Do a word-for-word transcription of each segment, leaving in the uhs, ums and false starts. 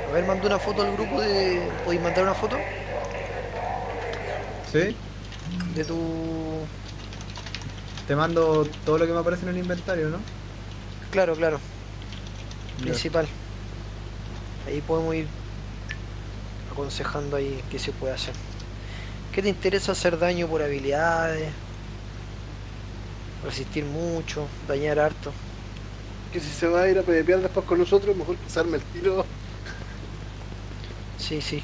A ver, mando una foto al grupo de... ¿Podéis mandar una foto? ¿Sí? De tu... Te mando todo lo que me aparece en el inventario, ¿no? Claro, claro, Ya. principal. Ahí podemos ir aconsejando ahí qué se puede hacer. ¿Qué te interesa hacer daño por habilidades? Resistir mucho, dañar harto. Que si se va a ir a PvPear después con nosotros, mejor que se arme el tiro. Sí, sí.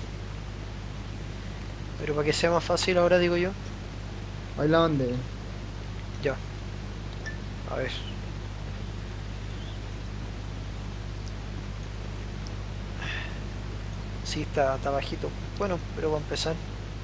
Pero para que sea más fácil ahora digo yo. Ahí la mandé. Ya, a ver. Sí, está, está bajito. Bueno, pero va a empezar.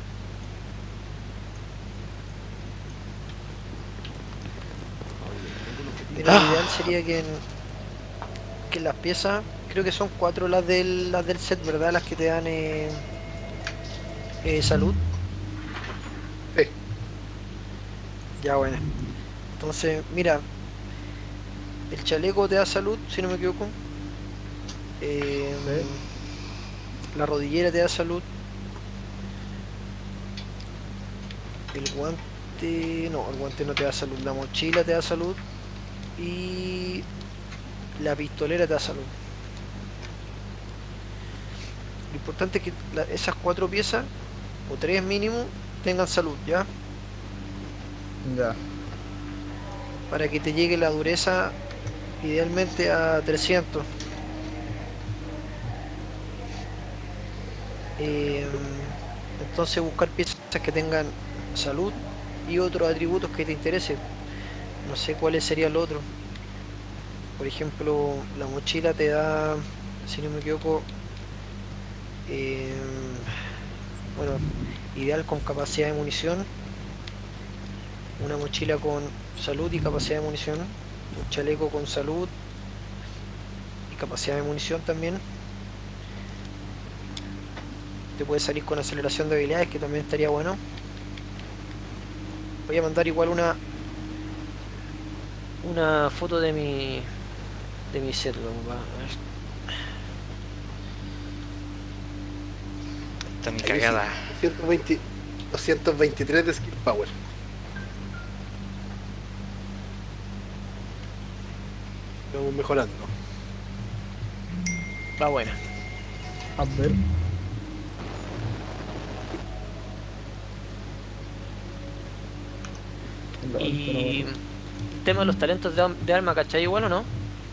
Mira, lo ideal Ah, sería que en, que en las piezas, creo que son cuatro las del, las del set, ¿verdad? Las que te dan eh, eh, salud. sí, Ya, bueno. Entonces, mira, el chaleco te da salud, si no me equivoco. Eh, ¿Sí? la rodillera te da salud. El guante... No, el guante no te da salud. La mochila te da salud. Y la pistolera te da salud. Lo importante es que la- esas cuatro piezas, o tres mínimo, tengan salud, ¿ya? Ya. Para que te llegue la dureza idealmente a trescientos. Eh, entonces buscar piezas que tengan salud y otros atributos que te interesen. No sé cuáles sería el otro. Por ejemplo, la mochila te da, si no me equivoco, eh, bueno, ideal con capacidad de munición, una mochila con salud y capacidad de munición, un chaleco con salud y capacidad de munición también. Te puede salir con aceleración de habilidades, que también estaría bueno. Voy a mandar igual una una foto de mi de mi set, a ver. Está mi ahí sí. cagada. doscientos veinte, doscientos veintitrés de skill power. Vamos mejorando. Va buena. A ver. LOL, pero no Y borro. el tema de los talentos de, de arma, ¿cachai? Igual o no.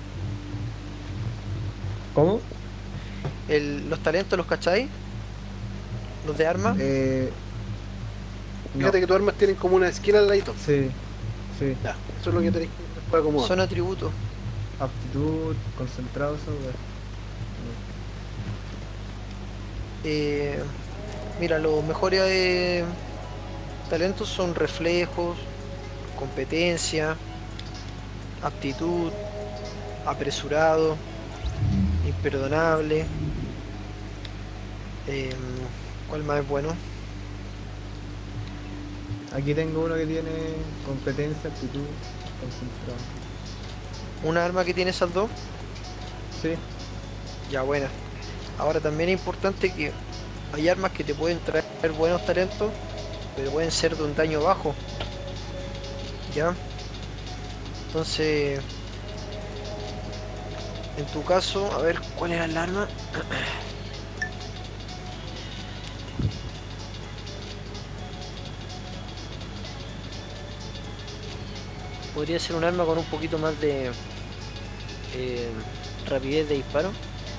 ¿Cómo? El, los talentos, ¿los cachai? Los de arma. Eh. Fíjate No. que tus armas tienen como una skill al ladito. Sí. Sí. Ya, eso es lo que tenéis que ir después Son acomodando. atributos. Aptitud, concentrado, esa wea. Eh, mira, los mejores eh, talentos son reflejos, competencia, aptitud, apresurado, imperdonable. eh, ¿Cuál más es bueno? Aquí tengo uno que tiene competencia, aptitud, concentrado. ¿Una arma que tiene esas dos? Sí. Ya, buena. Ahora también es importante que hay armas que te pueden traer buenos talentos, pero pueden ser de un daño bajo, ¿ya? Entonces, en tu caso, a ver, ¿cuál era el arma? Podría ser un arma con un poquito más de eh, rapidez de disparo.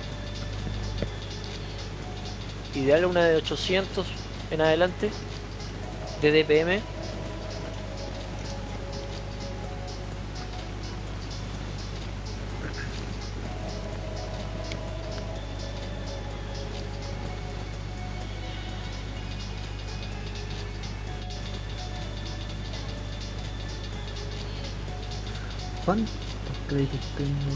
Ideal una de ochocientos en adelante de D P M. ¿Cuántos créditos tengo?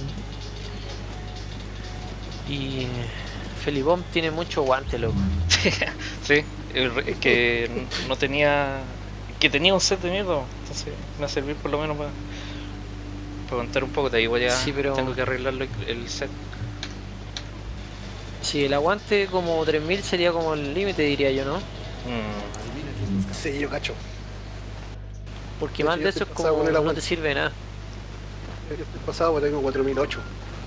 Y Felibom tiene mucho guante, loco. Sí, es que no tenía. Que tenía un set de miedo. Entonces me va a servir por lo menos para, para contar un poco. De ahí voy a. Sí, pero Tengo que arreglarlo el set. Si el aguante como tres mil sería como el límite, diría yo, ¿no? Mm, Sí, yo cacho. Porque De más hecho, yo de estoy eso es pasado con como el no te aguante. sirve de nada. Yo estoy pasado, tengo cuatro mil ocho.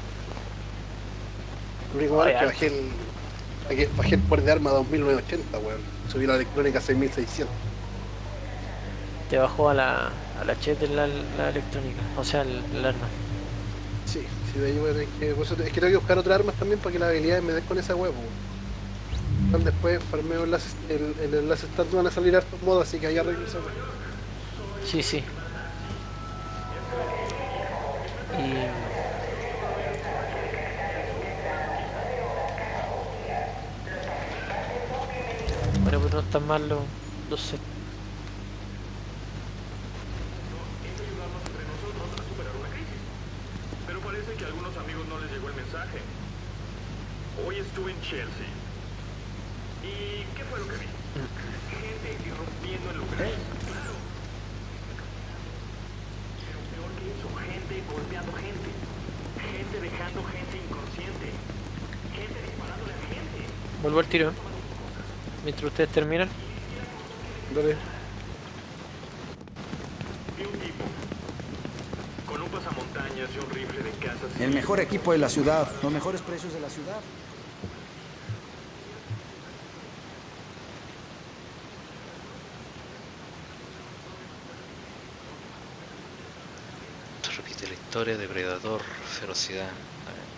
Lo único malo Ay, es que harto. bajé el, bajé, bajé el por de arma a dos mil novecientos ochenta, weón. Subí la electrónica a seis mil seiscientos. Te bajó a la, a la chet de la, la electrónica, o sea, el, el arma. Sí, sí, de ahí voy a tener que, por eso te- es que tengo que buscar otras armas también para que las habilidades me den con esa huevo, weón. Igual después farmeo el, las- el, el enlace start, van a salir hartos modos, así que ahí arreglo esa huevo. Sí, sí. Y bueno, pues no están mal los, los sets. Pero parece que a algunos amigos no les llegó el mensaje. Hoy estuve en Chelsea. ¿Y qué fue lo que vi? Gente irrumpiendo en lugares. Claro. Pero peor que eso, gente golpeando gente. Gente dejando gente inconsciente. Gente disparándole a gente. Vuelvo al tiro. Mientras ustedes terminan. Dale. Vi un tipo con un pasamontañas y un rifle de caza. El mejor equipo de la ciudad, los mejores precios de la ciudad. repite la historia, depredador, ferocidad. A ver.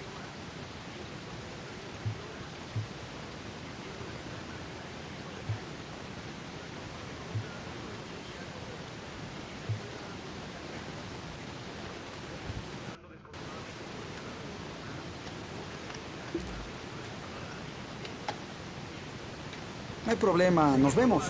No hay problema, nos vemos.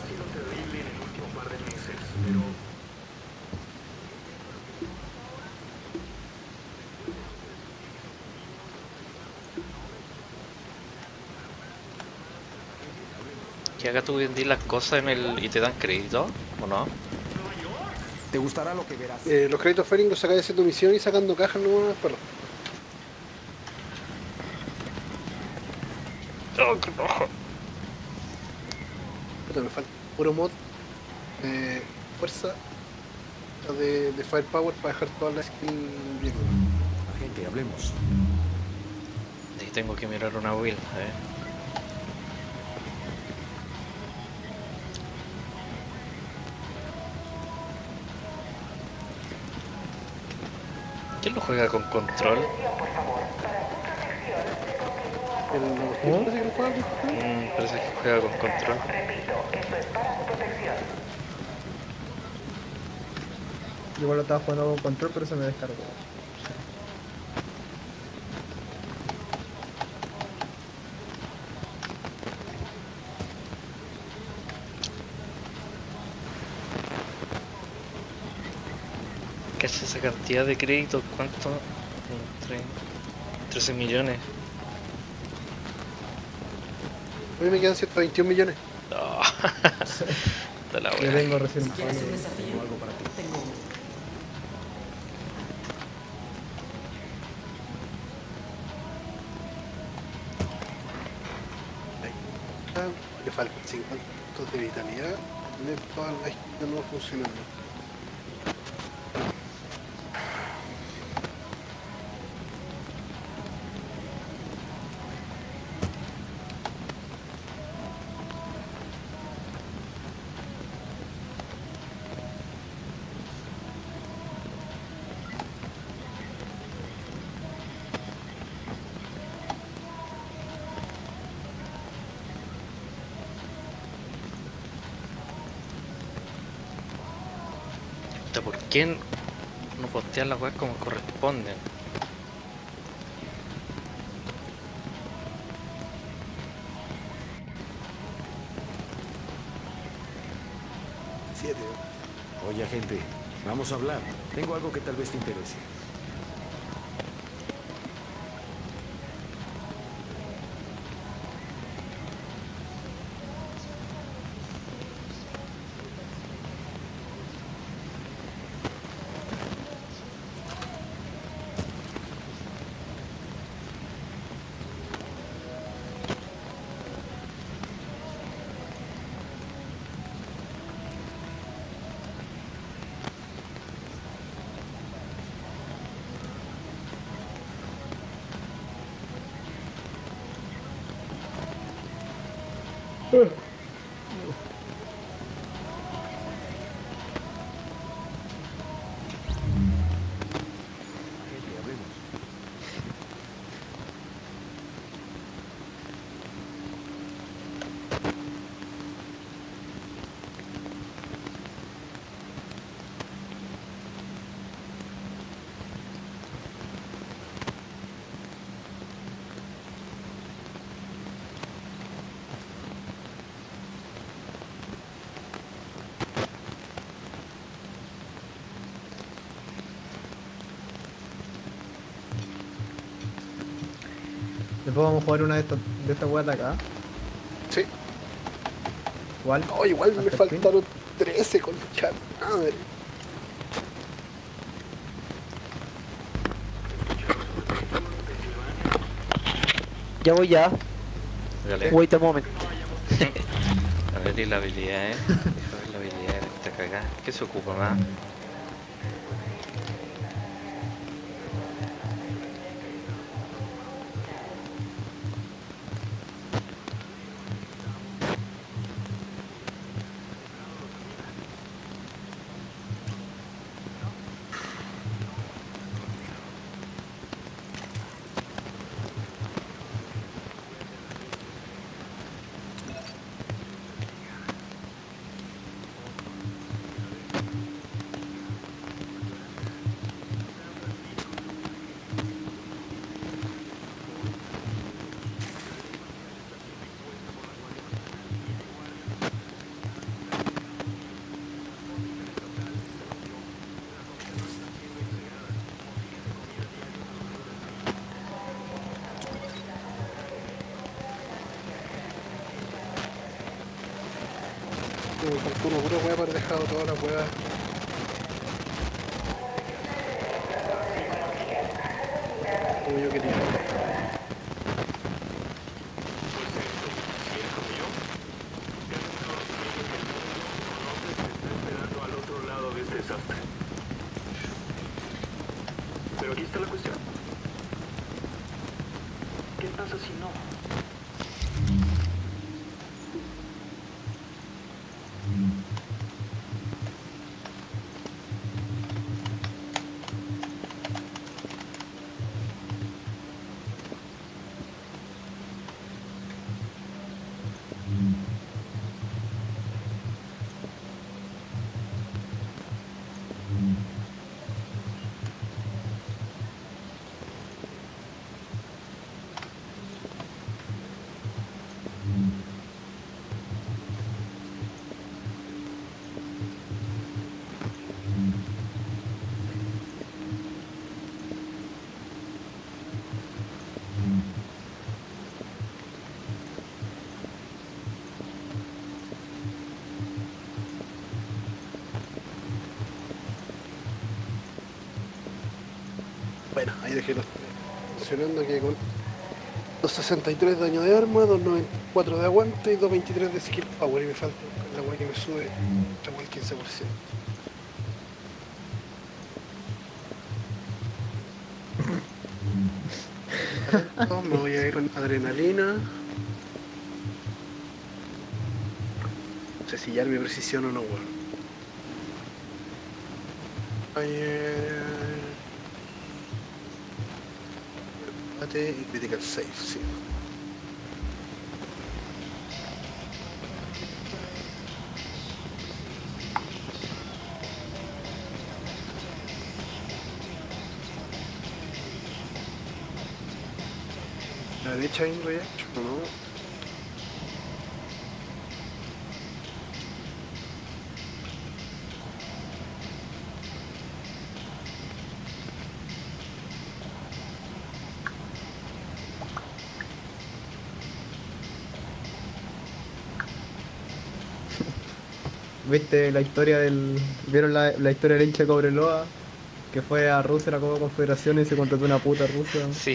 Que acá tú vendís las cosas en el y te dan crédito, ¿o no? Te gustará lo que verás. Eh, los créditos Fering los sacáis haciendo misión y sacando cajas nuevas, perro. ¡Oh, qué rojo! Puta, me falta puro mod. Eh, fuerza. De, de Firepower para dejar todas las skills bien. Agente, hablemos. Ahí tengo que mirar una build, a ver. ¿Quién lo juega con control? El, ¿Eh? parece que lo juega con control. Mm, parece que juega con control. Yo igual lo estaba jugando con control, pero se me descargó. ¿Qué hace esa cantidad de créditos? ¿Cuánto? Tre- trece millones. A mí me quedan ciento veintiún millones. No. Está la Yo wea. tengo recién un ¿Quieres un desafío? Tengo algo para ti. Tengo uno. Ah, le faltan cincuenta puntos de vitalidad. De todas las skills no funcionando. Puta, ¿por qué no postean las weas como corresponden? siete. Oye, agente, vamos a hablar. Tengo algo que tal vez te interese. Después vamos a jugar una de estas de estas weas de acá. Sí. ¿Cuál? No, igual me ¿Hasta el fin? faltaron trece, concha madre. Ya voy ya. Dale. Wait a moment. A ver, y la habilidad, eh. Deja ver la habilidad de esta cagada. ¿Qué se ocupa más? Me faltó una pura wea para haber dejado todas las weas. Como yo quería. Esperando al otro lado de este desastre. Pero aquí está la cuestión. ¿Qué pasa si no? Bueno, ahí dejé los funcionando que con doscientos sesenta y tres de daño de arma, doscientos noventa y cuatro de aguante y doscientos veintitrés de skill power. Y me falta la wea que me sube la wea el quince por ciento. Me voy a ir con adrenalina. No sé si ya mi precisión o no, weón. Ayer... Mate y critical save, sí. La derecha hay un reaction, ¿no? ¿Viste la historia del... ¿Vieron la, la historia del hincha de Cobreloa? Que fue a Rusia, a la Copa Confederación y se contrató una puta rusa. Sí.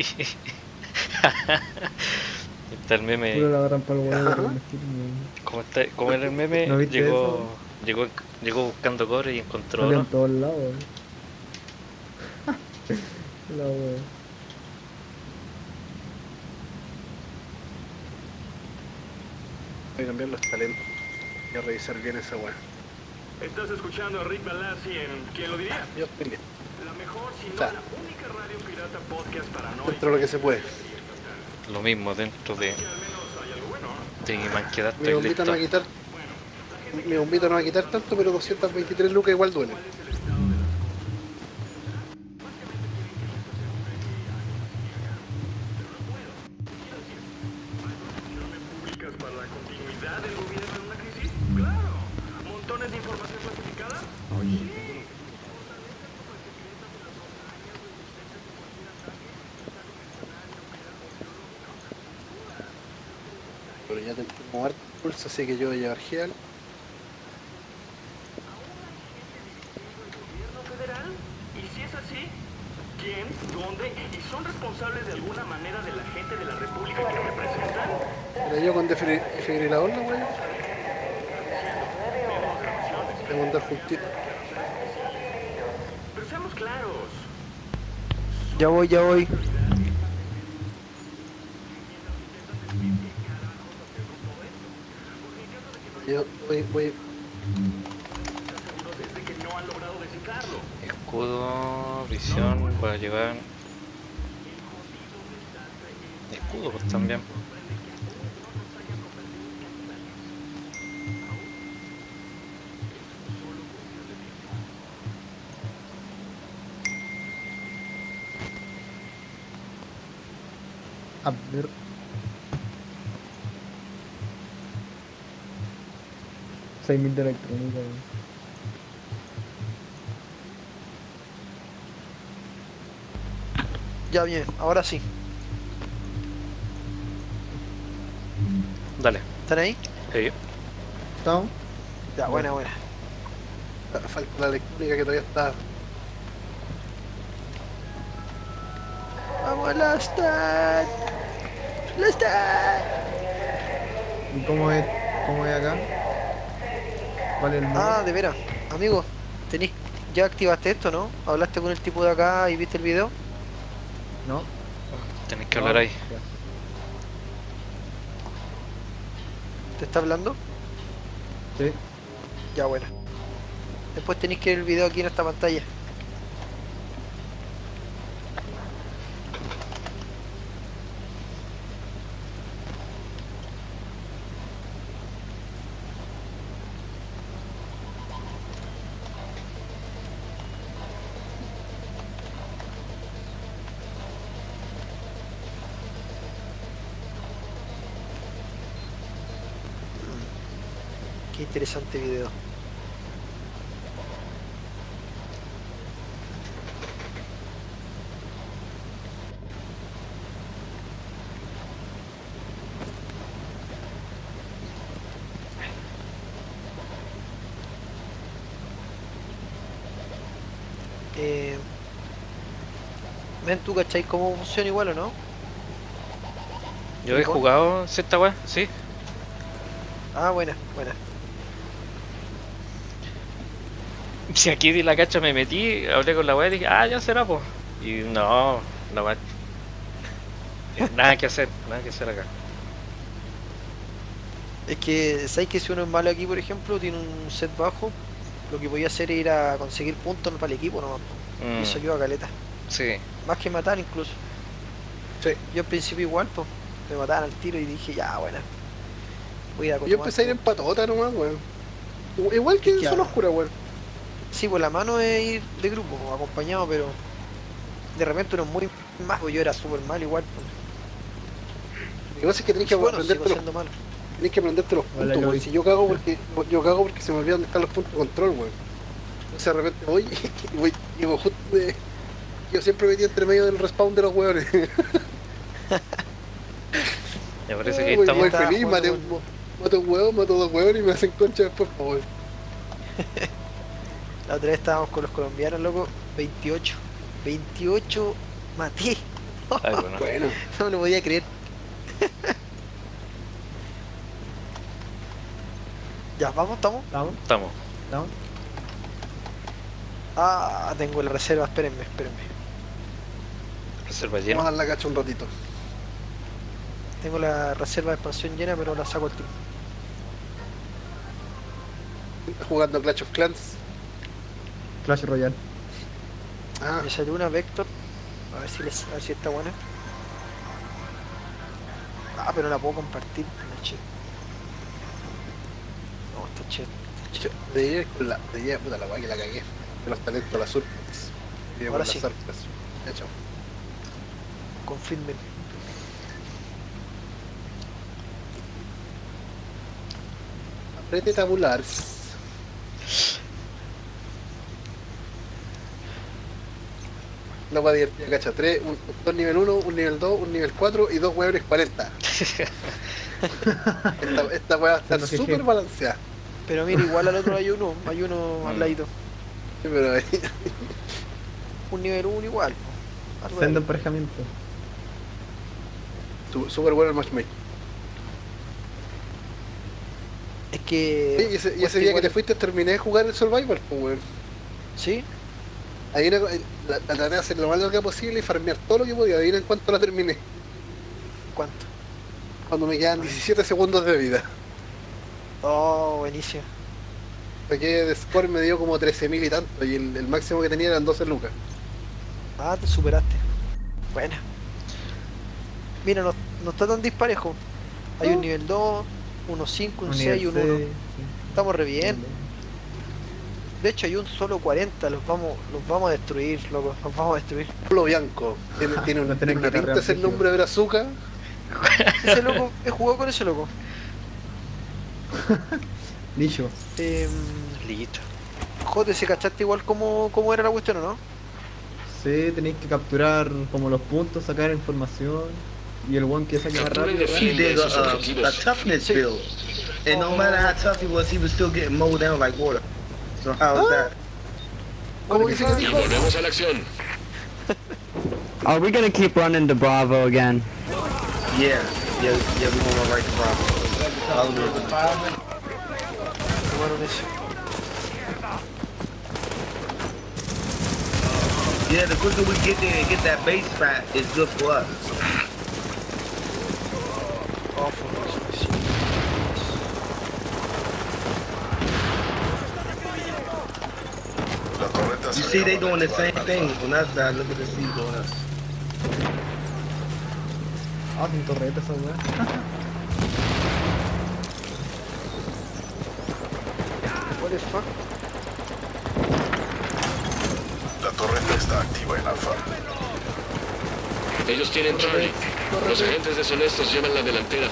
Está el meme. Puro la agarran para el huevo. Ajá. Como, está, como era el meme, ¿No viste llegó, llegó llegó buscando cobre y encontró Sale en oro. todos lados. La wea. Voy a cambiar los talentos. Voy a revisar bien esa weá. Estás escuchando a Rick Balassi en ¿Quién lo diría? Yo estoy bien. La mejor, si no O sea, la única radio pirata podcast paranoica. Dentro de lo que se puede. Lo mismo dentro de, Al menos hay algo bueno, ¿no? de Manquedad. Mi bombita no va a quitar. Mi bombita no va a quitar tanto, pero doscientas veintitrés lucas igual duele. Públicas para la continuidad del gobierno en una crisis. Claro. Montones de información clasificada. Pero ya tengo harto pulso, así que yo voy a llevar gel. ¿Gobierno federal? Y si es así, ¿quién, dónde y son responsables de alguna manera de la gente de la república que representan? Pero yo con defibri- desfibrilador, la weá. Tengo que andar juntito. Pero seamos claros. Ya voy, ya voy. Yo voy, voy. Desde que no han logrado descifrarlo. Escudo, visión, para llevar. Escudo, pues también. A ver. seis mil de electrónica. weón. Ya bien, ahora sí. Dale. ¿Están ahí? Sí. ¿Estamos? Ya, buena, buena. Falta la electrónica que todavía está. Vamos a la stat. La stat. ¿Y cómo es, cómo es acá? ¿Cuál es el modo? Ah, de veras. Amigo, tenés, ya activaste esto, ¿no? Hablaste con el tipo de acá y viste el video. ¿No? Tenés que hablar ahí. Ya. ¿Te está hablando? Sí. Ya, buena. Después tenéis que ver el video aquí en esta pantalla. Qué interesante video. Eh, Men, ¿tú cachai cómo funciona igual o no? Yo he ¿Igual? jugado esta weá, sí. Ah, buena, buena. Si aquí di la cacha me metí, hablé con la weá y dije, ah, ya será, pues. Y no, la weá. Nada que hacer, nada que hacer acá. Es que, ¿sabes que si uno es malo aquí, por ejemplo, tiene un set bajo? Lo que podía hacer era ir a conseguir puntos para el equipo, ¿no? Y Mm, eso ayuda a caleta. sí. Más que matar incluso. Sí. Yo al principio igual, pues, me mataban al tiro y dije, ya, buena. Voy a ir a Yo empecé a ir en patota nomás, weón. Igual que en Ya. zona oscura, weón. Sí, pues la mano es ir de grupo, pues, acompañado, pero de repente uno es muy mal, pues yo era súper mal igual. Pues. Lo que pasa es que tenés que Bueno, sigo aprenderte los, siendo malo. tenés que aprenderte los Hola, puntos, yo weón. vi. Si yo cago porque yo cago porque se me olvidan dónde están los puntos de control, weón. Entonces de repente voy y voy, llego justo de. Yo siempre metí entre medio del respawn de los weones. Me parece que Voy, estamos. voy Estaba feliz, jugando maté, con- mato un huevo, mato dos huevos y me hacen concha después, po, weón. La otra vez estábamos con los colombianos, loco, veintiocho. veintiocho maté. Ay, bueno. Bueno, No me lo podía creer. Ya, vamos, estamos. ¿Estamos? Estamos. ¿Estamos? Ah, tengo la reserva, espérenme, espérenme. Reserva vamos a llena. dar la cacha un ratito. Tengo la reserva de expansión llena, pero la saco al tiro. Está jugando Clash of Clans. Clash Royale. Ah, Me salió una Vector. A ver si, les, a ver si está buena. Ah, pero la puedo compartir en el chat. No, está chat. yo- de ir con la. De ir, puta la guay que la cagué. De los talentos, la surprise. Y Ahora las sí. surprise. Ya, chao. Confirmen. Aprete tabular. La guay divertida, cacha. tres, un, dos nivel uno, un nivel dos, un nivel cuatro y dos hueones cuarenta. Esta, esta weá va a estar Haciendo súper jeje. balanceada. Pero mira, igual al otro hay uno. Hay uno al ladito. Sí, pero ahí. Un nivel uno igual. Algo Sendo ahí. emparejamiento. Su- Súper bueno el matchmaking. Es que. Sí, y ese, y porque ese día que igual- te fuiste terminé de jugar el Survivor, pues weón. ¿Sí? Ahí una, la, la traté de hacer lo más larga posible y farmear todo lo que podía. Adivina en cuánto la terminé. ¿Cuánto? Cuando me quedan diecisiete segundos de vida. Oh, buenísimo. Saqué de score me dio como trece mil y tanto. Y el, el máximo que tenía eran doce lucas. Ah, te superaste. Buena. Mira, no, no está tan disparejo. Hay un nivel dos, uno cinco, un seis y un uno. Estamos re bien. De hecho hay un solo cuarenta, los vamos, los vamos a destruir, loco, los vamos a destruir. Pablo Bianco. Tiene, tiene un- Lo tienen una que pinta cargar, ese brígido. nombre de Brazuca. Ese loco, he jugado con ese loco. Nicho. Eh, Listo. Joder, ¿se cachaste igual cómo, cómo era la cuestión o no? Sí, tenéis que capturar como los puntos, sacar información. Y el one que saque más Capturen rápido. y He did a, sus a, a objetivos. toughness Sí. build, and no matter how tough he was, he was still getting mowed down like water. So how's that? ¿Cómo dice que dijo? Volvemos a la acción. Are we gonna keep running to Bravo again? Yeah, yeah, yeah. We gonna right to Bravo. Follow me. Tomaron ese. Yeah, the quicker we get there and get that base fat, is good for us. Oh, fue sí. You see, they doing the same thing on that side. Look at the sea going up. Ah, sin torreta esa weá. What the fuck? La torreta está activa en Alfa. Ellos tienen Charlie. Los agentes deshonestos llevan la delantera.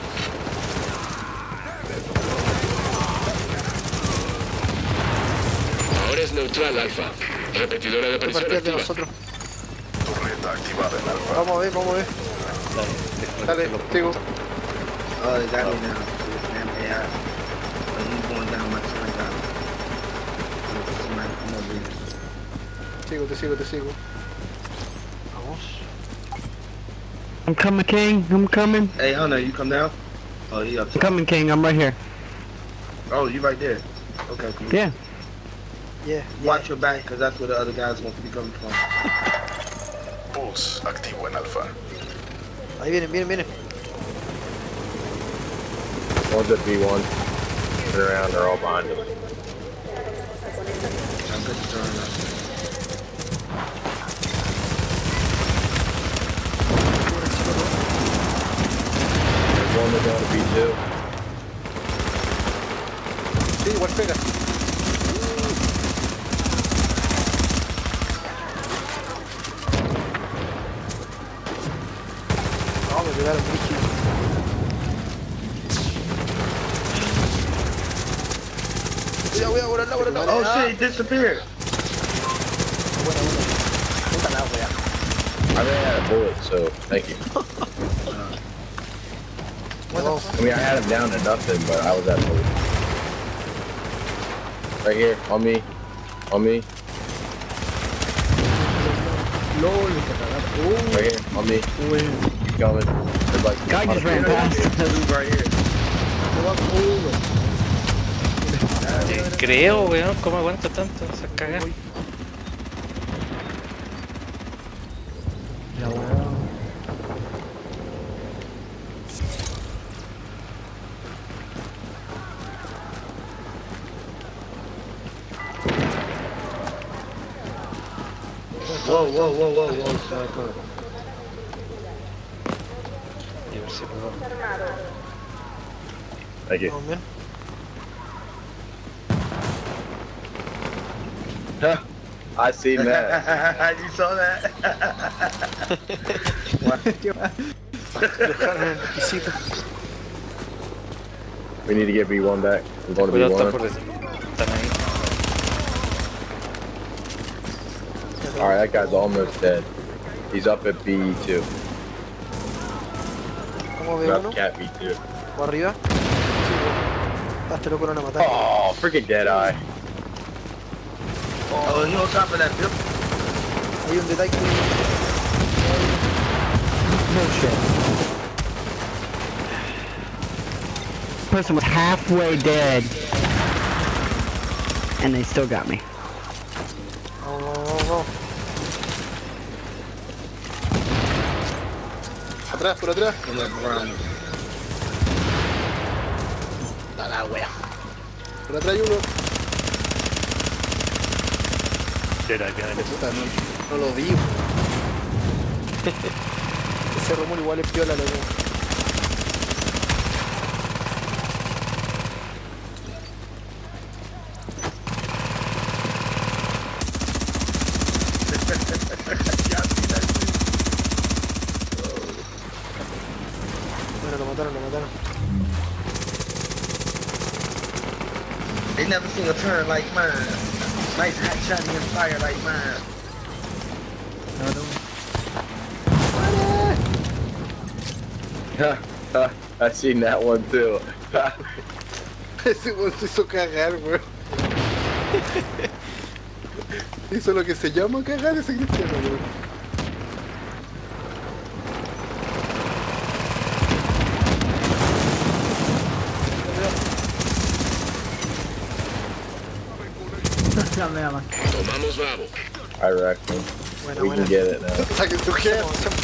Ahora es neutral, Alfa. Repetidora de ¿Qué aparición partida de activa. nosotros? Torreta activada en Alfa. Vamos a ver, vamos a ver. Dale, sigo. Oh, they got me now. Damn A I. But he's going down my turn down. I'm gonna leave it. Sigo, te sigo, te sigo. Vamos. I'm coming, King. I'm coming. Hey, Hunter, you come down? Oh, he up I'm top. coming, King. I'm right here. Oh, you right there. Okay, cool. Yeah. Yeah, yeah. Watch your back, because that's where the other guys want to be coming from. Pulse activo en Alfa. Ahí vienen, vienen, vienen. One's at B one. Turn around, they're all behind him. I'm good to turn up. There's one that's going to B two. Sí, igual pega. No, me pegaron brígido. Cuidado, cuidado, por el lado, por el lado. Oh Ah, shit, he disappeared. Buena, buena. Puta la wea. I ran out of bullets, so thank you. No, I mean, I had him down to nothing, but I was at full. Right here, on me. On me. LOL, se cagaron. Right here, on me. Keep coming. There's like Guy just ran past. Dude right here. Te creo, weón. ¿Cómo aguanta tanto? Se caga. La weá. Whoa, whoa, whoa, whoa, whoa, stop, stop. Y a ver si puedo. Thank you. Vamos bien. I see that. You saw that? Dejaron el requisito. We need to get B one back. I'm going to B Cuidado, están por one. detrás. Están ahí. Alright, that guy's almost dead. He's up at B two. ¿Cómo ve We're uno? up cat B two. ¿O arriba? Ah, este loco lo van a matar. Oh, freaking Deadeye. Oh, he on top of that building. Hay un detalle. No shit. Person was halfway dead. And they still got me. Vamos, vamos, vamos. Atrás, por atrás. Come up around. A la wea. Por atrás hay uno. Puta, no, no lo vi. Ese Romulo igual es piola, loco. Bueno, lo mataron, lo mataron. They never seen a turn like mine. Nice hot shotty and fire like mine. I seen that one too. Ese weón se hizo cagar, weón. Hizo lo que se llama cagar ese cristiano, weón. Tomamos Bravo. I reckon. Bueno, We bueno. can get it now. Saquen tu jefe.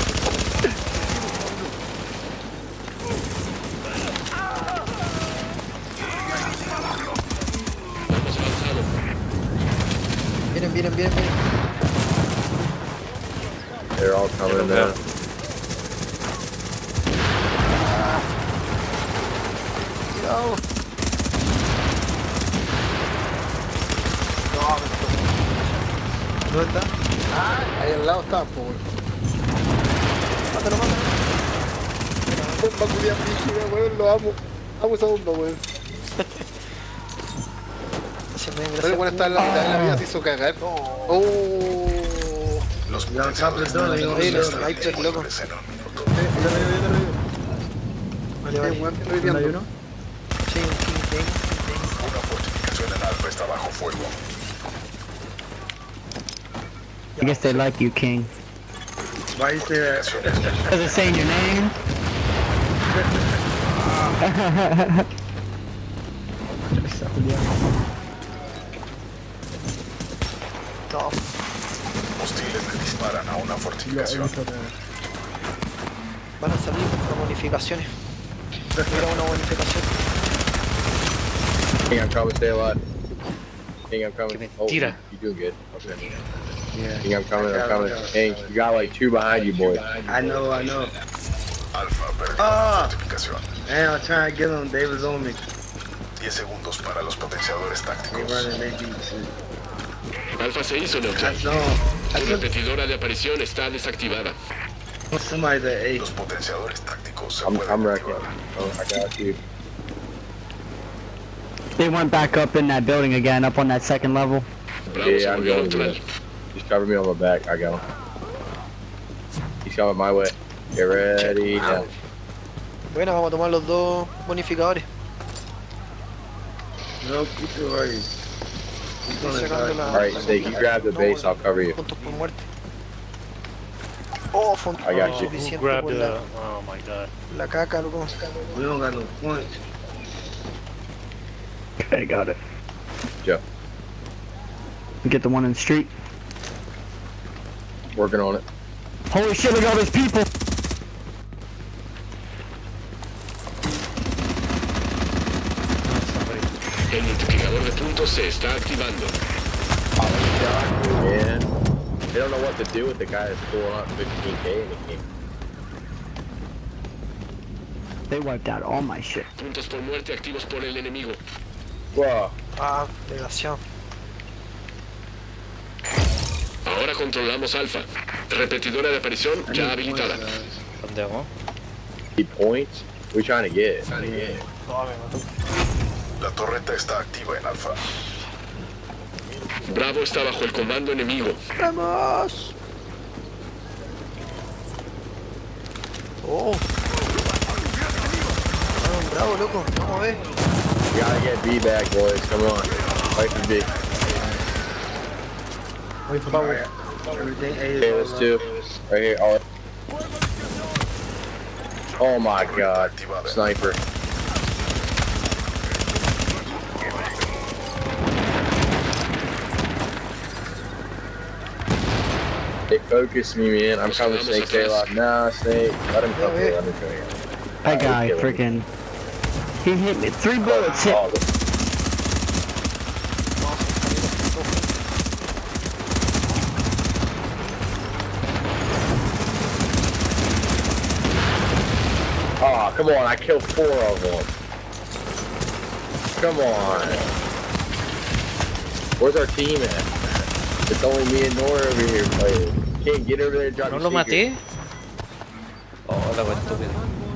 Hemos avanzado. Vienen, vienen, vienen, vienen. They're all coming now. Cuidado. ¿Dónde está? Ahí al lado está, po, weón. Mátalo, mátalo. Bomba culia frígida, weón, lo amo. Amo esa bomba, weón. Se me Pero el weón está en la mitad de la vida, se hizo cagar. Oh. Los You're on top of the potenciadores building. Ahí, tácticos el estarán sniper, loco. disponibles en un minuto. Vale, Sí, vale. weón, estoy viendo. ¿Hay uno? Sí, un King King. Una fortificación en Alfa está bajo fuego. I guess they like you, King. Why you say that? Fortificaciones Because it's saying your name. No, hostiles le disparan a una fortificación. van a salir las bonificaciones. Mira una bonificación. King, I'm coming. Stay alive. King, I'm coming. Qué Oh, you, mentira. you doing good. Okay. Yeah. King, I'm coming. I'm coming. King, you got like two behind you, boy. I know, I know. Alfa perdió Ah. la fortificación. Man, I'm trying to get them. They was on me. diez segundos para los potenciadores They tácticos. running, they beat shit. Alfa se hizo I neutral. know. I Tu took repetidora de aparición está desactivada. somebody that ate. Los potenciadores tácticos se I'm, pueden I'm wrecking. activar. Oh, I got you. They went back up in that building again, up on that second level. Bravo se Yeah, I'm volvió going neutral. to Just cover me on my back. I got him. He's coming my way. Get ready now. Bueno, vamos a tomar los dos bonificadores. No, keep it right. He's Estoy gonna sacando die. la... Alright, Snake, you grab the base. I'll cover you. Puntos por muerte. Oh, fue un I got you. suficiente Grab por the. la, Oh my god. la caca, loco. We don't got no points. Okay, got it. Joe, Get the one in the street. working on it. Holy shit, look at all these people! El multiplicador de puntos se está activando. Yeah. They don't know what to do with the guy that's pulling up fifteen K in the game. They wiped out all my shit. Puntos por muerte activos por el enemigo. Wow. Ah, desgraciado. Ahora controlamos Alfa. Repetidora de aparición ya habilitada. ¿Dónde vamos? Need points? We're trying to get. Trying to get. No, me mató. La torreta está activa en Alfa. Bravo está bajo el comando enemigo. ¡Vamos! Oh. Vamos, bravo, loco. Vamos a ver. We gotta get B back, boys. Come on. Fight for B. Wait for power. Everything A Okay, is let's do. Right here. All. Oh my god. Sniper. They focus me, man. I'm coming, Snake. Stay alive. Nah, Snake. Let him come through. Let him come here. That guy freaking. He hit me. Three bullets hit. Oh, oh, come on. I killed four of them. Come on. Where's our team at? It's only me and Nora over here playing. Can't get over there and drop ¿No your lo secret. maté? Oh, la wea estúpida.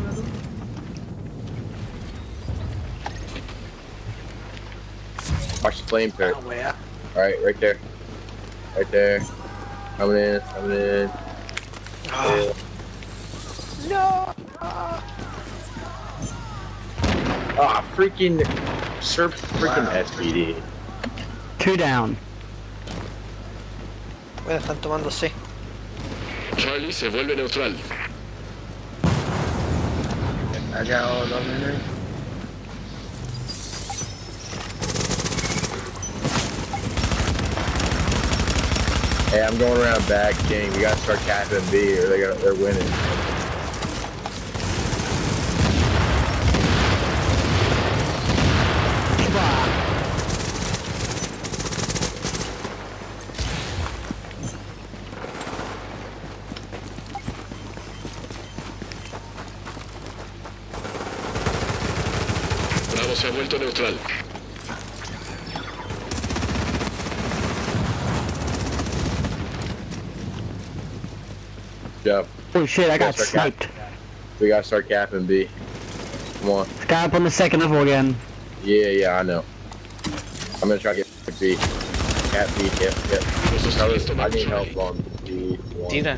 Watch the flame turret. Ah, wea. Alright, right there. Right there. Coming in, coming in. Ah. No! Ah, freaking Serp freaking Wow. S P D. Two down. Bueno, están tomando C. Charlie se vuelve neutral. I got all of them in there. Hey, I'm going around back, King. We gotta start capping B or they got they're winning. Bravo se ha vuelto neutral. Yep. Oh shit, I got Yes, I got- sniped. We gotta start capping B. Come on. Guy up on the second level again. Yeah, yeah, I know. I'm gonna try to get B. Cap B, yep, yep. Fellas, I need help on B. One. Tira.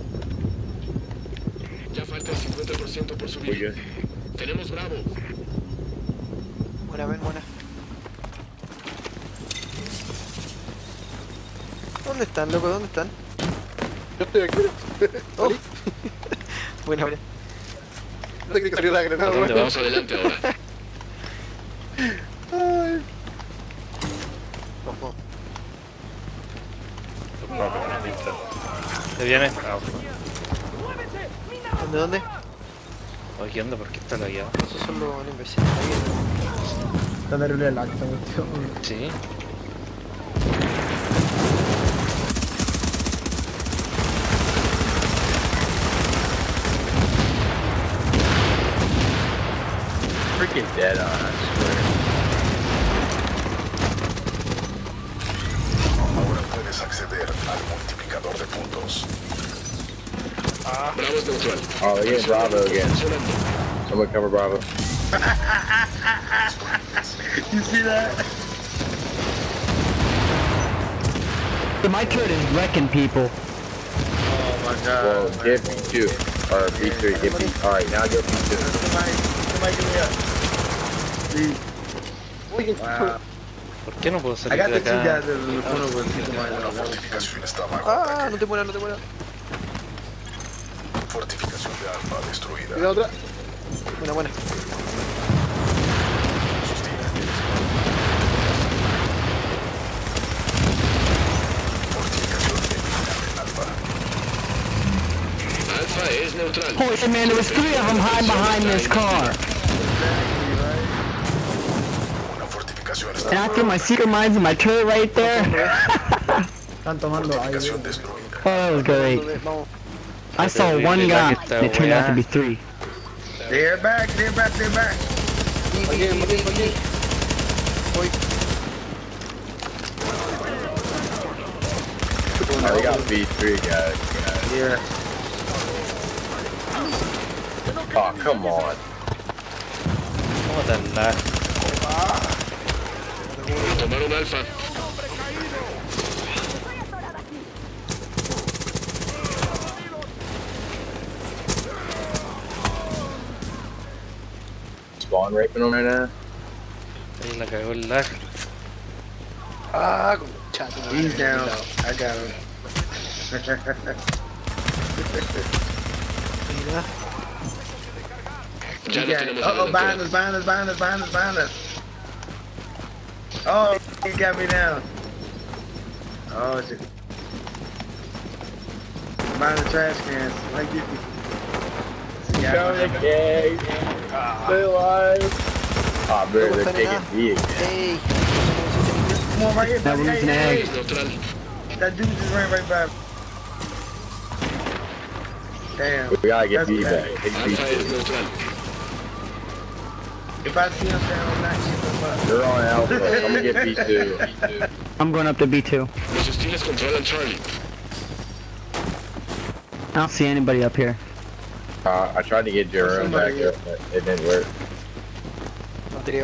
Ya falta el cincuenta por ciento por We subir. good? Tenemos Bravo. Buena, ven, buena. ¿Dónde están, loco? ¿Dónde están? Yo estoy aquí. Oh. Buena, buena. No te creí que salió la granada, ¿Dónde weón. Vamos adelante ahora. Ay. Ojo. ¿Te viene? Ah, ¿Dónde, dónde? oye, ¿qué onda? ¿Por qué está la guía? Esos son los imbéciles. Está terrible el acta, cuestión. Sí. Freaking dead on, I swear. Ahora puedes acceder al multiplicador de puntos. Bravo es neutral. Oh, they're getting Bravo again. Someone cover Bravo. You see that? My turret is wrecking people. Oh my god. Well, get B two. Or B three, get B. Alright, now get B two. Somebody, somebody give me up. Wow. ¿Por qué no puedo I salir got de the two guys acá? that was in the corner with people Una like that. fortificación está bajo Ah, ataque. no te mueras, no te mueras. Fortificación de Alfa destruida. Mira otra. Buena, buena. Fortificación eliminada en Alfa. Alfa es neutral. Holy shit, man, there was three of them hiding behind this car. Una fortificación And está I threw my secret mines in my turret right there. Están tomando ahí. Fortificación destruida. that was great. Vamos. I saw one guy. It turned out to be three. They're back, they're back, they're back. Again, again, again. Voy. Oh, they got V three guys. Yeah. Oh, come on. ¿Cómo te andás? Tomaron Alfa. Spawn raping them right now. Ahí la cagó el lag. Ah, con chato. He's down. I got him. Mira. Ya lo tenemos Uh oh, en behind la us, behind us, behind us, behind us, behind us. Oh, he got me down. Oh, shit. Behind the trash cans. Like you. Okay. Stay alive. Oh, bro, they're taking V again. Hey. Come on, right here, That buddy. one's Hey, an hey, egg. hey. neutral. That dude just ran right by. Damn. We gotta get That's V bad. back. Take V Alfa es two. neutral. If I see him down, I'm not shooting him up. They're on Alpha. I'm gonna get V two. I'm going up to B two. Los hostiles controlan Charlie. I don't see anybody up here. Uh, I tried to get Jerome back there, but it didn't work. Material.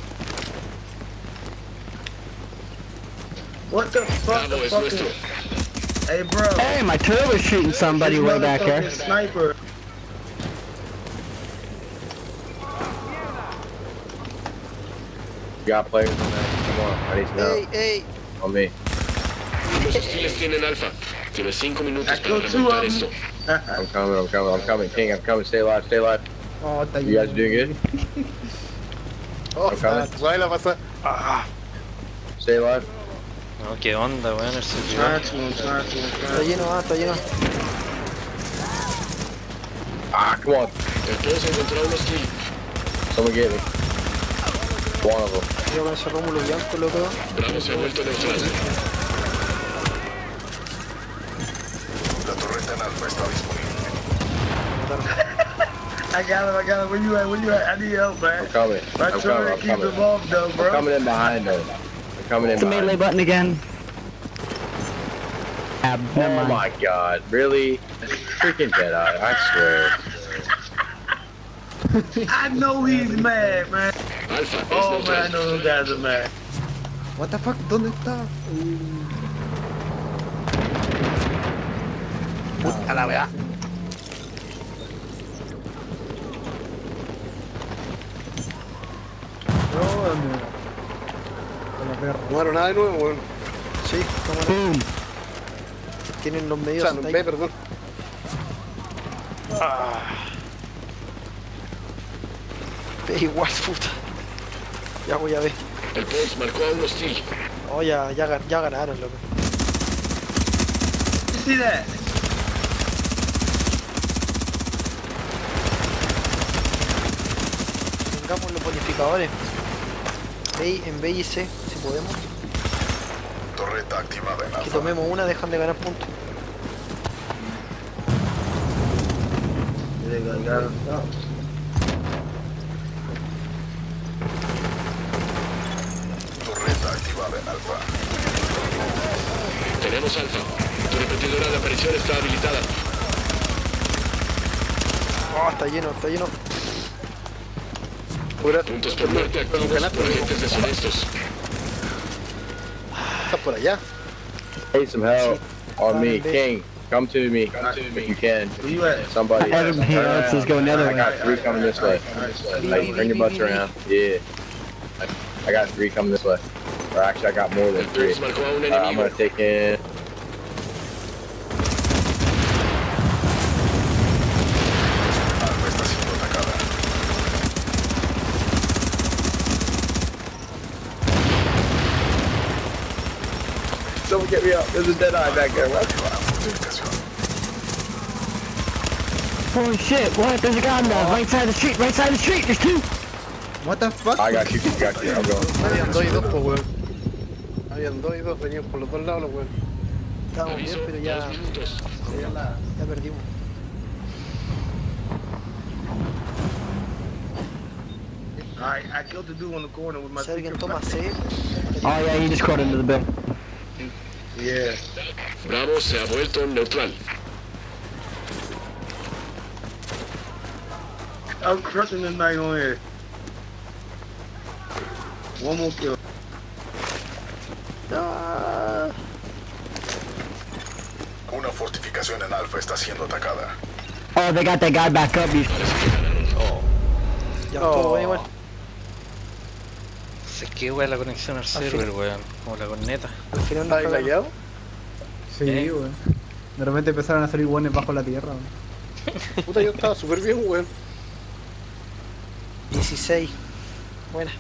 What the fuck? Bravo The es fuck nuestro. is... Hey, bro. Hey, my turbo's shooting somebody This way back there. motherfucking Sniper. You got players on that? Come on, I need to know. Hey, hey. On me. Los hostiles tienen Alfa. Tienes cinco minutos I para killed two remontar of esto. them. I'm coming, I'm coming, I'm coming. King, I'm coming. Stay alive, stay alive. Oh, está You guys doing good? Oh, I'm coming. suave la pasa. Ah, Stay alive. No, qué onda, weón, el servidor. Trying to, I'm trying to, I'm Está trying lleno, ah, está lleno. Ah, come on. Te puedes encontrar un hostil. Someone get me. One of them. Yo con ese Rómulo Bianco, loco. Bravo se ha vuelto neutral. La torreta en Alfa está disponible. I got him, I got him. Where you at? Where you at? I need help, man. I'm coming. My I'm coming, turret I'm keeps coming. him off, though, I'm bro. coming in behind them. I'm coming in The melee behind. button again. Ah, never Oh mind. my god, really? Freaking Jedi, I swear. I know he's mad, man. Alfa es Oh, man, I neutral. know those guys are mad. What the fuck? ¿Dónde está? A la verdad. No, no. Con la perra. no era nada de nuevo, weón. Sí, cámara. Boom. Tienen los O medios sea, hasta no, ahí. ve, perdón. Ve igual, puta. Ya voy a ver. El Pulse marcó a un hostil. Oh, ya, ya, gan- ya ganaron, loco. You see that? Tengamos los bonificadores. B, en B y C, si podemos. Torreta activada en Que Alfa. tomemos una, dejan de ganar puntos. There you go, got him. Torreta activada en Alfa. Tenemos Alfa. Tu repetidora de aparición está habilitada. Oh, está lleno, está lleno. Fuera, Puntos por muerte activos por agentes deshonestos. está por allá. Hey, some help on me, Fine, King. Come to me if you can. Where you at? Somebody. Everybody Turn else is going the other I got three coming this way. Like, turn your butts around. Yeah. I- I got three coming this way. Or actually, I got more than El three. Pulse marcó a un Uh, I'm enemigo. gonna take in. Alfa está siendo atacada. Someone get me up. There's a dead eye back there. What? Fortificación. Holy shit, what? There's a guy on the right side of the street, right side of the street, there's two! What the fuck? I got you. I got you. I'm going. Habían dos y dos, pues, weón. Habían dos y dos, venían por los dos lados, los weón. Estábamos bien, pero ya, Dos minutos. ya, la, ya perdimos. Alright, I killed the dude on the corner with my Si alguien secret toma weapon. C, Oh yeah, you just crawled into the bill. Yeah. Bravo se ha vuelto neutral. I'm crushing this night on here. One more kill. no. Una fortificación en Alfa está siendo atacada. Oh, they got that guy back up. You... Ya estuvo bueno igual. Se que weón la conexión al server, weón. Como la corneta. Al final nos ¿Estás cagamos. lagueado? Sí, ¿Eh? weón. De repente empezaron a salir guanes bajo la tierra, weón. Puta, yo estaba súper bien, weón. dieciséis. Buena.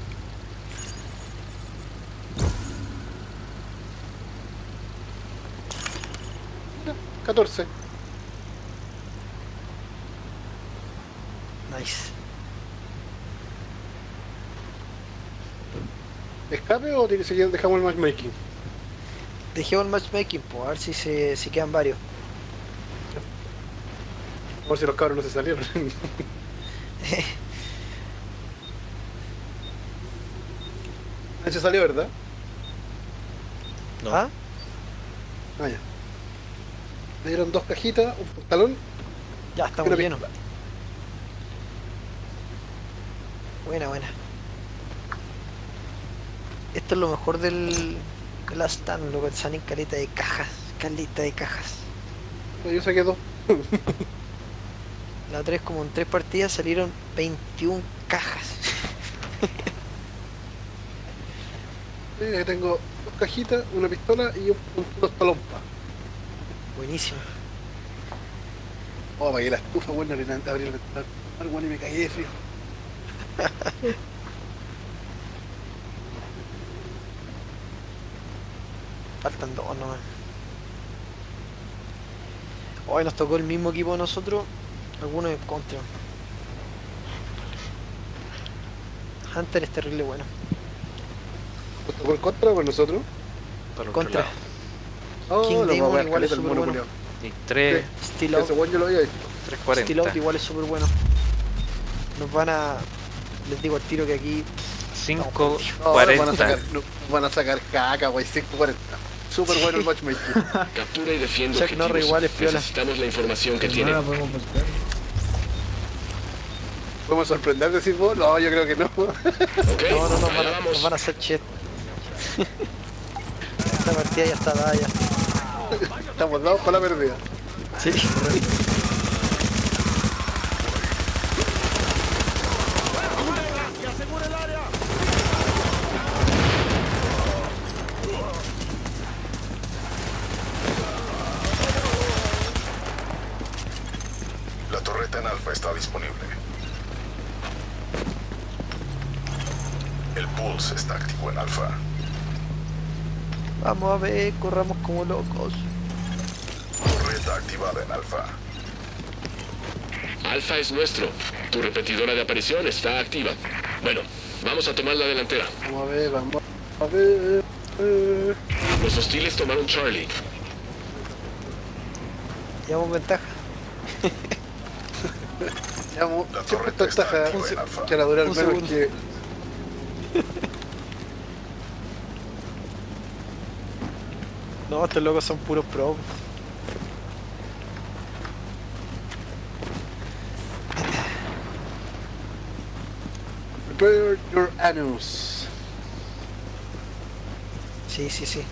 catorce. Nice. ¿Escape o tiene que seguir, dejamos el matchmaking? Dejemos el matchmaking, pues, a ver si, se, si quedan varios. A ver si los cabros no se salieron. Ahí se salió, ¿verdad? No. ¿Ah? Ah, ya. Le dieron dos cajitas, un pantalón. Ya, estamos Una llenos. pistola. Buena, buena. Esto es lo mejor del, del Last Stand, lo que salen caleta de cajas. Caleta de cajas. Yo saqué dos. La otra vez, como en tres partidas, salieron veintiuna cajas. Sí, ahí tengo dos cajitas, una pistola y un, un, dos talompas. Buenísimo. Oh, apagué la estufa, bueno, abrí la ventana, bueno, y me caí de frío. Faltan dos nomás. Hoy nos tocó el mismo equipo a nosotros, algunos en contra. Hunter es terrible bueno. ¿Nos tocó el contra o con nosotros? Para el otro Contra. lado. Oh, King lo Demon vamos a ver, igual es caleta, el súper mono bueno. culiao. Y tres, Steel Out, Ese buen yo lo había hecho. tres Steel Out cuarenta. igual es súper bueno. Nos van a... Les digo al tiro que aquí... cinco No, nos van a cuarenta. sacar, nos van a sacar caca, wey, cinco cuarenta. Súper bueno el matchmaking. Captura y defiende Chuck Norris igual es piola. Necesitamos la información que No tiene. la podemos buscar. ¿Podemos sorprender, decís vos? No, yo creo que no. Ok, No, no, no, allá van a, vamos. nos van a hacer chet. Esta partida ya está dada ya. Estamos dados para la pérdida. Sí. La torreta en Alfa está disponible. El Pulse está activo en Alfa. Vamos a ver, corramos como locos. Torreta activada en Alfa. Alfa es nuestro. Tu repetidora de aparición está activa. Bueno, vamos a tomar la delantera. Vamos a ver, vamos a ver. Eh, Los hostiles tomaron Charlie. Llevamos ventaja. Digamos, La siempre torreta esta está ventaja activa en Alfa. que la dura al Un menos segundo. que... No, estos locos son puros pro. Prepare your anus. Sí, sí, sí.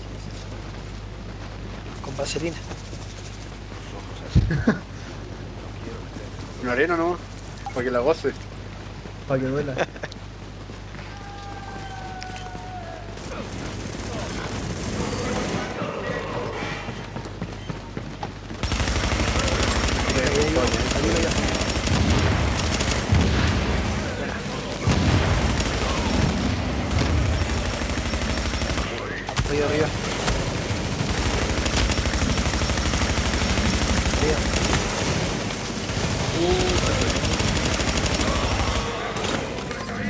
Con vaselina. Una arena no, para que la goce. Para que duela. Ayuda ya. Arriba, arriba. Arriba.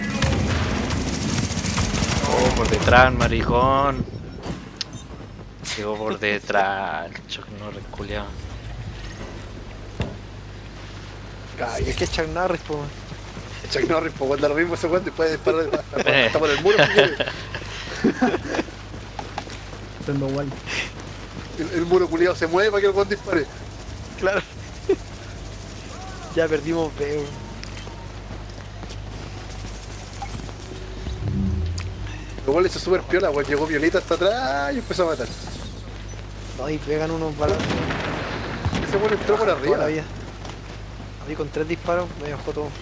Oh, por detrás, maricón. Llegó por detrás, el Chuck Norris culiao. Ay, es que es Chuck Norris, po. Chuck Norris, pues cuando lo mismo ese weón después de disparar está por el muro. Haciendo igual. El, el muro culiado se mueve para que el weón dispare. Claro. Ya perdimos veo. Luego le hizo super piola, weón. Llegó Violeta hasta atrás y empezó a matar. No, y pegan unos balas. Ese weón entró por arriba. Toda la vida. A mí con tres disparos me dejó todo.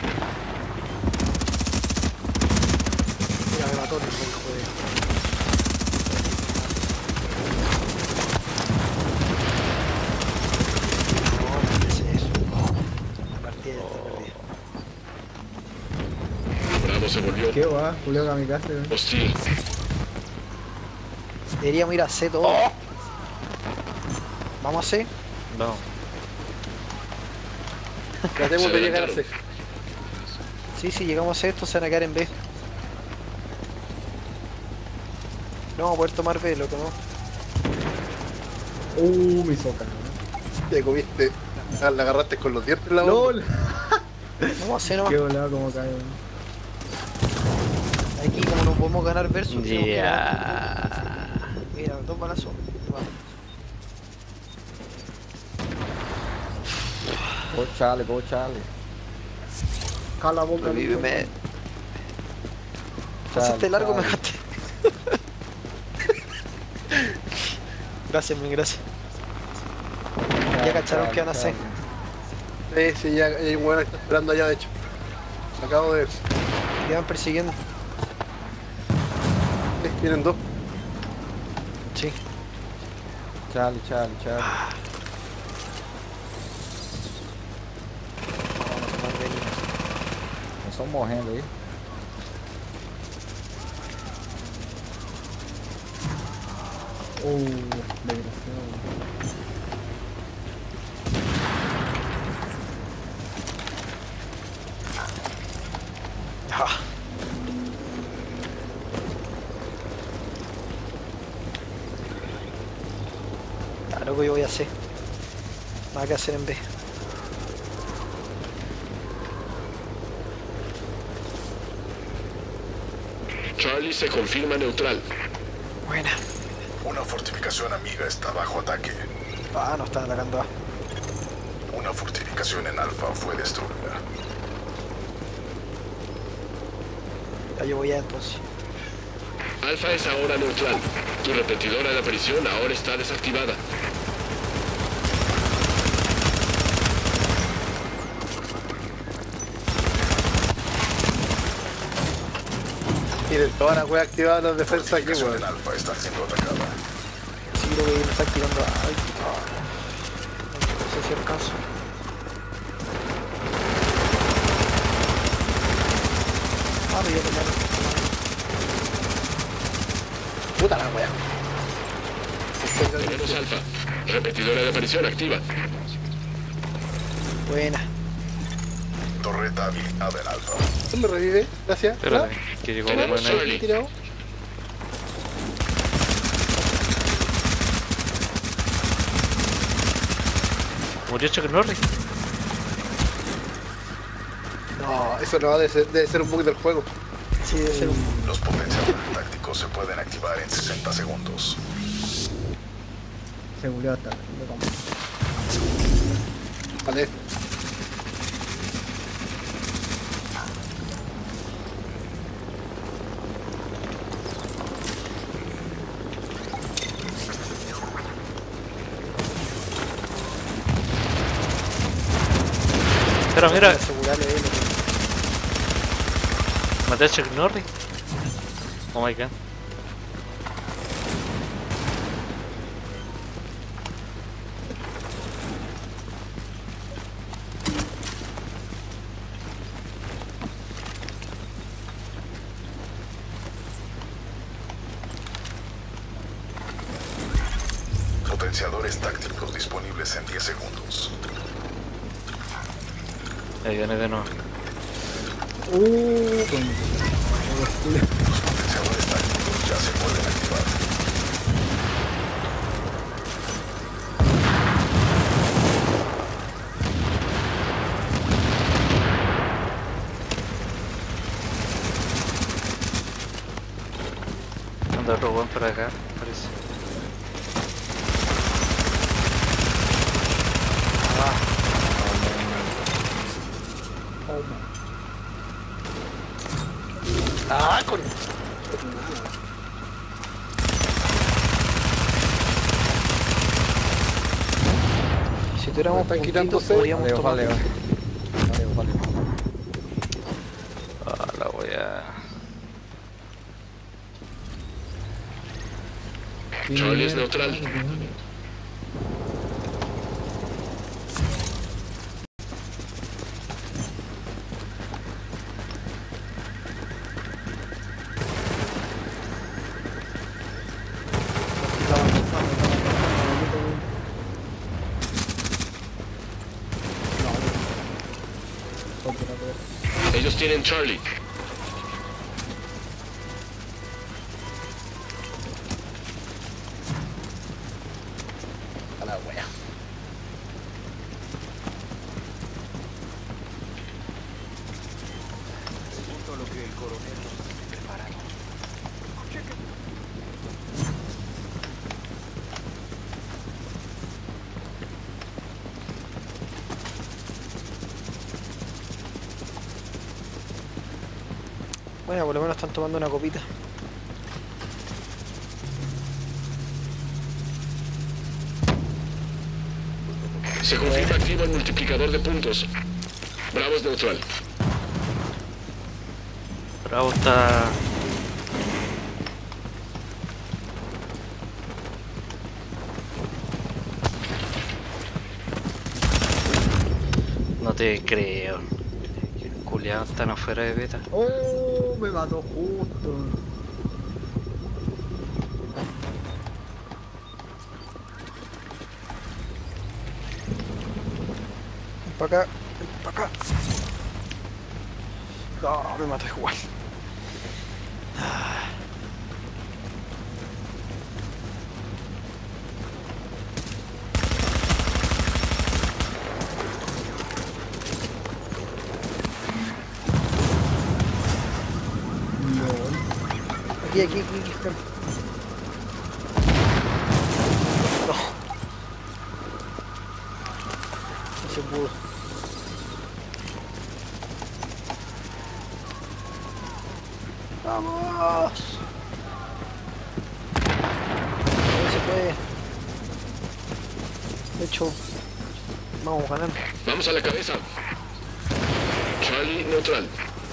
Mira, me mató el hijo de... No, no es eso. La partida ya está perdida. Bravo se volvió ¿Qué va? Julio Kamikaze, weón. hostil. Deberíamos ir a C todo. ¡Oh! ¿Vamos a C? No. Tratemos Se de llegar a adelantaron. C. Sí, si llegamos a C, estos se van a quedar en B. No vamos a poder tomar B, loco, ¿no? Uh, mi soca. Te comiste. Ah, la agarraste con los dientes en la boca. LOL. Vamos a C nomás. Qué volado como cae, weón. Aquí como no podemos ganar versus, tenemos que ganar. Ya. Mira, dos balazos. Vamos. Go Charlie, go Charlie. Cala boca. Revíveme. Pasaste largo, me dejaste. Gracias, mi gracias. Ya cacharon que van a hacer. Sí, sí, ya hay un weón que está esperando allá, de hecho. Acabo de ver. Te van persiguiendo. Sí, vienen dos. Sí. Charlie, Charlie, Charlie. Nós estamos morrendo aí. Uh, desgraciado. Ah. Claro que yo voy a hacer. Nada que hacer en B. Charlie se confirma neutral. Buena. Una fortificación amiga está bajo ataque. Ah, no están atacando A. Una fortificación en Alfa fue destruida. Ya yo voy a entonces. Alfa es ahora neutral. Tu repetidora de aparición ahora está desactivada. Y de todas las weas activadas las defensas aquí, Fortificación weón. en Alfa está siendo atacada. Sí, creo que me está activando. Ay, ah. No sé si alcanzo. Ah, pero ya tomaron. Puta la wea. Tenemos Alfa. Repetidora de aparición activa. Buena. Torreta habilitada en Alfa. ¿Quién me revive? Gracias. Espérate, que llegó Tenemos buena ahí. Charlie. Tirado. Murió Chuck Norris. No, eso no debe ser, debe ser un bug del juego. Sí, debe ser un... Los potenciadores tácticos se pueden activar en sesenta segundos. Seguridad está. Vale. Pero mira, asegurarle él. maté a Chuck Norris. Oh my god. Potenciadores tácticos disponibles en diez segundos. Ahí viene de nuevo. Uh, con... Los potenciadores tácticos ya se pueden activar. Anda otro weón por acá, parece. Ah, con... Si tuviéramos están quitando puntitos, seis. podríamos Vale, tomar. vale, vale, vale. Ah, la wea. Charlie es neutral. Ellos tienen Charlie. A la wea. Junto a lo que el coronel nos prepara. Bueno, por lo menos están tomando una copita. Se confirma activo el multiplicador de puntos. Bravo es neutral. Bravo está. No te creo. Culeados están afuera de beta. Oh, me mató justo. Ven para acá, ven para acá. No, me mató igual. Ah. Aquí, aquí, aquí, aquí. Ven. No. No se pudo. ¡Vamos! No se puede. De hecho, vamos ganando. Vamos a la cabeza. Charlie neutral.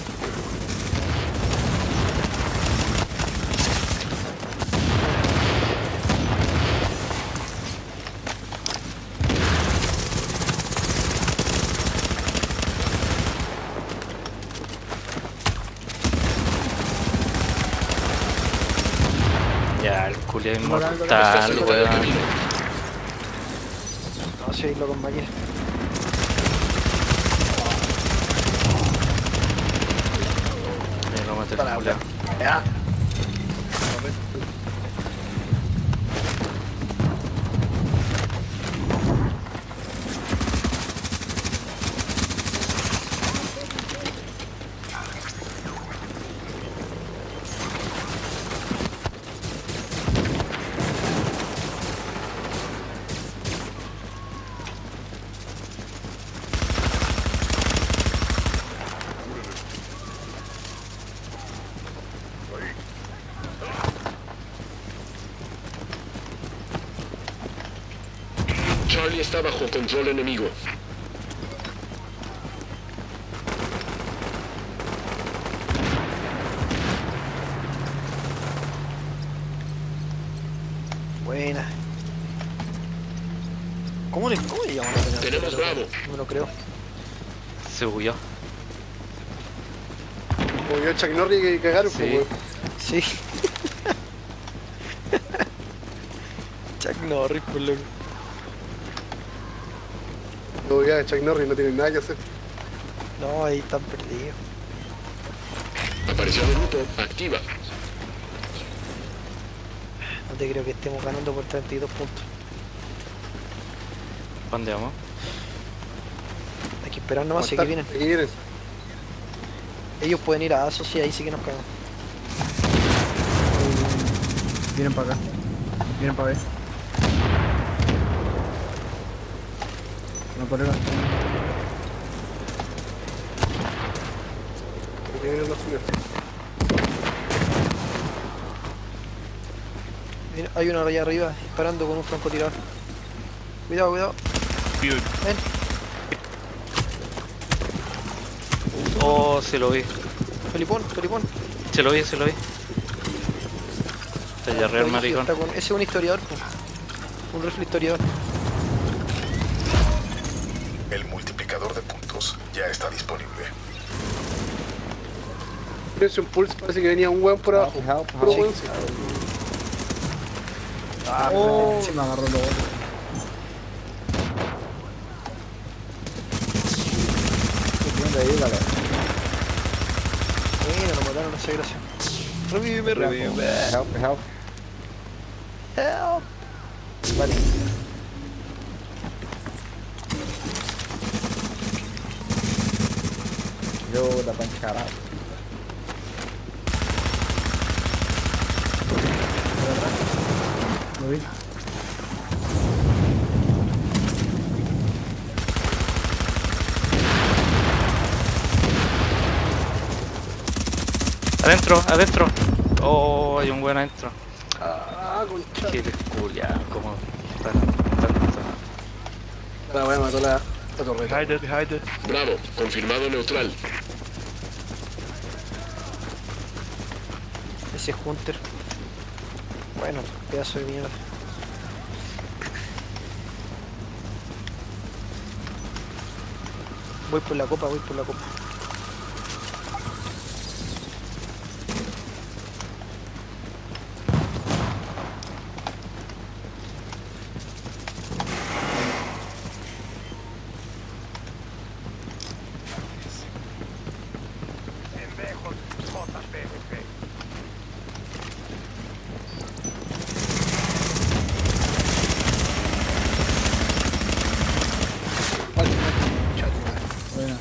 Ya, el culiao Estás inmortal, en mitad del weón. camino. No, seguirlo con máquina. Me lo maté el Para, culiao. Ya. Charlie está bajo control enemigo. Buena. ¿Cómo le, cómo le llaman a pegar? Tenemos Bravo. No me lo creo. Se huyó. Como yo Chuck Norris que cagaron, Sí. pues, weón. Sí. Chuck Norris, por loco. No, ya Chuck Norris no tiene nada que hacer. No, ahí están perdidos. Aparición de grupo activa. No te creo que estemos ganando por treinta y dos puntos. ¿Dónde vamos? Hay que esperar nomás, si que vienen. Aquí vienen. Ellos pueden ir a Asos y ahí sí que nos cagamos. Vienen para acá. Vienen para ver. No por acá. Porque vienen los suyos. Mira, hay uno allá arriba disparando con un francotirador. Cuidado, cuidado. Ven. Oh, se lo vi. Felipón, Felipón. Se lo vi, se lo vi. Está ya real Ahí, maricón. está con- Ese es un historiador, po. Un rifle historiador. El multiplicador de puntos ya está disponible. Presión Pulse, parece que venía un weón por abajo. Help, help, Puro help. weón, sí. Ah, oh, se me agarró lo otro. Ayúdale. Bueno, lo mataron, no sé, gracias. Revíveme, revíveme. Help, help. Help. Vale. Yo la panchara. Lo vi. Adentro, adentro. Oh, hay un buen adentro. Ah, concha. Qué culiao, como tan, tanto. La weá mató la, la torreta. Behind it, behind it. Bravo, confirmado neutral. Ese es Hunter. Bueno, pedazo de mierda. Voy por la copa, voy por la copa. Buena.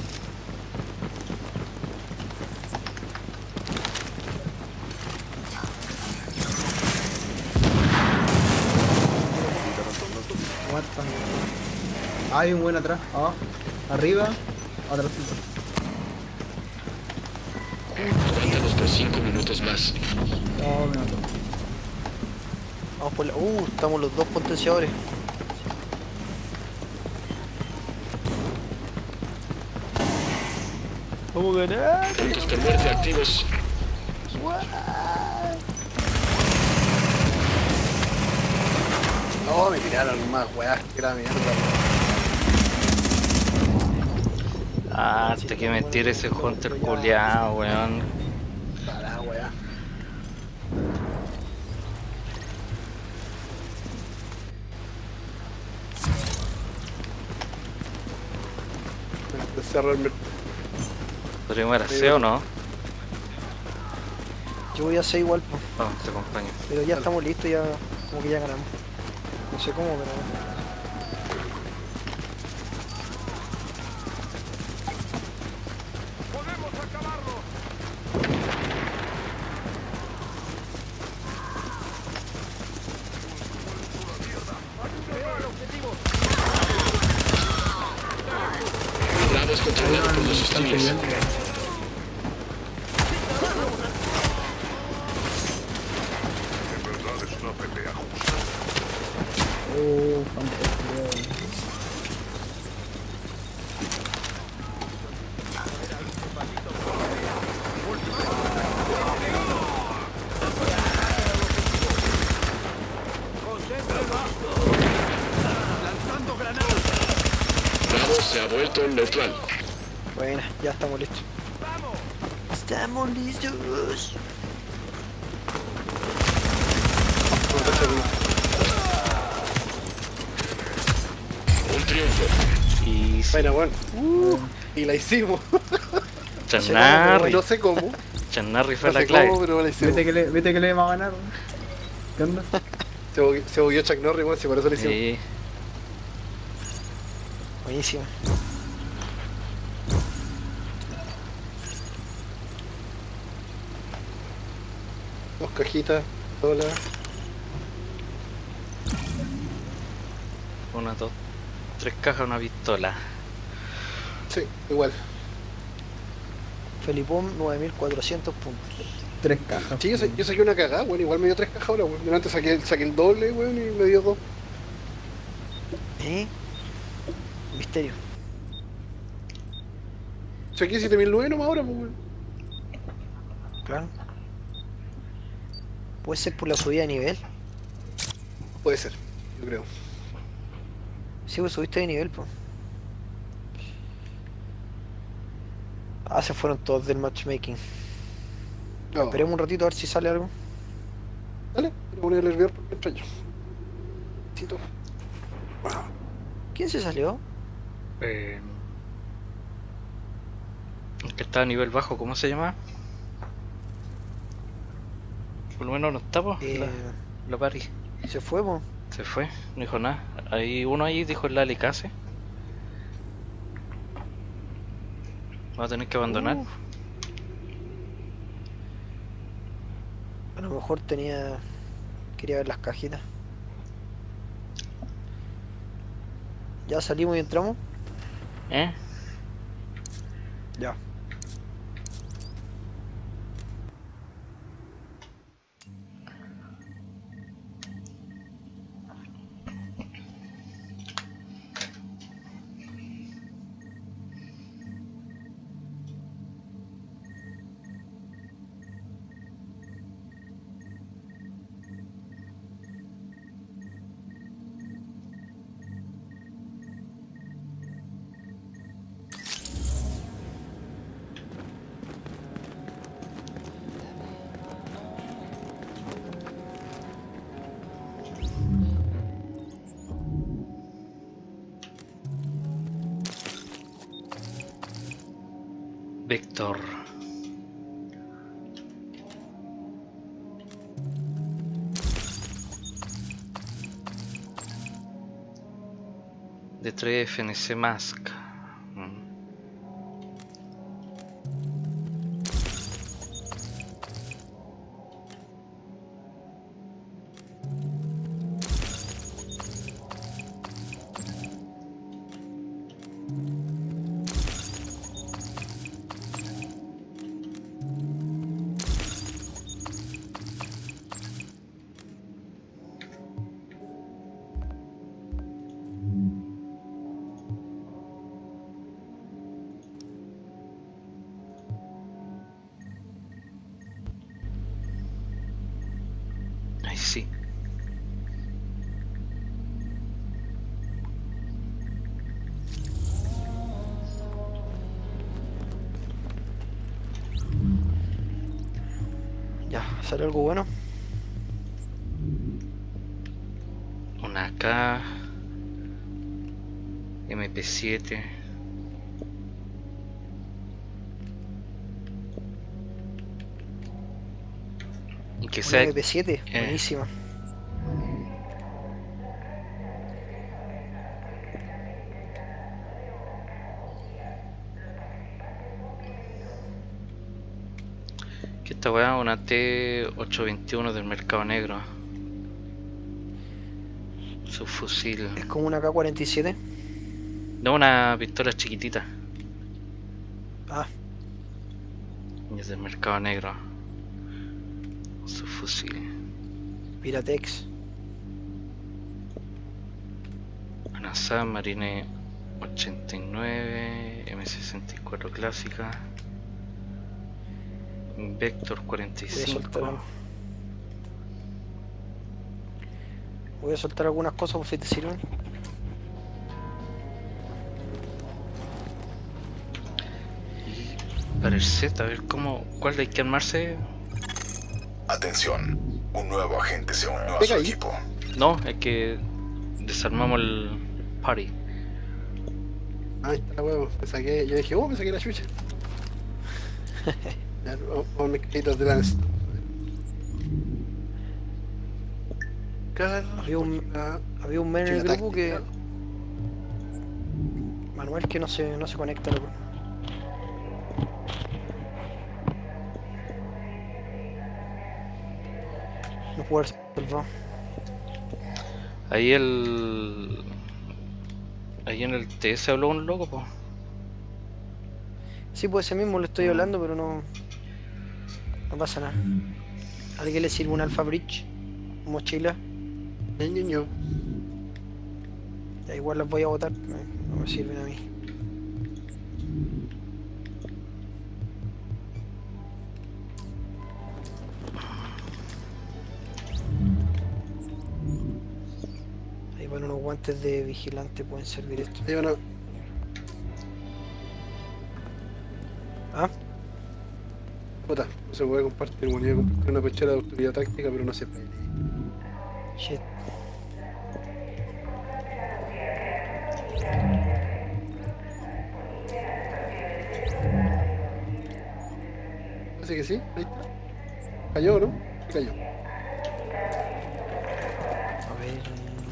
Aguanta. Ah, hay un buen atrás, abajo, arriba, atrásito. Aguántanos por cinco minutos más. No, me mató. Vamos por la... Uh, estamos los dos potenciadores. Vamos a ganar. Puntos de muerte activos. No, me tiraron más weás que la mierda. Ah, te que mentir ese Hunter culiao, weón. Para, weá. Me cerró el mercado. Podríamos ir a C o no. Yo voy a hacer igual, po. Vamos, te acompaño. Pero ya estamos listos, ya como que ya ganamos. No sé cómo, pero... Bravo es controlado por los hostiles. Oh, fantástico. Bravo se ha vuelto neutral. Bueno, ya estamos listos. Estamos listos. Un triunfo. Y Bueno, bueno. Uh, y la hicimos. Chanarri. No sé cómo. Chanarri fue No la sé clave. cómo, pero la hicimos. Vete que le, vete que le vamos a ganar. ¿Qué onda? Se bugueó, se bugueó Chuck Norris, weón, si por eso le hicimos. Sí. Buenísimo. Dos cajitas. Hola. Una, dos, tres cajas, una pistola. Sí, igual. Felipón, nueve mil cuatrocientos puntos. Tres cajas. Sí, yo, sa- yo saqué una cagada, weón. Igual me dio tres cajas ahora, weón. Yo antes saqué, saqué el doble, weón, y me dio dos. ¿Eh? Misterio. Saqué siete mil nueve nomás ahora, pues, weón. Claro. Puede ser por la subida de nivel. Puede ser, yo creo. Sí, pues subiste de nivel, pues. Ah, se fueron todos del matchmaking. No. Esperemos un ratito a ver si sale algo. Dale, voy a poner el hervidor porque extraño. Tito. ¿Quién se salió? Eh, el que está a nivel bajo, ¿cómo se llama? Por lo menos no está, po, Eh, la, la pari. Se fue, pues. Se fue, no dijo nada. Hay uno ahí, dijo el Lali Case. Va a tener que abandonar. Uh. A lo mejor tenía... Quería ver las cajitas. Ya salimos y entramos. ¿Eh? Ya. Vector. De tres F N C Mask. Mm. Ay, sí. Ya, ¿sale algo bueno? Una A K. M P siete. Y que Una sea... M P siete, eh. buenísima. Que esta weá es una T ochocientos veintiuno del mercado negro. Su fusil. Es como una K cuarenta y siete. No, una pistola chiquitita. Ah, Y es del mercado negro. Su fusil. Piratex. Una Submarine ochenta y nueve. M sesenta y cuatro clásica. Vector cuarenta y Voy a soltar, cinco. voy a soltar algunas cosas por si te sirven. Para el set, a ver cómo. ¿Cuál hay que armarse? Atención, un nuevo agente se unió a su Venga ahí. equipo. No, es que desarmamos el party. Ahí está la huevo. Me saqué, yo dije, oh, me saqué la chucha. Ya, vamos a mis cajitas de lance. Había un, había un men en el grupo que... Manuel que no se, no se conecta, loco. No jugar salvado. Ahí el... Ahí en el T S habló un loco, po. Sí, pues ese mismo le estoy hablando, pero no... No pasa nada. ¿A alguien le sirve un Alpha Bridge? ¿Mochila? Ño, Ya igual las voy a botar, no, no me sirven a mí. Ahí van unos guantes de vigilante, pueden servir esto. Ahí van a... ¿Ah? Puta, no se puede compartir, bueno, iba a compartir una pechera de autoridad táctica, pero no se puede. Shit. Parece que sí, ahí está. Cayó, ¿no? Sí cayó. A ver...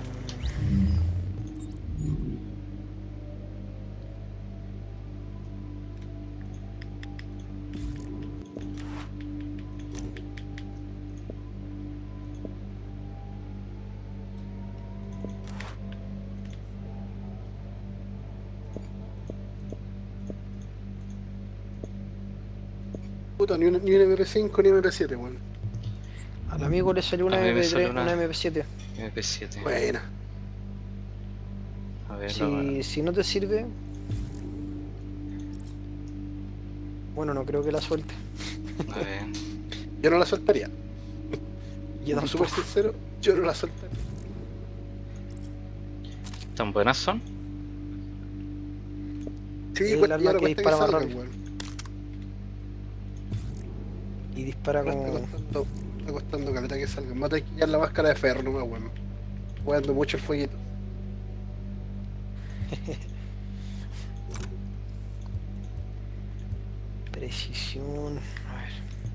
Puta, ni un, ni un M P cinco ni un M P siete, weón. Al amigo le salió una A mí me M P salió tres, una- una M P siete. M P siete. Buena. A ver, la Si, si no te sirve... Bueno, no creo que la suelte. A ver. Yo no la soltaría. Yo Como súper tampoco. sincero, yo no la soltaría. ¿Tan buenas son? Sí, Es el cuesta- arma ya ahora que cuesta dispara más salgan, rápido. weón. Y dispara Ahora como... Está costando, está costando caleta que salgan. Mata que ya la máscara de ferro, no me weón. Jugando mucho el fueguito. Precisión... A ver...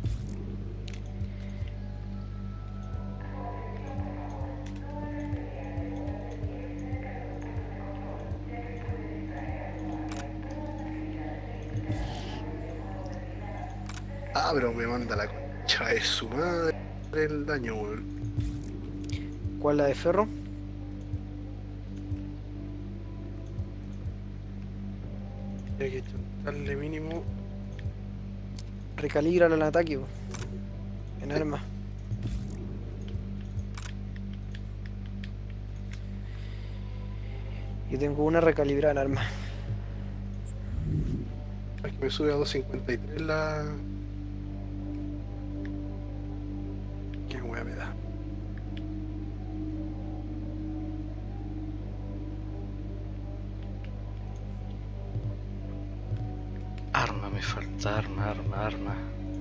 Ah, pero me manda la concha de su madre el daño, weón. ¿Cuál, la de ferro? Hay que darle mínimo. Recalíbrala en ataque, po. En arma. Yo tengo una recalibrada en arma. Ay, que me sube a dos cincuenta y tres la. Qué wea me da. Arma, me falta arma, arma, arma.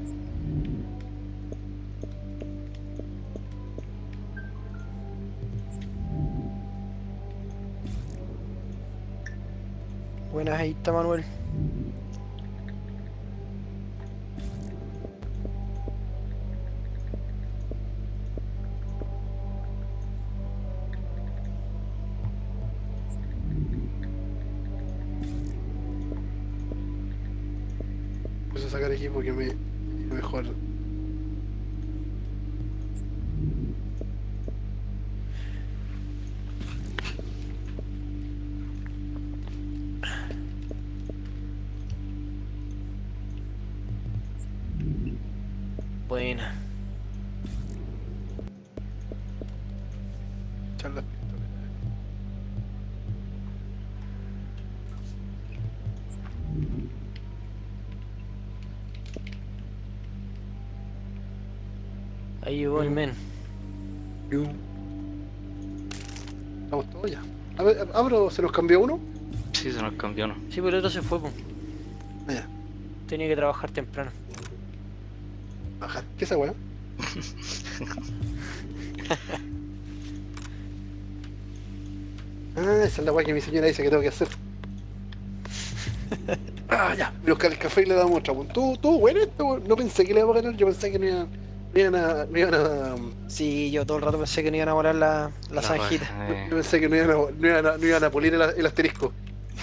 Buenas, ahí está Manuel. Empiezo a sacar equipo que me. Mejor. Buena. Echar las pistolas. Ahí llegó el men. Estamos todos ya. A ver, abro, ¿se nos cambió uno? Sí, se nos cambió, ¿no? Sí, pero el otro se fue, po. Ah, ya. Tenía que trabajar temprano. Bajar. ¿Qué es esa weá? Ah, esa es la weá que mi señora dice que tengo que hacer. Ah, ya. Me buscar el café y le damos otra. Tú, tú, bueno, esto, no pensé que le iba a ganar, yo pensé que no iban, no iban a. No iban a Sí, yo todo el rato pensé que no iban a volar la, la La zanjita. raja, eh. yo pensé que no iban a, no iban a, no iban a pulir el, el asterisco.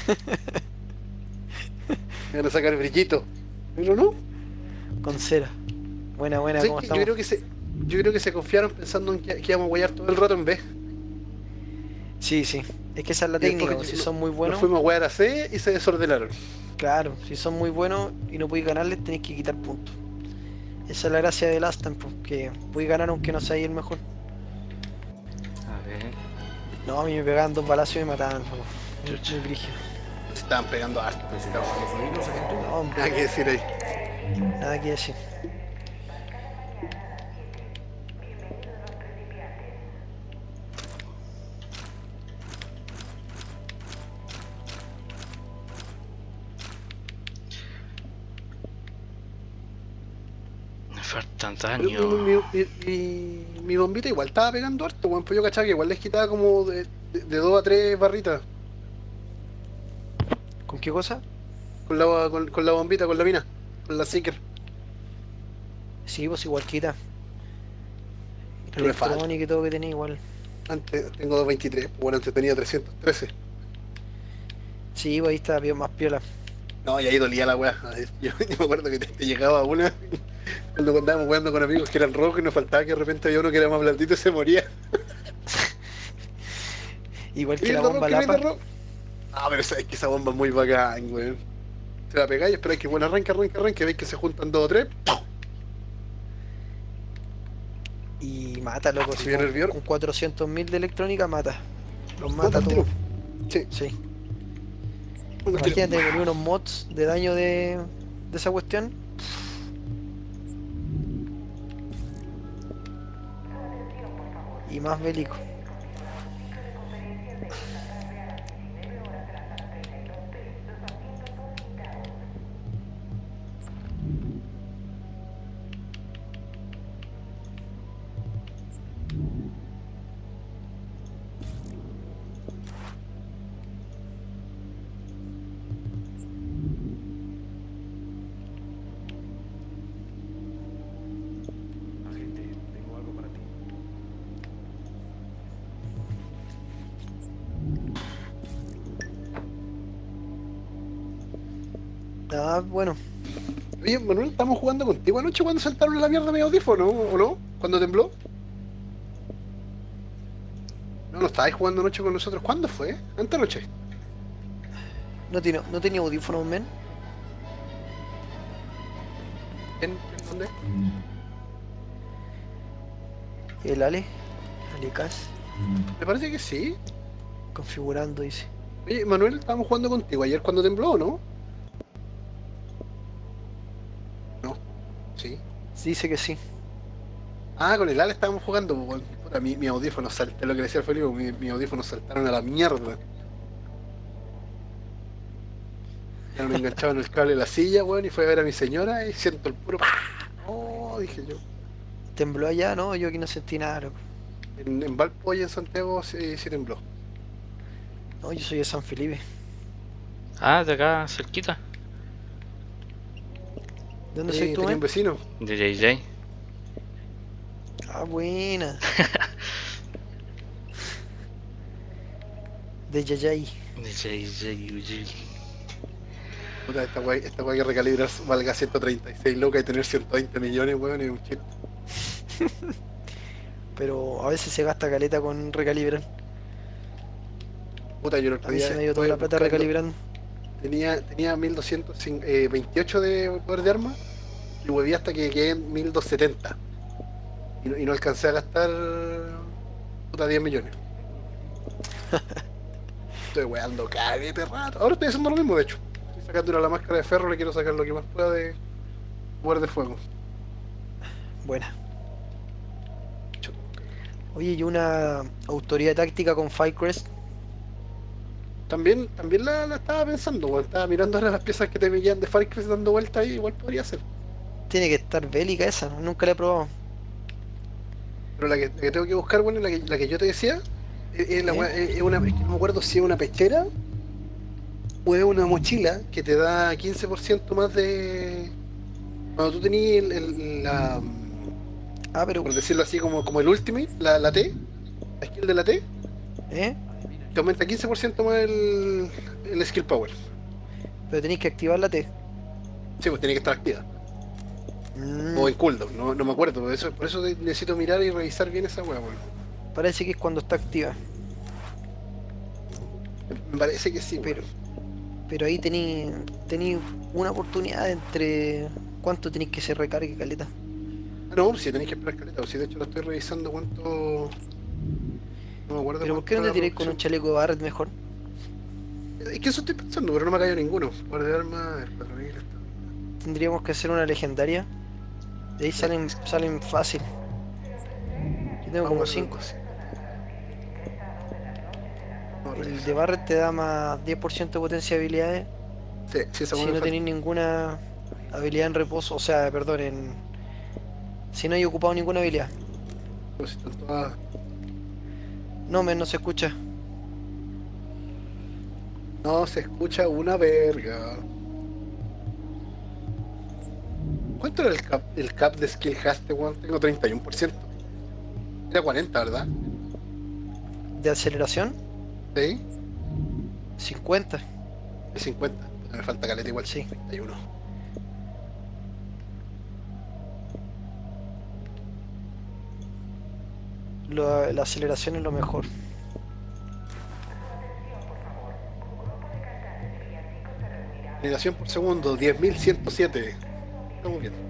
Iban a sacar el brillito. Pero no. Con cera. Buena, buena, ¿Sabes ¿cómo qué? estamos? Yo creo que se, yo creo que se confiaron pensando en que, que íbamos a guayar todo el rato en B. Sí, sí. Es que esa es la Y técnica, después si no- son muy Nos buenos. fuimos a guayar a C y se desordenaron. Claro, si son muy buenos y no podéis ganarles, tenéis que quitar puntos. Esa es la gracia de Last Time, pues, que podéis ganar aunque no seáis el mejor. A ver. No, a mí me pegaban dos balazos y me mataban. po. Muy, muy brígido. Se estaban pegando harto. No, Nada que decir ahí. nada que decir. Me faltan Pero daño. Mi, mi, mi- mi bombita igual estaba pegando harto, weón, pues yo cachaba que igual les quitaba como de, de, de dos a tres barritas. ¿Con qué cosa? Con la, con, con la bombita, con la mina, con la Seeker. Sí, pues igual quita. Pero me falta. Electrónica y todo que tenía igual. Antes tengo doscientos veintitrés, pues bueno, antes tenía trescientos trece. Sí, pues ahí está pio- más piola. No, y ahí dolía la weá. Yo, yo me acuerdo que te, te llegaba una cuando andábamos jugando con amigos que eran rojos y nos faltaba que de repente había uno que era más blandito y se moría. Igual que ¿Qué la es de bomba rock? ¿Qué es de Lapa. rock? Ah, pero sabes que esa bomba es muy bacán, weón. Se la pegáis y esperáis que bueno, arranque, arranque, arranque, veis que se juntan dos o tres. ¡pum! Y mata, loco. Si Si viene el con, Bior. con cuatrocientos mil de electrónica mata. Los Mata mata al todos. tiro. Sí. Sí. Mata al tiro. Imagínate poner unos mods de daño de, de esa cuestión. Y más bélico. Agente, tengo algo para ti. Ah, bueno. Oye, Manuel, estamos jugando contigo anoche cuando saltaron a la mierda mi audífono, ¿o no? ¿Cuando tembló? No, no estabais jugando anoche con nosotros. ¿Cuándo fue? ¿Ante anoche? No tiene, no tenía audífonos, men. ¿En dónde? El Ale. Alecas. Me parece que sí. Configurando, dice. Oye, Manuel, estábamos jugando contigo ayer cuando tembló, ¿o no? No. Sí. Dice que sí. Ah, con el ala estábamos jugando, pues, weón. Puta, mi, mi audífono saltó, lo que decía el Felipe, mi, mi audífonos saltaron a la mierda. Ya me enganchaba en el cable de la silla, weón, y fue a ver a mi señora y siento el puro... Oh, dije yo. Tembló allá, ¿no? Yo aquí no sentí nada, loco. En, en Valpo y en Santiago sí, sí tembló. No, yo soy de San Felipe. Ah, de acá cerquita. ¿De dónde Sí, soy tú, tenía un men? vecino. De J J. Ah, buena. De Yayay. De J J U G. Puta, esta weá esta weá que recalibrar valga ciento treinta y seis lucas y tener ciento veinte millones, weón, es un chiste. Pero a veces se gasta caleta con recalibrar. Puta, yo el A otro mí día se me dio toda estuve la plata buscando- recalibrando. Tenía, tenía mil doscientos veintiocho de poder de arma y hueví hasta que quedé en mil doscientos setenta. Y, no- y no alcancé a gastar puta diez millones. Estoy weando caleta rato. Ahora estoy haciendo lo mismo, de hecho. Estoy sacando la máscara de ferro, le quiero sacar lo que más pueda de poder de fuego. Buena. Oye, y una autoridad táctica con Firecrest. También, también la, la estaba pensando, weón. Estaba mirando ahora las piezas que te veían de Firecrest dando vuelta ahí, igual podría ser. Tiene que estar bélica esa, ¿no? Nunca la he probado. Pero la que, la que tengo que buscar, bueno, la que, la que yo te decía, es, es la ¿Eh? weá- es- es una, es que no me acuerdo si es una pechera o es una mochila que te da quince por ciento más de... Cuando tú tenías el, el- la... Ah, pero... por decirlo así, como, como el Ultimate, la, la T, la skill de la T, ¿Eh? te aumenta quince por ciento más el, el skill power. Pero tenéis que activar la T. Sí, pues tiene que estar activa. Mm, O en cooldown, no, no me acuerdo. Por eso, por eso necesito mirar y revisar bien esa weá, weón. parece que es cuando está activa. Me parece que sí, Pero, weón. pero ahí tení, tení una oportunidad entre cuánto tenéis que se recargue, caleta. Ah, no, si tenéis que esperar caleta, si de hecho lo estoy revisando cuánto. No me acuerdo. Pero ¿por qué no cuánto te era la tiráis con un producción. chaleco de Barret mejor? Es que eso estoy pensando, pero no me ha caído ninguno. Par de armas, el cuatro mil, Tendríamos que hacer una legendaria. De ahí salen, salen fácil. Yo tengo como cinco. El de Barret te da más diez por ciento de potencia de habilidades. Sí, sí, esa Si buena no falta. tenéis ninguna habilidad en reposo, o sea, perdón, en... si no hay ocupado ninguna habilidad. Pues están todas. No, men, no se escucha. No se escucha una verga. ¿Cuánto era el cap, el cap de skill haste, weón? Tengo treinta y uno por ciento. Era cuarenta, ¿verdad? De aceleración, Sí, cincuenta. es cincuenta. Me falta caleta igual, Sí. treinta y uno. Lo- la aceleración es lo mejor. Generación por segundo, diez mil ciento siete. Estamos bien.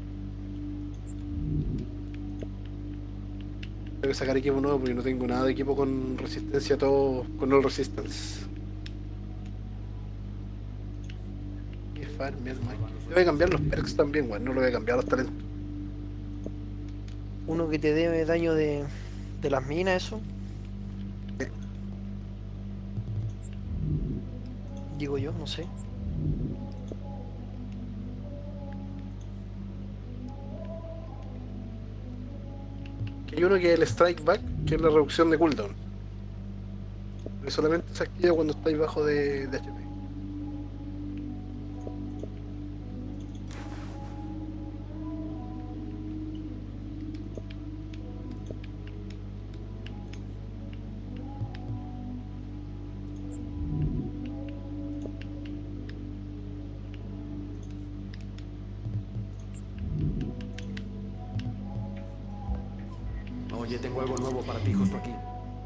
Tengo que sacar equipo nuevo porque no tengo nada de equipo con resistencia, todo con all resistance. Y farmear, man. Yo voy a cambiar los perks también, weón. No lo voy a cambiar los talentos. Uno que te dé daño de, de las minas, eso. Digo yo, no sé. Que hay uno que es el strike back, que es la reducción de cooldown. Que solamente se activa cuando estáis bajo de, de H P. Oye, tengo algo nuevo para ti justo aquí.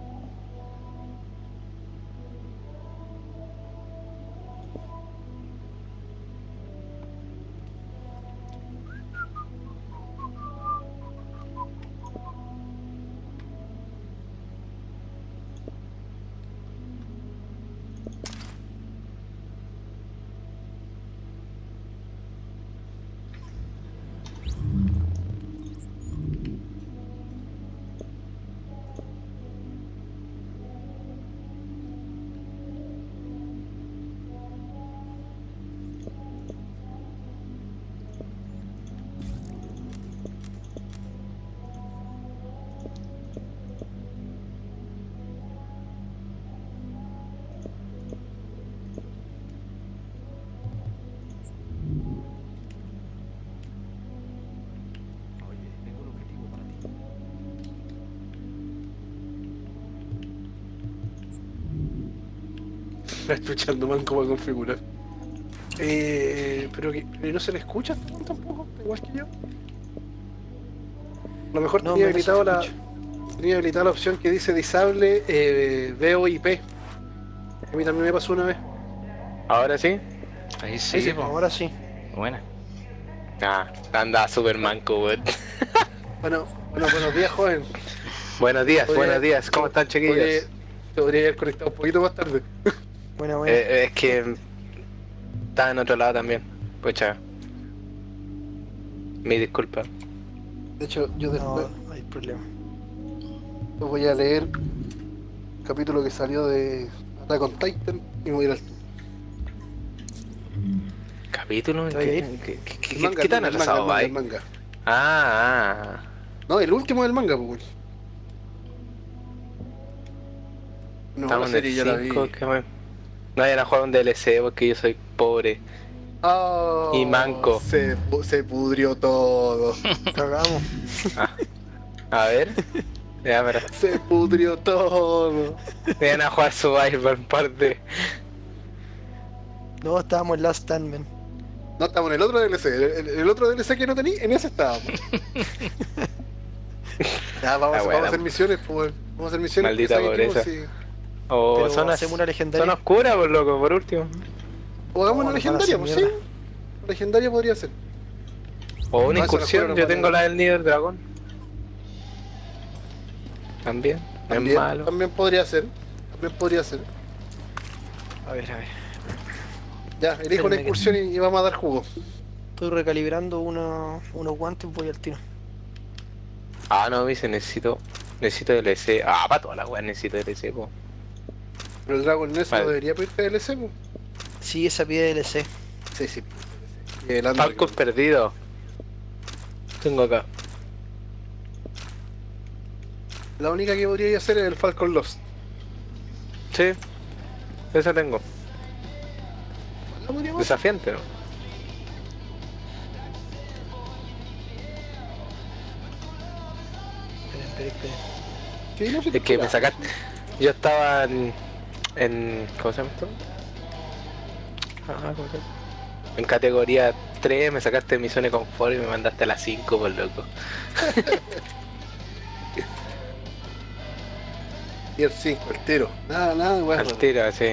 Oye, tengo un objetivo para ti. Está escuchando man cómo configurar. Eh, pero que pero no se le escucha tampoco, igual que yo. A lo mejor No, tenía, me habilitado se la, escucha. tenía habilitada la opción que dice disable eh, V O I P. A mí también me pasó una vez. ¿Ahora sí? Ahí sí, Ahí sí, po. Ahora sí. Buena. Ah, anda super manco, weón. Bueno, bueno, buenos días, joven. Buenos días, Podría- buenos días. ¿Cómo están, chiquillos? Podría, podría haber conectado un poquito más tarde. Buena, buena. Eh, es que estaba en otro lado también. Pucha. Mi disculpa. De hecho, yo después No, no hay problema. os voy a leer el capítulo que salió de Attack on Titan y me voy a ir al ¿Capítulo? ¿Te vas a ¿Qué, ir? qué, qué, qué- el manga, qué tan el manga, atrasado el manga, va? el manga. Ah, ah. No, el último del manga, pues. No, Estamos la en serie el ya la vi. cinco, que me... No vayan a jugar un D L C porque yo soy pobre. Oh, Y manco. Se, pu- se pudrió todo. Cagamos. Ah. A ver. Ya, pero. Se pudrió todo. Vayan a jugar Survivor parte. No, estábamos en Last Stand, man. No, estamos en el otro D L C. El, el otro D L C que no tení, en ese estábamos. Ya, vamos, Ah, vamos bueno. a hacer misiones, pues. Vamos a hacer misiones. Maldita ¿sabes qué? pobreza. Pues, sí. O Pero zonas, hacemos una legendaria. zona oscura, por loco, por último. O hagamos No, una nos van a legendaria, hacer pues sí. mierda. Legendaria podría ser. O una No, esa la incursión, oscura yo no tengo puede- la del Nido del Dragón. También, no es También, malo. también podría ser. También podría ser. A ver, a ver. Ya, elijo Espérenme una que- incursión y, y vamos a dar jugo. Estoy recalibrando una, unos guantes, voy al tiro. Ah, no, me dice, necesito, necesito D L C. Ah, para toda la weá necesito D L C, po. Pero el Dragon Nest Vale. no debería pedir D L C, pues. Sí, esa pide D L C. Sí, sí. Y el Android. Falcon perdido. Tengo acá. La única que podría hacer es el Falcon Lost. Sí, esa tengo. ¿La podríamos hacer? Desafiante, ¿no? Esperen, esperen, esperen. Sí, no sé Es que me sacaste. Yo estaba en. en ¿Cómo se llama esto? Ah, ¿cómo se llama? En categoría tres me sacaste de mi zona de confort y me mandaste a la cinco, por loco. Tier cinco, el tiro. Nada, nada, weón. Al tiro, así.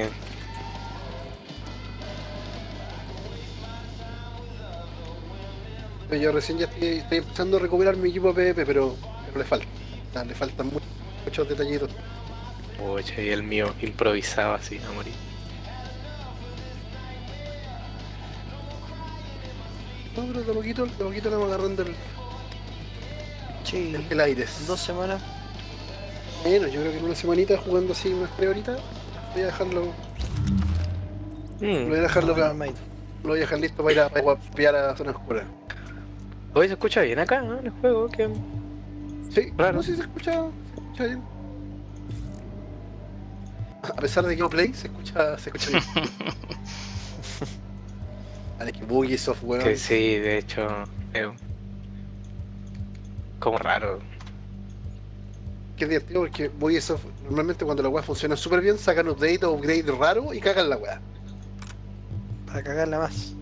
Yo recién ya estoy, estoy empezando a recuperar mi equipo P V P, pero, pero le falta. Ah, le faltan mu- muchos detallitos. Oye, y el mío improvisado así, a morir. No, pero de poquito, de poquito le vamos agarrando el, Sí, el, el aire. dos semanas. Bueno, yo creo que en una semanita jugando así unas tres horitas, voy a dejarlo. Mm. Voy a dejarlo No, acá. no, no, Lo voy a dejar listo para ir a, para pillar a la zona oscura. Hoy se escucha bien acá, ¿no? El juego, que. Sí, Claro. no sé si se escucha, se escucha bien. A pesar de que no play, se escucha, se escucha bien. Vale, que buggy software. Que sí, de hecho. Es como raro. Que es divertido porque buggy software, normalmente cuando la weá funciona súper bien, sacan update o upgrade raro y cagan la weá. Para cagarla más.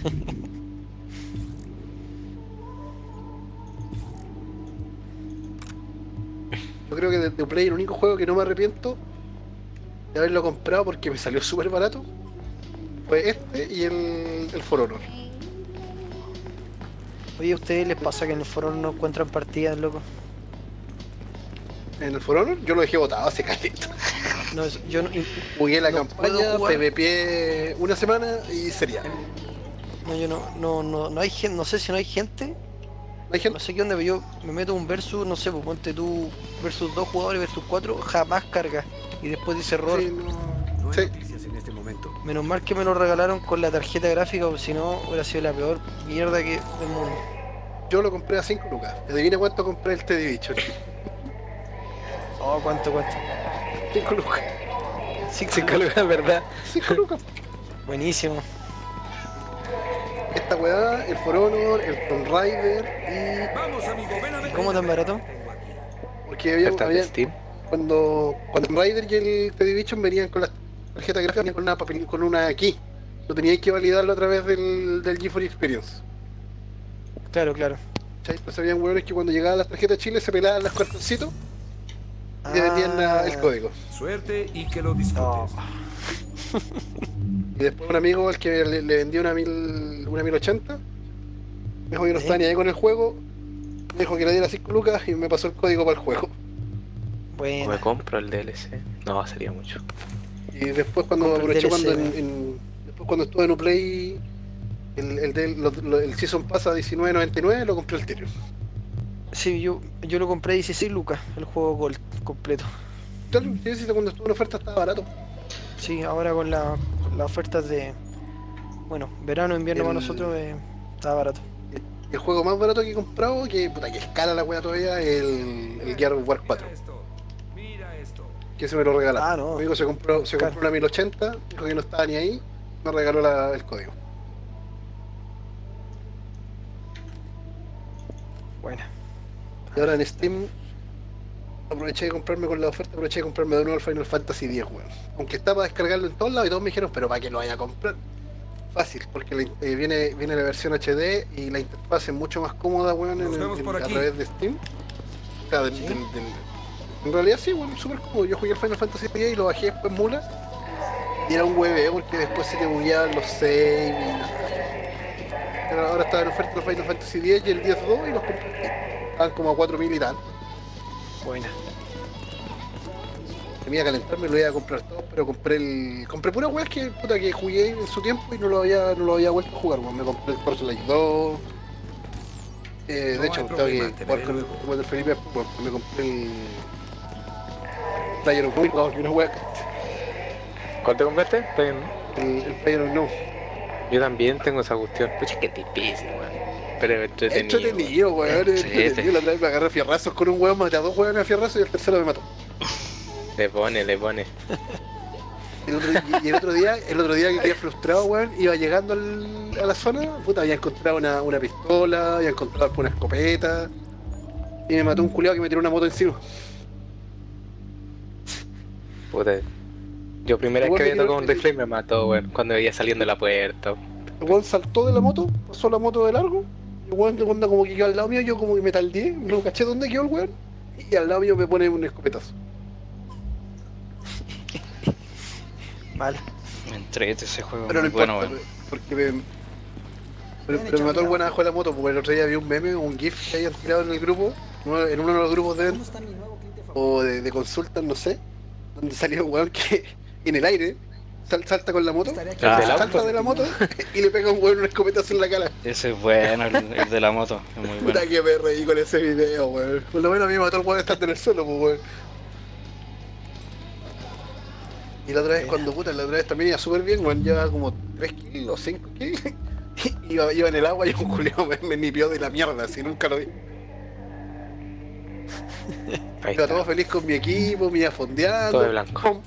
Yo creo que de, de Play el único juego que no me arrepiento de haberlo comprado porque me salió súper barato fue este y el, el For Honor. Oye, ¿a ustedes les pasa que en el foro no encuentran partidas, loco? En el For Honor yo lo dejé botado hace caleta. No, es- yo no, y- Jugué la No campaña, puedo jugar. PvP una semana y sería. no, yo no, no, no, no hay gente, no sé si no hay gente, ¿No hay gente? no sé qué onda, pero yo me meto un versus, no sé, pues ponte tú versus dos jugadores versus cuatro, jamás carga. Y después dice error. Sí, no. No hay Sí. noticias en este momento. Menos mal que me lo regalaron con la tarjeta gráfica, o si no, hubiera sido la peor mierda que del mundo. Yo lo compré a cinco lucas. Adivina cuánto compré el T D Division. Oh, cuánto, cuánto. cinco lucas. Cinco Cinco lucas, ¿verdad? cinco lucas. Buenísimo. Esta weá, el For Honor, el Tomb Raider Vamos, amigo, ven a ver. ¿Cómo tan barato? y. Porque había, Ofertas de había- Steam. cuando, cuando Tomb Raider y el T D Division venían con las tarjetas gráficas, venían con una, papel- con una key. Lo teníais que validarlo a través del, del GeForce Experience. Claro, claro. ¿Cachai? Pues habían hueones que cuando llegaban las tarjetas Chile se pelaban los cartoncitos y le vendían la- el código. Suerte y que lo disfrutes. Y después un amigo al que le, le vendió una mil una mil ochenta me dijo que no estaba ni ahí con el juego, me dijo que le diera cinco lucas y me pasó el código para el juego. O Bueno, me compro el D L C. No, sería mucho. Y después cuando Compra el aproveché D L C, cuando en, weón. en- después cuando estuve en Uplay el, el, del- lo- lo- el Season Pass a diecinueve noventa y nueve lo compré al tiro. sí, yo, yo lo compré a dieciséis lucas, el juego Gold completo. Claro, sí, sí, cuando estuvo en oferta estaba barato. Sí, ahora con la- con las ofertas de, bueno, verano, invierno El- para nosotros, eh, está barato. El juego más barato que he comprado, que puta que es cara la wea todavía, es el, el Gear of War cuatro. Mira esto. Que se me lo regalaron. Ah, no. Mi amigo se compró, se Claro. compró una mil ochenta, dijo que no estaba ni ahí, me regaló la- el código. Buena. Y ahora en Steam aproveché de comprarme con la oferta, aproveché de comprarme de nuevo el Final Fantasy diez, weón. Aunque está para descargarlo en todos lados y todos me dijeron, pero para que lo vaya a comprar. fácil, porque la in- eh, viene, viene la versión H D y la interfaz es mucho más cómoda, weón, en, Nos vemos en- por a aquí. través de Steam. O sea, del- del- del- en realidad sí, weón, súper cómodo. Yo jugué el Final Fantasy diez y lo bajé después mula. Y era un hueveo porque después se te bugueaban los saves y... Pero ahora está en oferta el Final Fantasy diez y el diez dos y los compré. Estaban como a cuatro mil y tal. Buena. Me iba a calentarme, lo iba a comprar todo, pero compré el. Compré puras weas que puta que jugué en su tiempo y no lo había, no lo había vuelto a jugar, weón. Me compré el Forza Light dos. Eh, No de hecho, hay tengo problema, que te jugar veré con el luego. con el Felipe, weón, me compré el. Player of No, una wea. ¿Cuál te compraste? Player- El, el Player of No. Yo también tengo esa cuestión. Pucha, que difícil, weón. Pero es entretenido. Entretenido, weón. Sí, Entretenido. sí. La otra vez me agarré a fierrazos con un weón, maté a dos weones a fierrazos y el tercero me mató. Le pone, le pone. El otro, y el otro día, el otro día que quedé frustrado, weón, iba llegando al- a la zona, puta, había encontrado una, una pistola, había encontrado una escopeta, y me mató un culiao que me tiró una moto encima. Puta. Yo primera vez Igual que me había tiró tocado un el- rifle y me mató, weón, cuando veía saliendo de la puerta. El weón saltó de la moto, pasó la moto de largo, y el weón de onda como que quedó al lado mío, yo como que me taldeé, no caché dónde quedó el weón, y al lado mío me pone un escopetazo. Mal. Me entrete ese juego. Pero no muy bueno, importa, weón. porque me... Pero, pero me mató el buen abajo de la moto, porque el otro día vi un meme, un GIF que hayan tirado en el grupo, uno- en uno de los grupos de o de, de consultas, no sé, donde salió un weón que en el aire sal- salta con la moto, Ah. del salta de la moto y le pega a un weón un escopetazo en la cara. Ese es bueno, el, el de la moto. Es muy bueno. Puta que me reí con ese video, weón. Por lo menos a mí me mató el weón estando en el suelo, pues weón. Y la otra vez cuando puta, la otra vez también iba súper bien, weón, llevaba como tres kilos, cinco kilos. Iba, iba en el agua y un culiao me, me nipió de la mierda, así nunca lo vi. Ahí Iba está. todo feliz con mi equipo, me iba fondeando. Todo de blanco. Pum.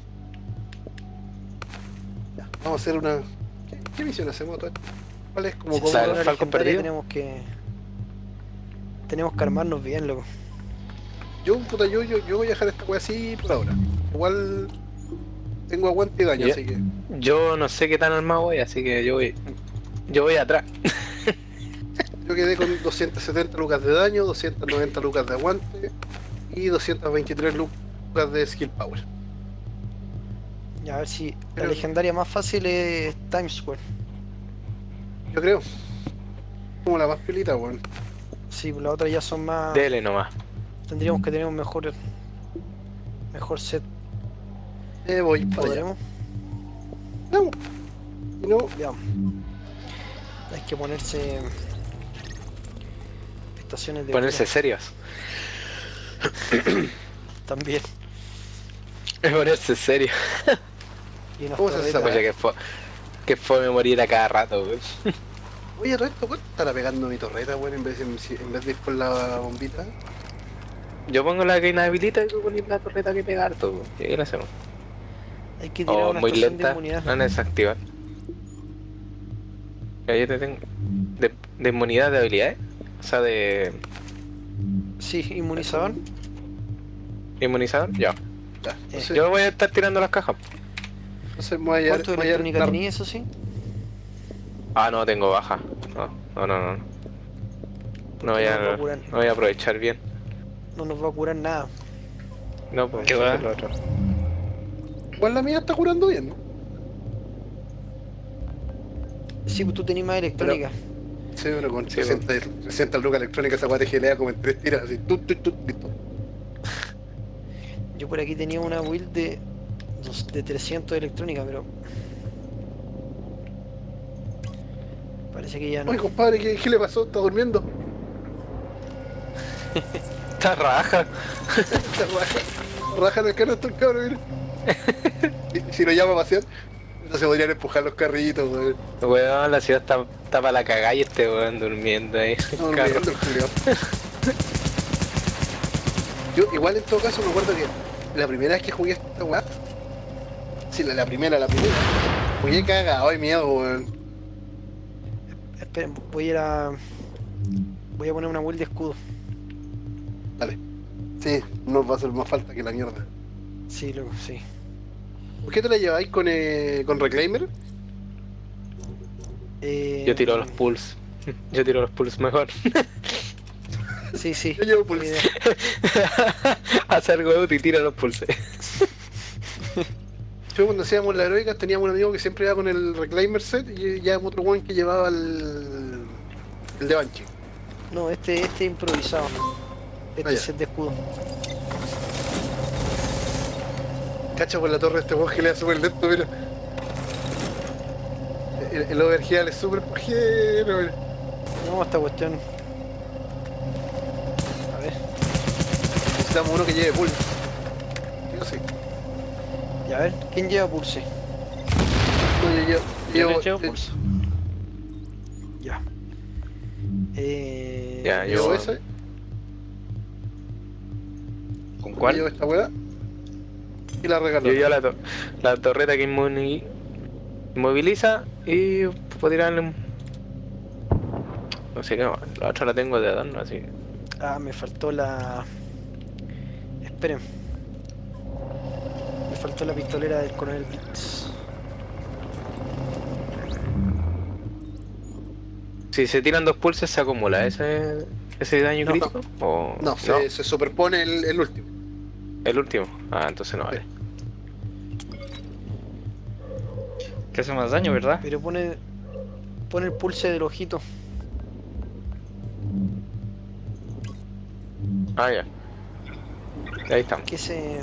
Ya, vamos a hacer una. ¿Qué, qué misión hacemos? todo esto? ¿Cuál es? Como Si como sale el una Falcon legendaria, perdido? tenemos que. Tenemos que armarnos bien, loco. Yo, puta, yo, yo, yo voy a dejar esta wea así por ahora. Igual tengo aguante y daño, Ya. así que. Yo no sé qué tan armado voy, así que yo voy. Yo voy atrás. Yo quedé con doscientas setenta lucas de daño, doscientas noventa lucas de aguante y doscientas veintitrés lucas de skill power. Ya, a ver si la Pero- legendaria más fácil es Times Square. Yo creo. Como la más pilita, weón. Sí, las otras ya son más. Dele nomás. Tendríamos que tener un mejor. Mejor set. Eh, voy para allá. ¿Podremos? No. Y no, Ya. Hay que ponerse. Estaciones de. Ponerse cura serios. también. Es ponerse serio. Y unas ¿Cómo se hace esa torretas. Oye, que fue. Que fue me morir a cada rato, weón. Oye, Resto, ¿cuánto estará pegando mi torreta, weón, en vez de, en vez de ir con la bombita? Yo pongo la que inhabilita y tú pones la torreta que pega harto, weón. ¿Y qué le hacemos? Hay que tirar O una muy estación lenta, de inmunidad. no desactivar. Ya yo te tengo. De, de inmunidad de habilidades. O sea, de Sí, inmunizador. inmunizador. Ya. Ya, Eh, entonces, Yo voy a estar tirando las cajas. entonces me voy a llevar- ¿Cuánto de me voy a electrónica dar- tenía eso sí? Ah, no, tengo baja. No, no, no, no. No voy no a, va a no, curar. voy a aprovechar bien. No nos va a curar nada. No, pues ¿Qué eso va? es lo otro. Igual la mía está curando bien, ¿no? Sí, pues tú tenías más electrónica. Sí, pero con Sí, sesenta, sesenta lucas electrónicas esa weá te gelea como en tres tiras, así, tut, tut, tut, listo. Yo por aquí tenía una build de, dos- de trescientos de electrónica, pero parece que ya no. Oye, compadre, ¿qué, qué le pasó? ¿Está durmiendo? Está raja. Se raja, raja en el canasto el cabrón, mira. Y si lo llama a pasear, entonces podrían empujar los carritos, weón. Weón, la ciudad está, está para la cagada y este weón durmiendo ahí. No, Carro. durmiendo el culiao. Yo igual en todo caso me acuerdo que la primera vez que jugué esta weá, sí, la, la primera, la primera, jugué cagado de miedo, weón. Esperen, voy a ir a. Voy a poner una build de escudo. Dale. Sí, nos va a hacer más falta que la mierda. Sí, loco, sí. ¿Por qué te la lleváis con, eh, con Reclaimer? Eh, Yo tiro los pulls. Yo tiro los pulls mejor. Sí, sí. Yo llevo pulls. Hacer huevo y tira los pulses. Yo cuando hacíamos la heroica teníamos un amigo que siempre iba con el reclaimer set y ya otro one que llevaba el, el de Banshee. No, este este improvisado. Este Ah, ya. set de escudo. Cacha por la torre de este weón que le da súper lento, pero. El, el overheal es súper pajero, mira. No, esta cuestión. A ver. Necesitamos uno que lleve pulse. Yo sí. Y a ver, ¿quién lleva pulse? No, yo, yo, Yo yo, le llevo yo- pulso. Ya. Eh, Ya, llevo yo. ese, ¿Con llevo cuál? esta weá y la regalo. Yo llevo la, to- la torreta que inmuni- inmoviliza y puedo tirarle un. No sé qué más. La otra la tengo de adorno, así que. Ah, me faltó la... Esperen. Me faltó la pistolera del coronel Blitz. Si se tiran dos pulses se acumula ese, ese daño No, crítico. O... No, Se, se superpone el, el último. El último. Ah, entonces no vale. Que hace más daño, ¿verdad? Pero pone... Pone el pulse del ojito. Ah, ya. Ahí estamos. Que se...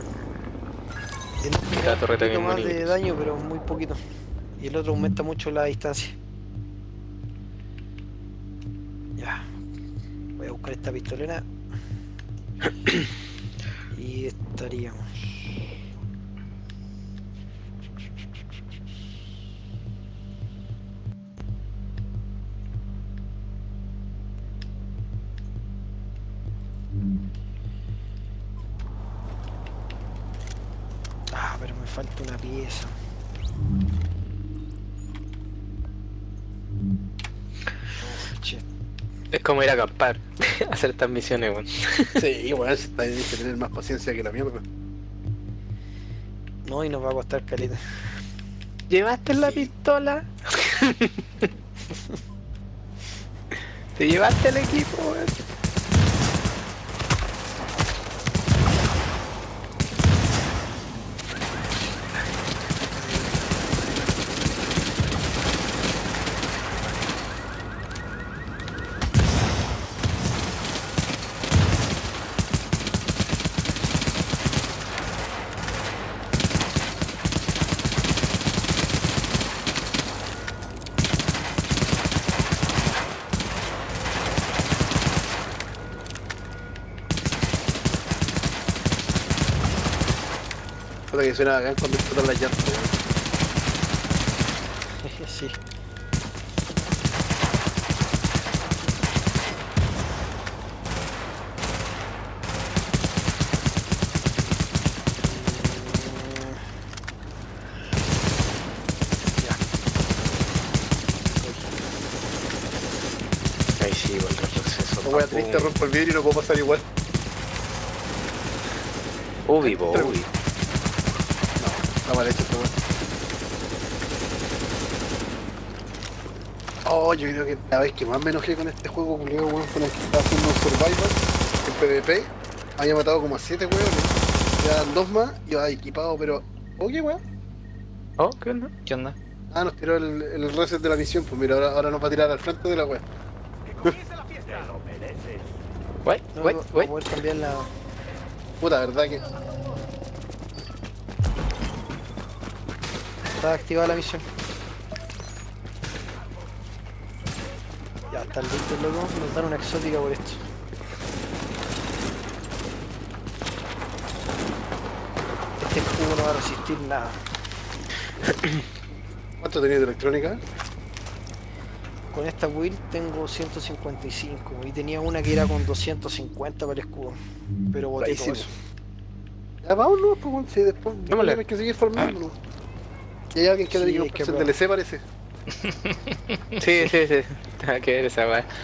La torreta que Un poquito más de inmuniza. daño, pero muy poquito. Y el otro aumenta mucho la distancia. Ya. Voy a buscar esta pistolera. Y estaríamos. Ah, pero me falta una pieza. Oh, che. Es como ir a acampar, hacer estas misiones, weón. Sí, igual se está- hay que tener más paciencia que la mierda. No, y nos va a costar caleta. ¿Llevaste la pistola? ¿Te llevaste el equipo, weón? Puta que suena bacán cuando explotan las llantas. weón. Sí. Ahí sí, weón, el proceso. La wea triste, rompo el vidrio y no puedo pasar igual. Ubi, po, ubi. Está mal hecho esta wea. Oh, yo creo que la vez que más me enojé con este juego, culiao, weón, con el que estaba haciendo un survival en PvP, había matado como a siete weones. Quedaban dos más, iba equipado, pero. Oh, qué weón. Oh, ¿qué onda? ¿Qué onda? Ah, nos tiró el, el reset de la misión, pues mira, ahora, ahora nos va a tirar al frente de la wea. Wait, No, wait, va- va a wait. poder cambiar la... Puta, verdad que. Está activada la misión. Ya, está listo, loco. Nos dan una exótica por esto. Este escudo no va a resistir nada. ¿Cuánto tenía de electrónica? Con esta build tengo ciento cincuenta y cinco y tenía una que era con doscientos cincuenta para el escudo. Pero boté Ahí todo sí. eso. Ya vámonos, pues bueno, si después Démosle. hay que seguir formando. ¿no? Y hay alguien que Sí, tiene que hay que comprarse el D L C, parece. Sí, sí, sí. Tengo que ver esa weá.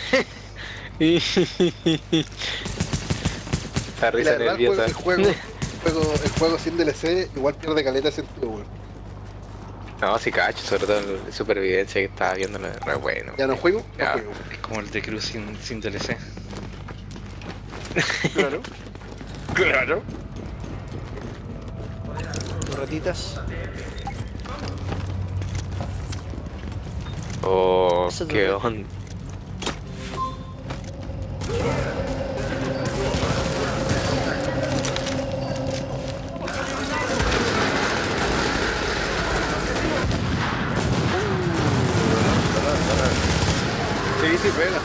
La Y risa la verdad, el juego, nerviosa. el, juego, el, juego, el juego sin D L C igual pierde caleta de sentido, weón. No, sí cacho, sobre todo la supervivencia que estaba viendo, re bueno. ¿Ya no juego? Ya. No juego. Es como el de Cruz sin, sin D L C. Claro. Claro. Ratitas. Oh, Eso es qué lo onda. Sí, sí, pega.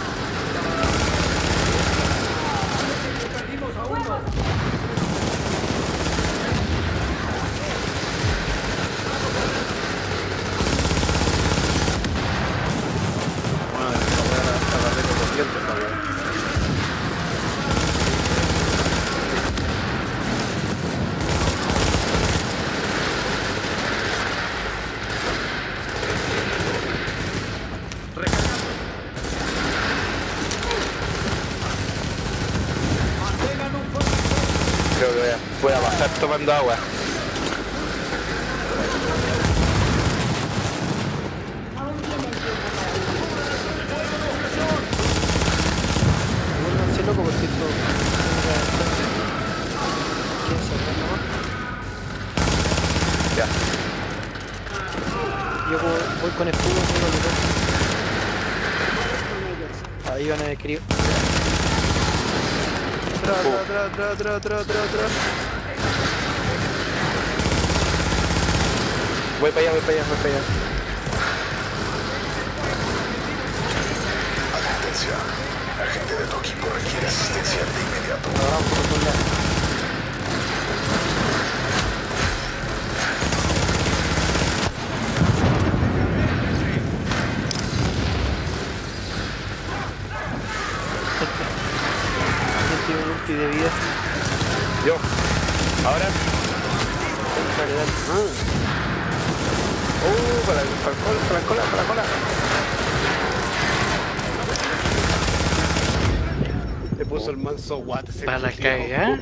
Creo que voy a, voy a bajar tomando agua. Vuélvanse loco porque esto... ¿Quién se atrás nomás? Ya. Yo voy, voy con escudo, voy con el... Ahí van a escribir. Atrás, atrás, atrás, atrás, atrás, atrás, atrás. Voy para allá, voy para allá, voy para allá. Advertencia. Agente de tu equipo requiere asistencia de inmediato. Vamos por otro lado. ¿Quién tiene un ulti de vida? Yo. Ahora. Dale, dale. Uh, para, para, para, para la cola, para la cola. Te puso el manso what ese Para la culiao. cagada.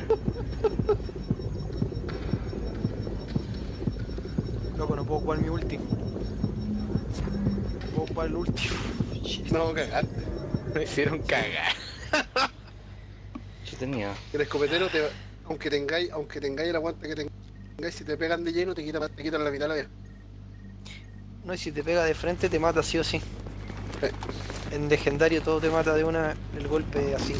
Loco, no puedo jugar mi ulti. No puedo jugar el ulti. No, cagaste. Me hicieron cagar. Yo tenía. El escopetero, te, aunque tengáis aunque tengáis el aguante que tengáis, si te pegan de lleno, te quitan te quitan la mitad de la vida. No, y si te pega de frente te mata sí o sí. Sí. En legendario todo te mata de una, el golpe así.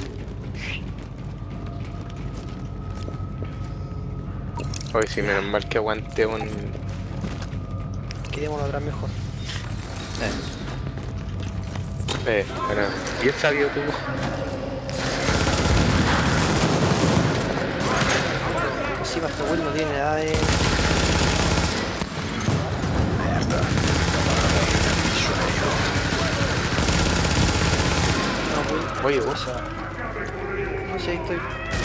Hoy sí, menos mal que aguante un... Quedémonos atrás mejor. Eh, bueno, bien sabio tú. Encima este güey no tiene nada de... No, güey. Oye, vos. O sea, no sé, ahí estoy...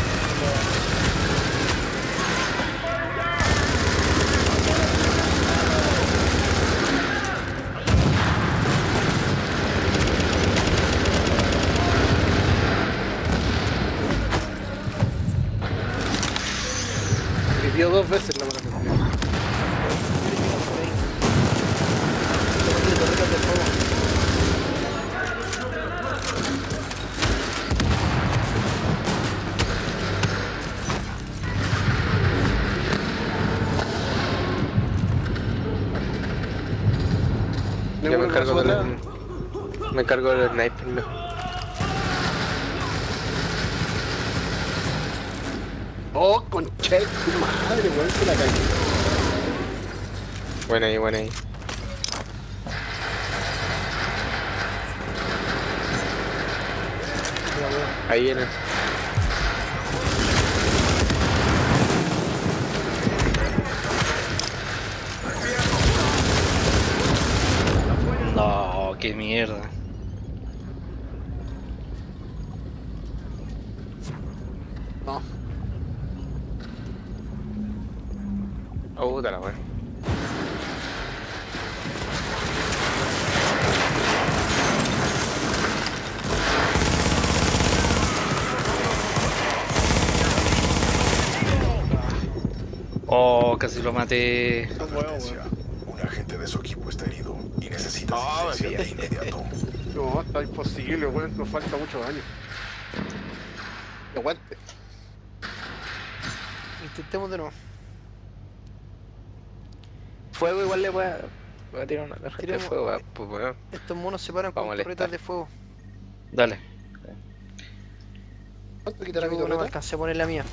Vivió dos veces la maratón. Yo me encargo del... Me encargo del sniper mejor. Oh, concha de tu madre, weón, que la cagué. Buena ahí, buena ahí. Ahí viene. No, qué mierda. No. Oh, puta la wea. Oh, casi lo maté. Advertencia. Un agente de su resistencia de inmediato. No, está imposible, weón. Nos falta mucho daño. Aguante. Intentemos de nuevo. Fuego igual le voy a, voy a tirar una tarjeta Tiremos- de fuego, va, pues weón. Estos monos se paran Va a con molestar. torretas de fuego. Dale. ¿Cuánto quitará mi Yo no me torreta? alcancé a poner la mía.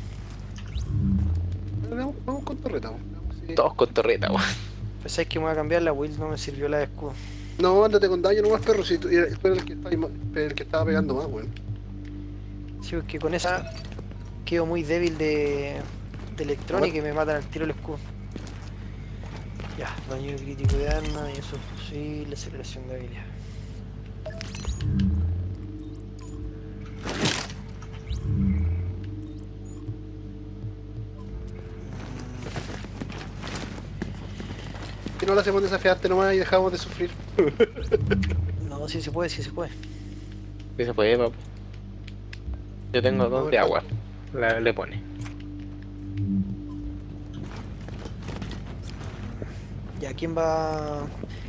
Vamos, vamos con torreta, weón. Sí. Todos con torreta, weón. Pensáis que me voy a cambiar la build, no me sirvió la de escudo. No, ándate con daño nomás, perro. Si tú, tú eres el que, está, el que estaba pegando más, weón. Sí, porque con esa quedo muy débil de, de electrónica y me matan al tiro el escudo. Ya, daño crítico de arma y eso es posible, aceleración de habilidad. Que no lo hacemos desafiarte nomás y dejamos de sufrir. No, sí se puede, sí se puede. Sí se puede, papu. Yo tengo No, dos de no. agua. La, le pone. Ya, ¿quién va?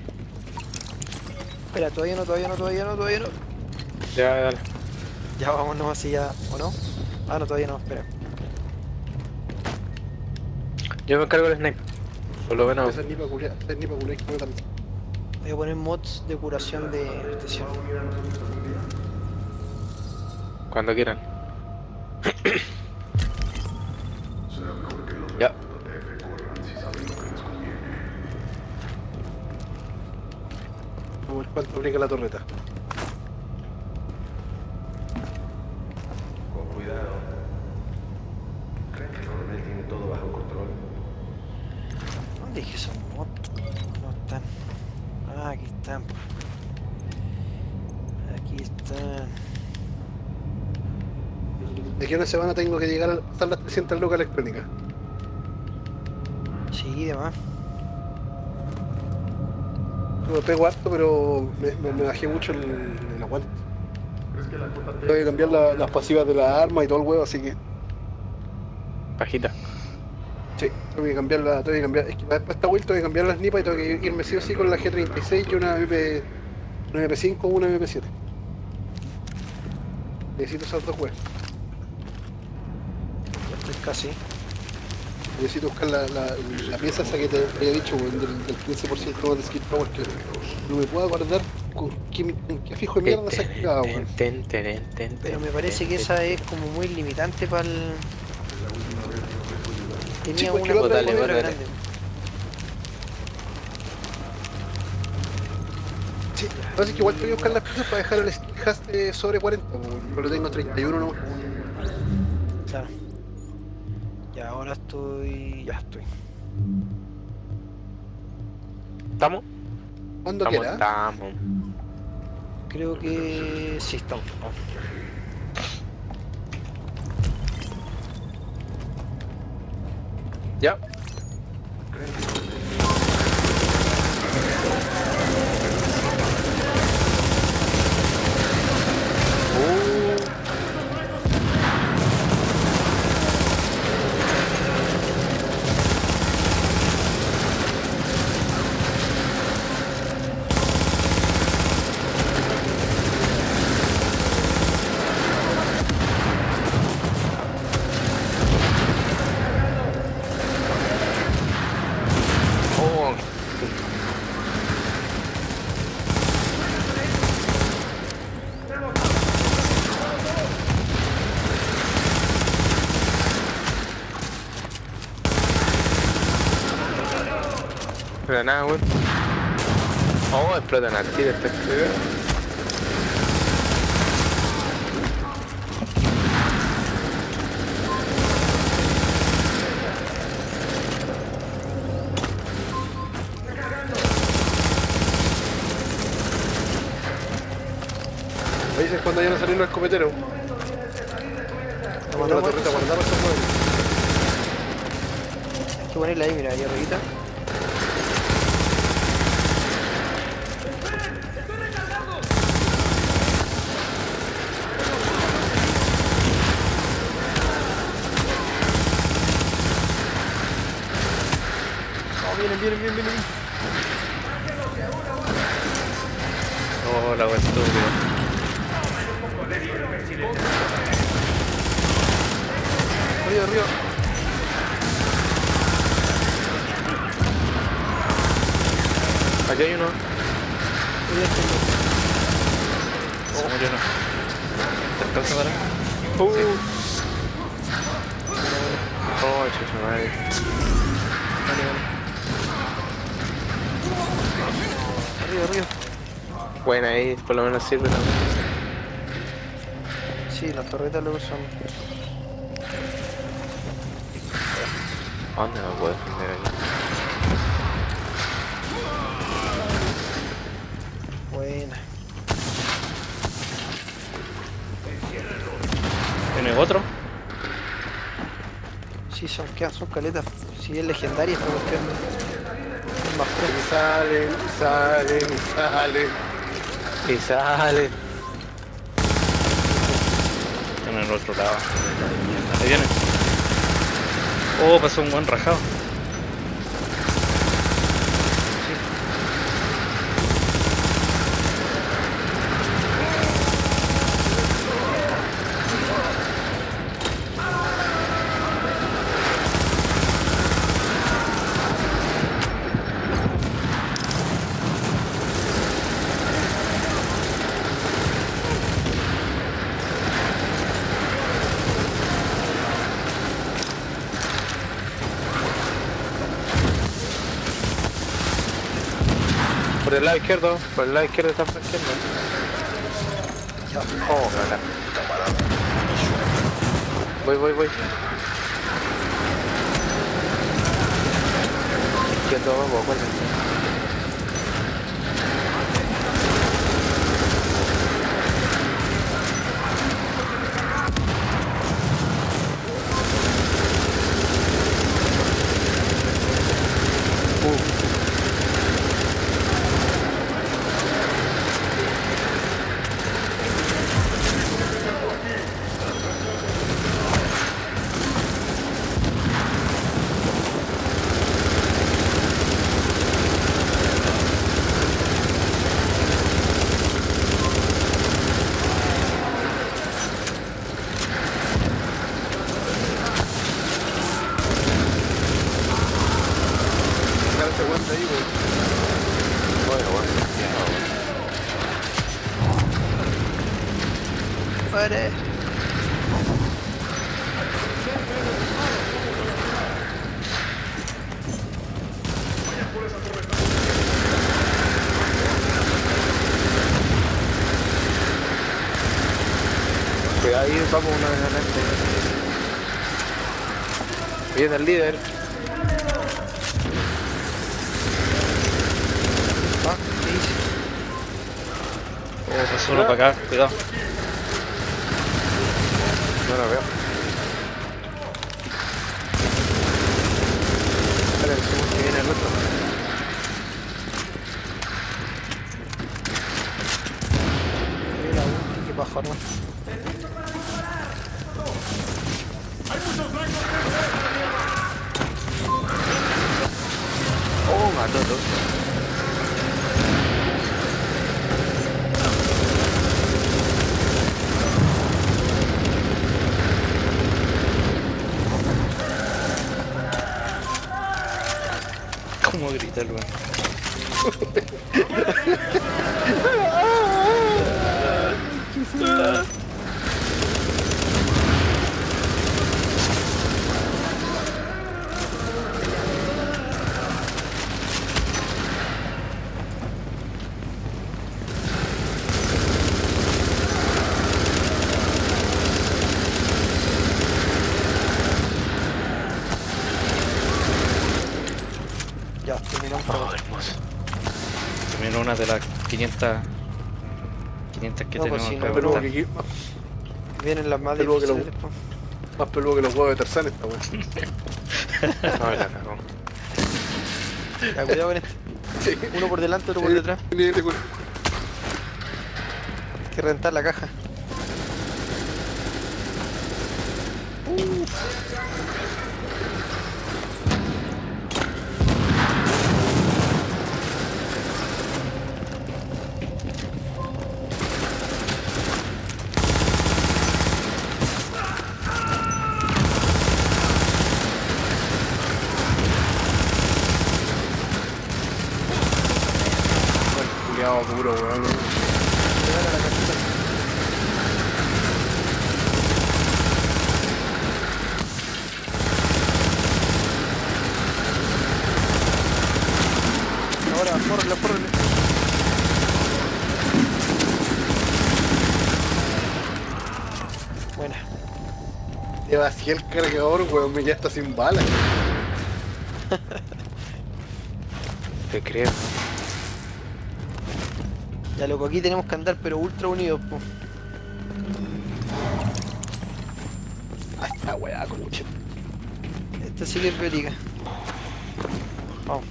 Espera, todavía no, todavía no, todavía no, todavía no. Ya, dale. Ya vámonos así ya, ¿o no? Ah, no, todavía no, espera. Yo me encargo del sniper. Por lo menos. Esa es ni para culiar, esa es ni para culiar que me matan. Voy a poner mods de curación de estación. Cuando quieran. Ya. Vamos a ver cuánto aplica la torreta. Con cuidado. ¿Creen que el coronel tiene todo bajo control? ¿Dónde dije esos mods? No están. Ah, aquí están. Aquí están. De aquí a una semana tengo que llegar a pasar las trescientas lucas electrónicas. Sí, demás. Me pego harto, pero me, me, me bajé mucho el, el aguante. Tengo que cambiar la- las pasivas de la arma y todo el huevo, así que Pajita. sí, tengo que cambiar la, tengo que cambiar, es que para esta vuelta tengo que cambiar las nipas y tengo que irme sí o sí con la G treinta y seis y una M P, una M P cinco o una M P siete. Necesito esas dos huevas. Ya estoy casi. Necesito buscar la, la, la pieza esa que te había dicho, weón, del, del quince por ciento de skill power, que no me puedo acordar con qué, en qué fijo de mierda se activaba, weón. Ten, ten, ten, Pero me ten, parece ten, que ten. esa es como muy limitante para el... Tenía Sí, pues, una que la otra cosa es- grande. Sí, parece que igual tengo que buscar las piezas para dejar el skill hash de sobre cuarenta, weón, pero lo tengo en treinta y uno nomás. Claro. Ya, ahora estoy... Ya estoy. ¿Estamos? Cuando Estamos, quiera. estamos. Creo que... Sí, estamos. ¿No? Ya. Oh. Pero nada, weón. Oh, explotan al tiro este cagado. Me dices cuando ya no salen los escopeteros. Tengo la torreta guardada para estos huevos. Hay que ponerla ahí, mira, ahí arribita. No, vienen, vienen, vienen, vienen. Oh, la wea estúpida. Río, río. Aquí hay uno. Se murió uno. ¿Te alcanza para? Uh. Oh, chucha madre. Río, río. Buena ahí, por lo menos sirve también. Sí, las torretas luego son. ¿A dónde me puedo defender aquí? Buena. ¿Tiene otro? Sí, son, ¿qué? Son caletas. Si es legendaria esta cuestión. Es más fresca. Y salen, y salen, y salen. Y sale. Están en el otro lado. Ahí viene. Oh, pasó un buen rajado. Por el lado izquierdo, por el lado izquierdo está flanqueando. Oh, cagada. Voy, voy, voy. Izquierdo, vamos, acuérdense. Aguanta ahí, güey. Bueno, bueno, ya, bueno. Muere. Cuidado ahí, vamos una vez adelante. Viene el líder. Ah, ¿qué hice? Oh, pasó uno para acá, cuidado. No lo veo. Espera, decimos que viene el otro. Mira, uy, qué pájaro. Oh, mató dos. ¿Cómo grita el weón? Ya, terminamos. Oh, hermoso. También una de las quinientas quinientas que No, pues tenemos si acá. no, Peludo pero- que, Vienen las más Peludo que lo- difíciles, po. más peludo que los huevos de Tarzán esta weón. No, la cagó. Ya, cuidado con este. Sí. Uno por delante, otro por detrás. Viene de cu- Hay que rentar la caja. duro, weón. Ahora, córrele, córrele. Buena. Le vacié el cargador, weón, me ya está sin balas. Te creo. Ya loco, aquí tenemos que andar pero ultra unidos, po. Ah, esta weá, coche. Esta sí que es bélica. Vamos.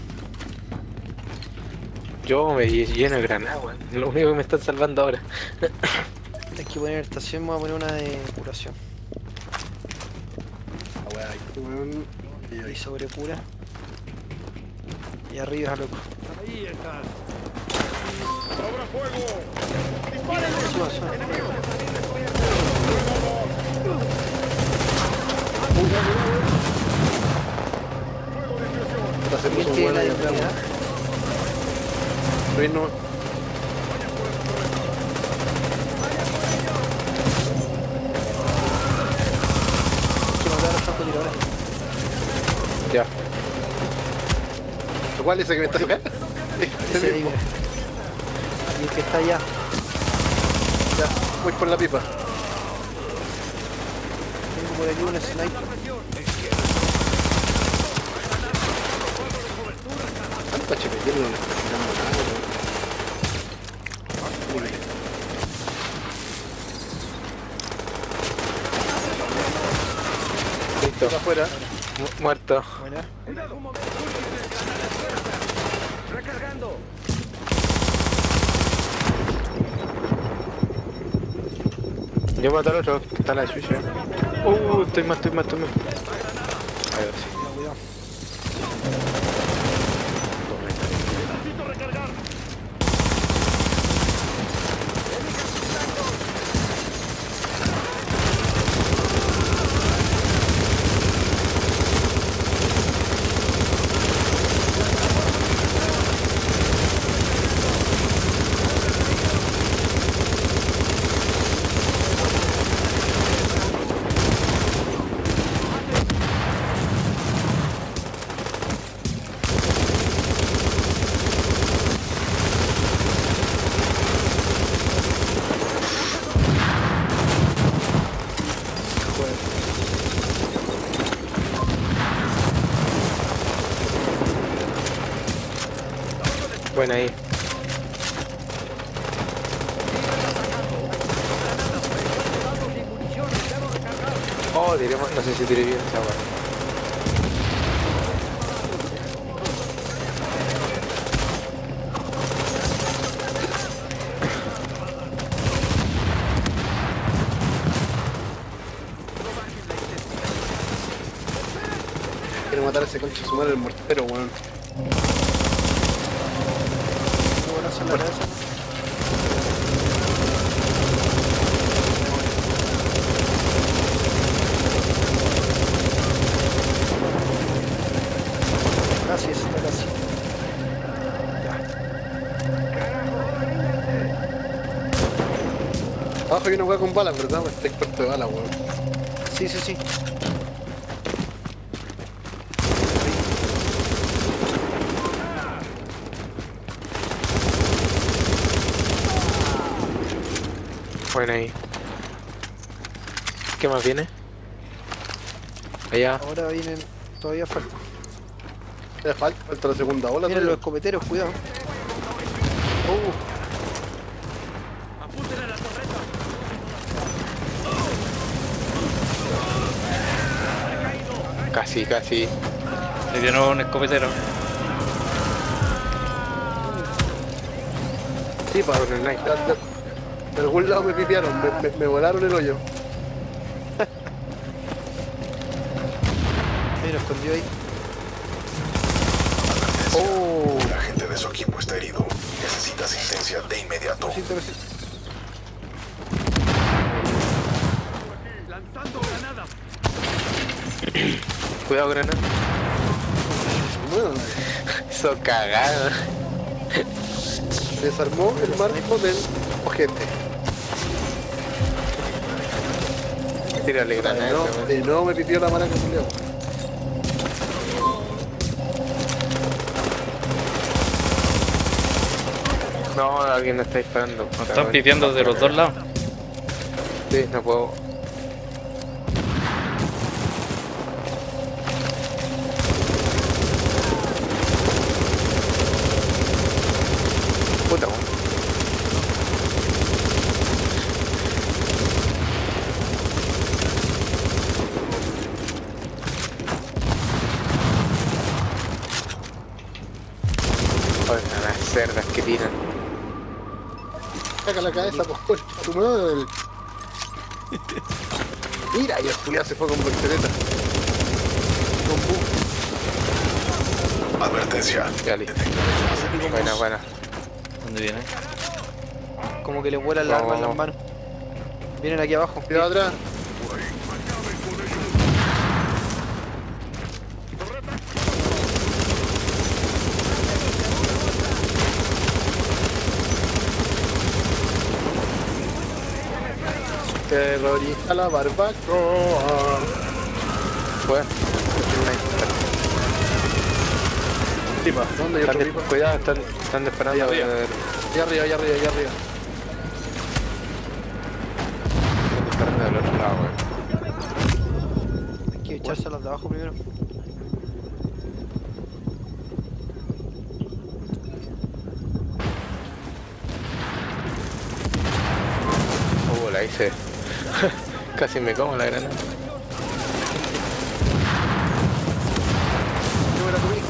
Yo me lleno de granadas, weón. Lo único que me están salvando ahora. Hay que poner estación, me voy a poner una de curación. La weá, weón. Y sobre cura. Y arriba, loco. Ahí están. ¡Abra fuego! ¡Disparen! Suba, suba. Hacemos un tiene buen la ahí de atrás, unidad? weón. No. Hay que matar a los francotiradores. Ya. ¿Cuál es ese que me está tocando? Ese de ahí, mira. Y el que está allá. Ya, voy por la pipa. Tengo por aquí un sniper. ¿Cuánto H P tiene? No necesitamos nada, weón. Listo. Está afuera. Mu- muerto. Buena. ¡Recargando! Yo mato al otro, que está la chucha. Uh, estoy mal, estoy mal, estoy mal. Ahí va, sí. Cuidado, cuidado. ¡Necesito recargar! Buena ahí. Oh, diremos, no sé si tiré bien esa weá. Quiero matar a ese concha su madre, el mortero, weón. Qué buenazo en la cabeza. Casi, está casi. Abajo hay una weá con balas, ¿verdad? Está experto de balas, weón. Sí, sí, sí. Buena ahí. ¿Qué más viene? Allá. Ahora vienen. Todavía falta. Ya falta, falta la segunda ola. Miren los todavía. escopeteros, cuidado. Uh, ¡Apunten a la torreta! Casi, casi. Le dieron un escopetero. sí, pa, Con el knife. de, de- de algún lado me pipiaron, me, me, me volaron el hoyo. Ahí lo escondió ahí. Oh, Un agente de su equipo está herido. Necesita asistencia de inmediato. Besito, besito. ¡Lanzando granadas! Cuidado, granada. bueno, Eso cagado. Desarmó el marco del ojete. Tírale De granada. nuevo, weón. de nuevo me pidió la maraca con Leo. No, alguien me está disparando. Nos están pidiendo de los dos lados. Sí, no puedo. Puta, weón. Oigan, las cerdas que tiran. Saca la cabeza, por favor, tu madre. Mira, y el Julián se fue con voltereta. Con bu. Advertencia. Ya listo. Buena, buena. ¿Dónde vienen? Como que le vuelan las armas en las manos. Vienen aquí abajo. Cuidado atrás. Terrorista la barbacoa. Bueno. Tipa, ¿dónde hay otro Están de- tipo? Cuidado, están, están disparando. Allá arriba. eh, Allá arriba, allá arriba, allá arriba. Están disparando del otro lado, weón. Hay que echarse a las de abajo primero. Uh, la hice. Casi me como la granada. Yo me la comí.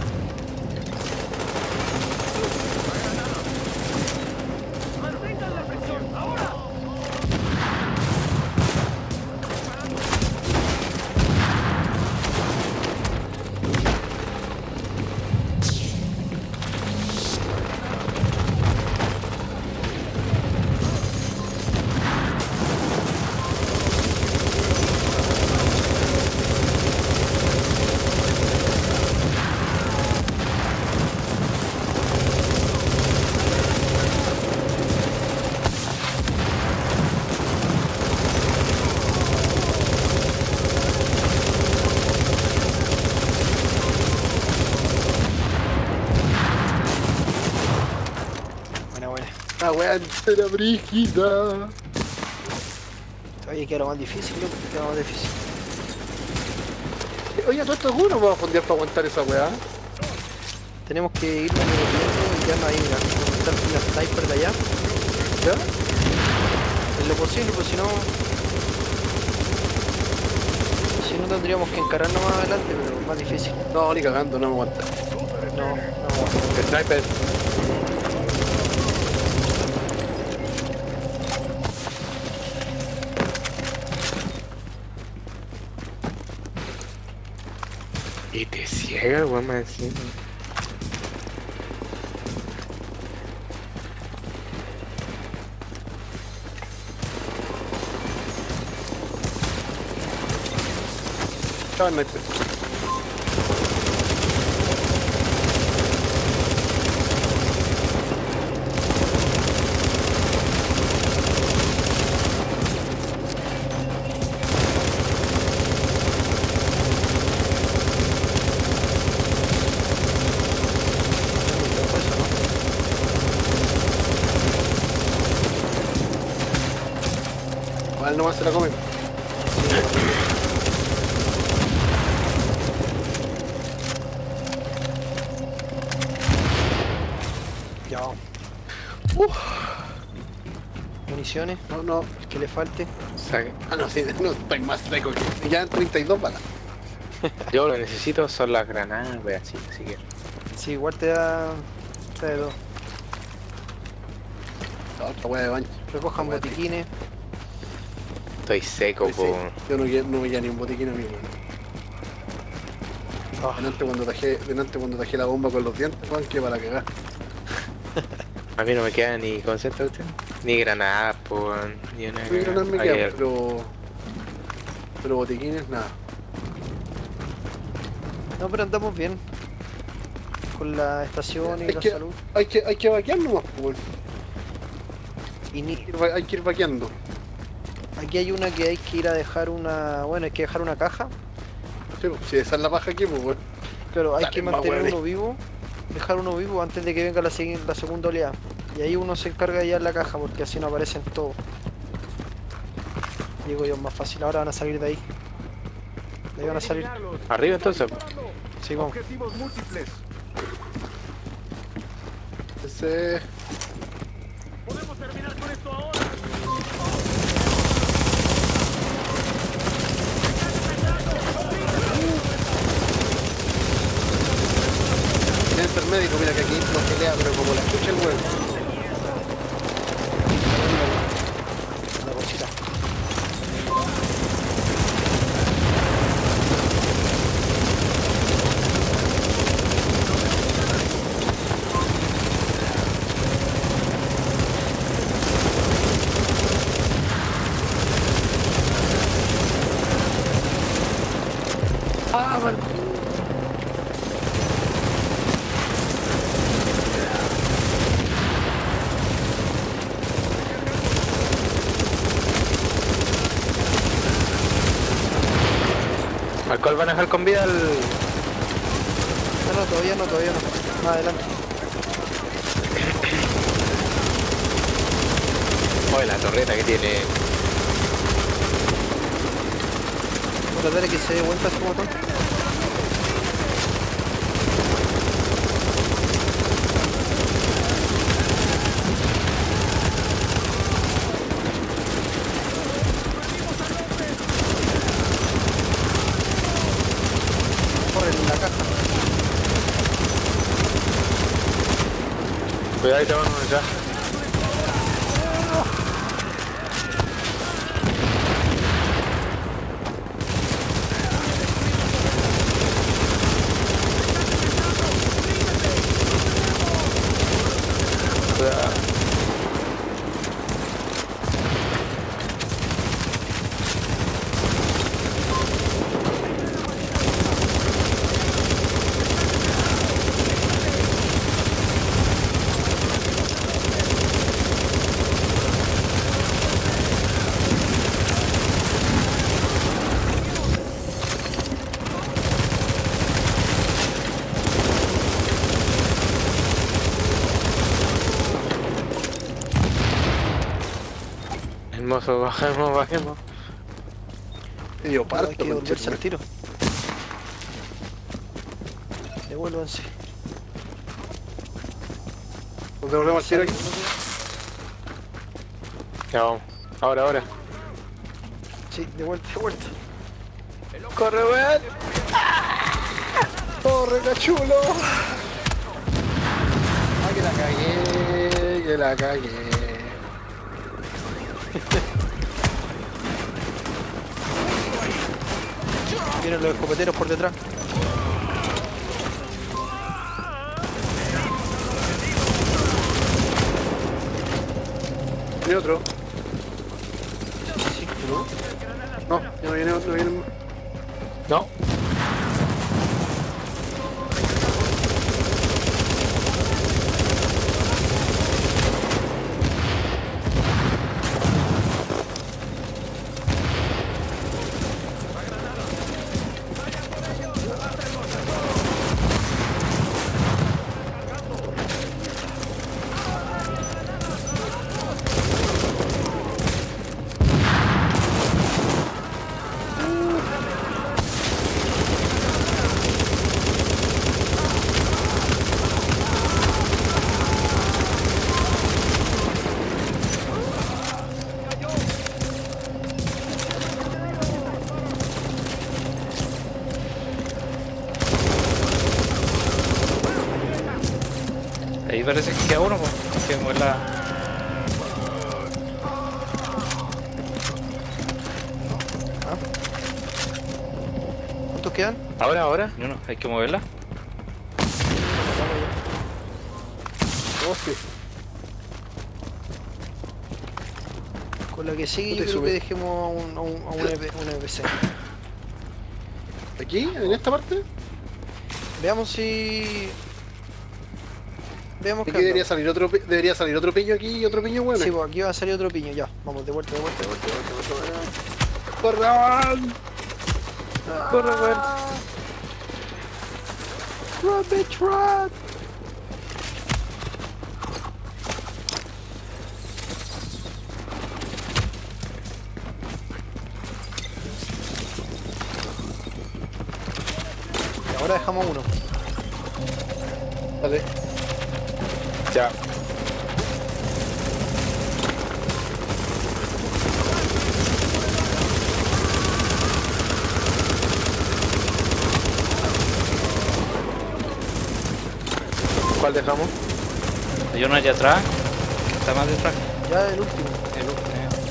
Buena, buena. La wea entera brígida. Oye, que era más difícil, loco. Que era más difícil. Oye, todo esto es uno vamos a fondear para aguantar esa weá. Tenemos que irnos moviendo y ya no hay una. Estar con la sniper de allá. ¿Ya? En lo posible, pues si no. Si no tendríamos que encararnos más adelante, pero es más difícil. No, ni cagando, no me aguanta. No, no. Sniper. Y te ciega el weón más encima. Chao, sniper. Igual nomás se la comen. Ya. Uf. Municiones, No, no. que le falte. Saque. Ah, no, sí, no, estoy más seco que. Ya treinta y dos balas. Yo lo que necesito son las granadas, wey, así, así que. Sí, igual te da. Te da de dos. La otra wea de baño. Recojan Otra wea de- botiquines. Estoy seco, Sí, po. yo no, quiero- no me queda ni un botiquín a mí, weón. Ah, Delante cuando tajé, delante cuando tajé la bomba con los dientes, weón, que para cagar. A mí no me queda ni concepto usted, ni granadas, po, weón, ni una. Muy granadas me Ahí quedan, hay- pero. Pero botiquines, nada. no, pero andamos bien. con la estación y Hay la que, salud. hay que, hay que vaquear nomás, pues. Y ni, Hay que ir va- Hay que ir vaqueando. aquí hay una que hay que ir a dejar una... Bueno, hay que dejar una caja. Sí, pues, si esa es la paja aquí, pues, weón. Pero hay Dale, que más mantener hueones. uno vivo, dejar uno vivo antes de que venga la, segui- la segunda oleada. Y ahí uno se encarga de llevar la caja porque así no aparecen todos. Digo yo, es más fácil. Ahora van a salir de ahí. De ahí van a salir. Arriba entonces. Sí, vamos. Objetivos múltiples. Ese... Podemos terminar con esto ahora. Tiene el médico, mira que aquí no pelea, pero como la escucha el weón. La cosita. Ah, vale. ¿Al cual van a dejar con vida al...? No, no, todavía no, todavía no. Más adelante. Oye, la torreta que tiene... Tratar de que se dé vuelta su botón. Corre en la caja. Cuidadito, vamos ya. Hermoso, bajemos, bajemos. Y yo parto, Hay que devolverse al tiro. Devuélvanse. Nos devolvemos al tiro aquí. Ya vamos. Ahora, ahora. Sí, de vuelta, de vuelta. ¡Corre, weón! ¡Corre, cachulo! ¡Ah, que la cagué! ¡Que la cagué! Vienen los escopeteros por detrás. ¿Viene otro? Sí, ¿no? No, ya no viene otro, no viene... No. Ahí parece que queda uno, pues. Que muela. ¿Cuántos quedan? Ahora, ahora. No, no, hay que moverla. Oh, sí. Con la que sigue yo Te creo sube. que dejemos a un, a un, a un, E P un E P C. ¿Aquí? ¿En esta parte? Veamos si... veamos Aquí qué debería onda. salir otro, pi- debería salir otro piño aquí y otro piño bueno. Sí, pues aquí va a salir otro piño, ya. Vamos, de vuelta, de vuelta, de vuelta, de vuelta, de vuelta. ¡Corran! Corre, weón. Run, bitch, run. Y ahora dejamos uno. Dale. Ya. ¿Cuál dejamos? Hay uno allá atrás, que está más detrás. Ya el último. El último.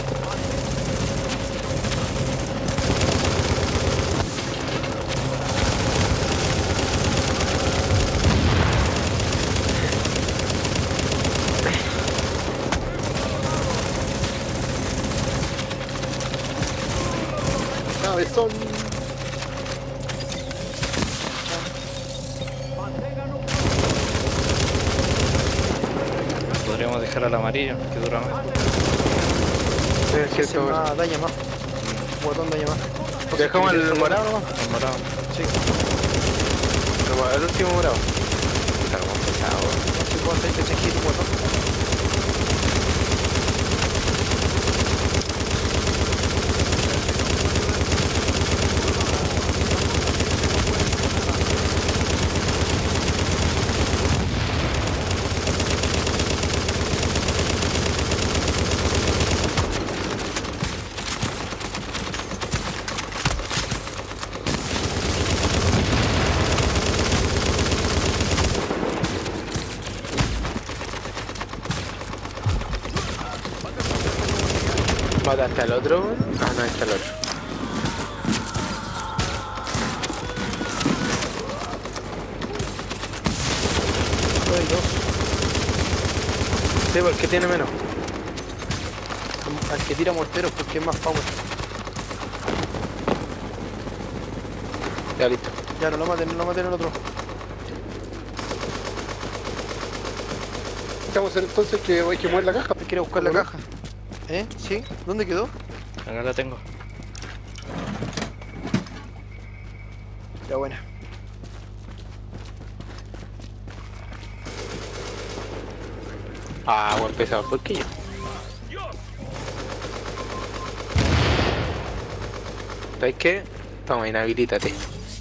Cabezón. Podríamos dejar al amarillo, que dura más. Sí, es Ese cierto, weón. más, daña más. Botón daña más. Dejamos el morado, ¿no? El morado. Sí. El, el último morado. Está como pesado, weón. Si puedo hacer que se gire un botón. Mata hasta el otro, weón. Ah, no, está el otro. Solo hay dos. Sí, porque tiene menos. Al que tira morteros porque es más power. Ya listo. Ya, no lo maten, no lo maten el otro. Vamos a hacer entonces que hay que mover la caja. Hay que ir a buscar la caja. ¿Eh? ¿Sí? ¿Dónde quedó? Acá la tengo. Ya, buena. Ah, buen pesado, ¿por qué yo? ¿Sabes qué? Toma, inhabilítate.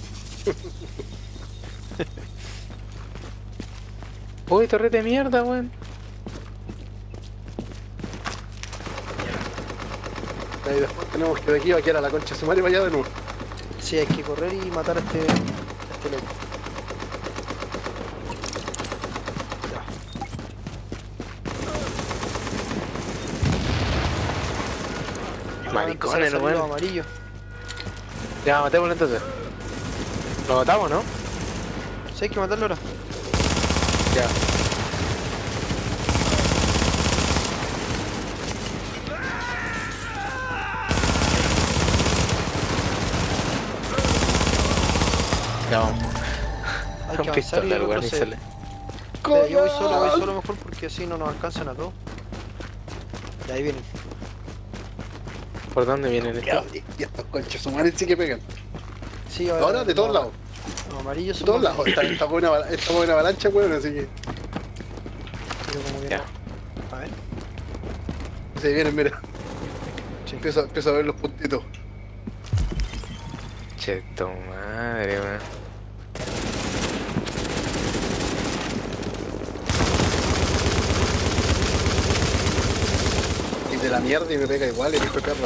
Uy, torrete de mierda, weón. Ahí después tenemos que de aquí vaquear a la concha de su madre y vaya de nuevo. Sí, hay que correr y matar a este, a este loco. Maricones, el weón. amarillo. Ya, matémoslo entonces. Lo matamos, ¿no? Sí, hay que matarlo ahora. Ya. Ya vamos. Hay que Un avanzar y pistola, el otro weón, y se- sale. Espera, yo voy solo, voy solo mejor porque así no nos alcanzan a todos. Y ahí vienen. ¿Por dónde vienen Ya, estos? y estos conchas su madre sí que pegan. Sí, Ahora de todos no, lados. Los amarillos De son todos más- lados. Está, está con una, ava- está con una avalancha, weón, así que. pero como que Ya. no. A ver. Se vienen, mira. Sí. Empiezo, empiezo a ver los puntitos. Che, tu madre, weón. Y de la mierda y me pega igual el hijo de perra.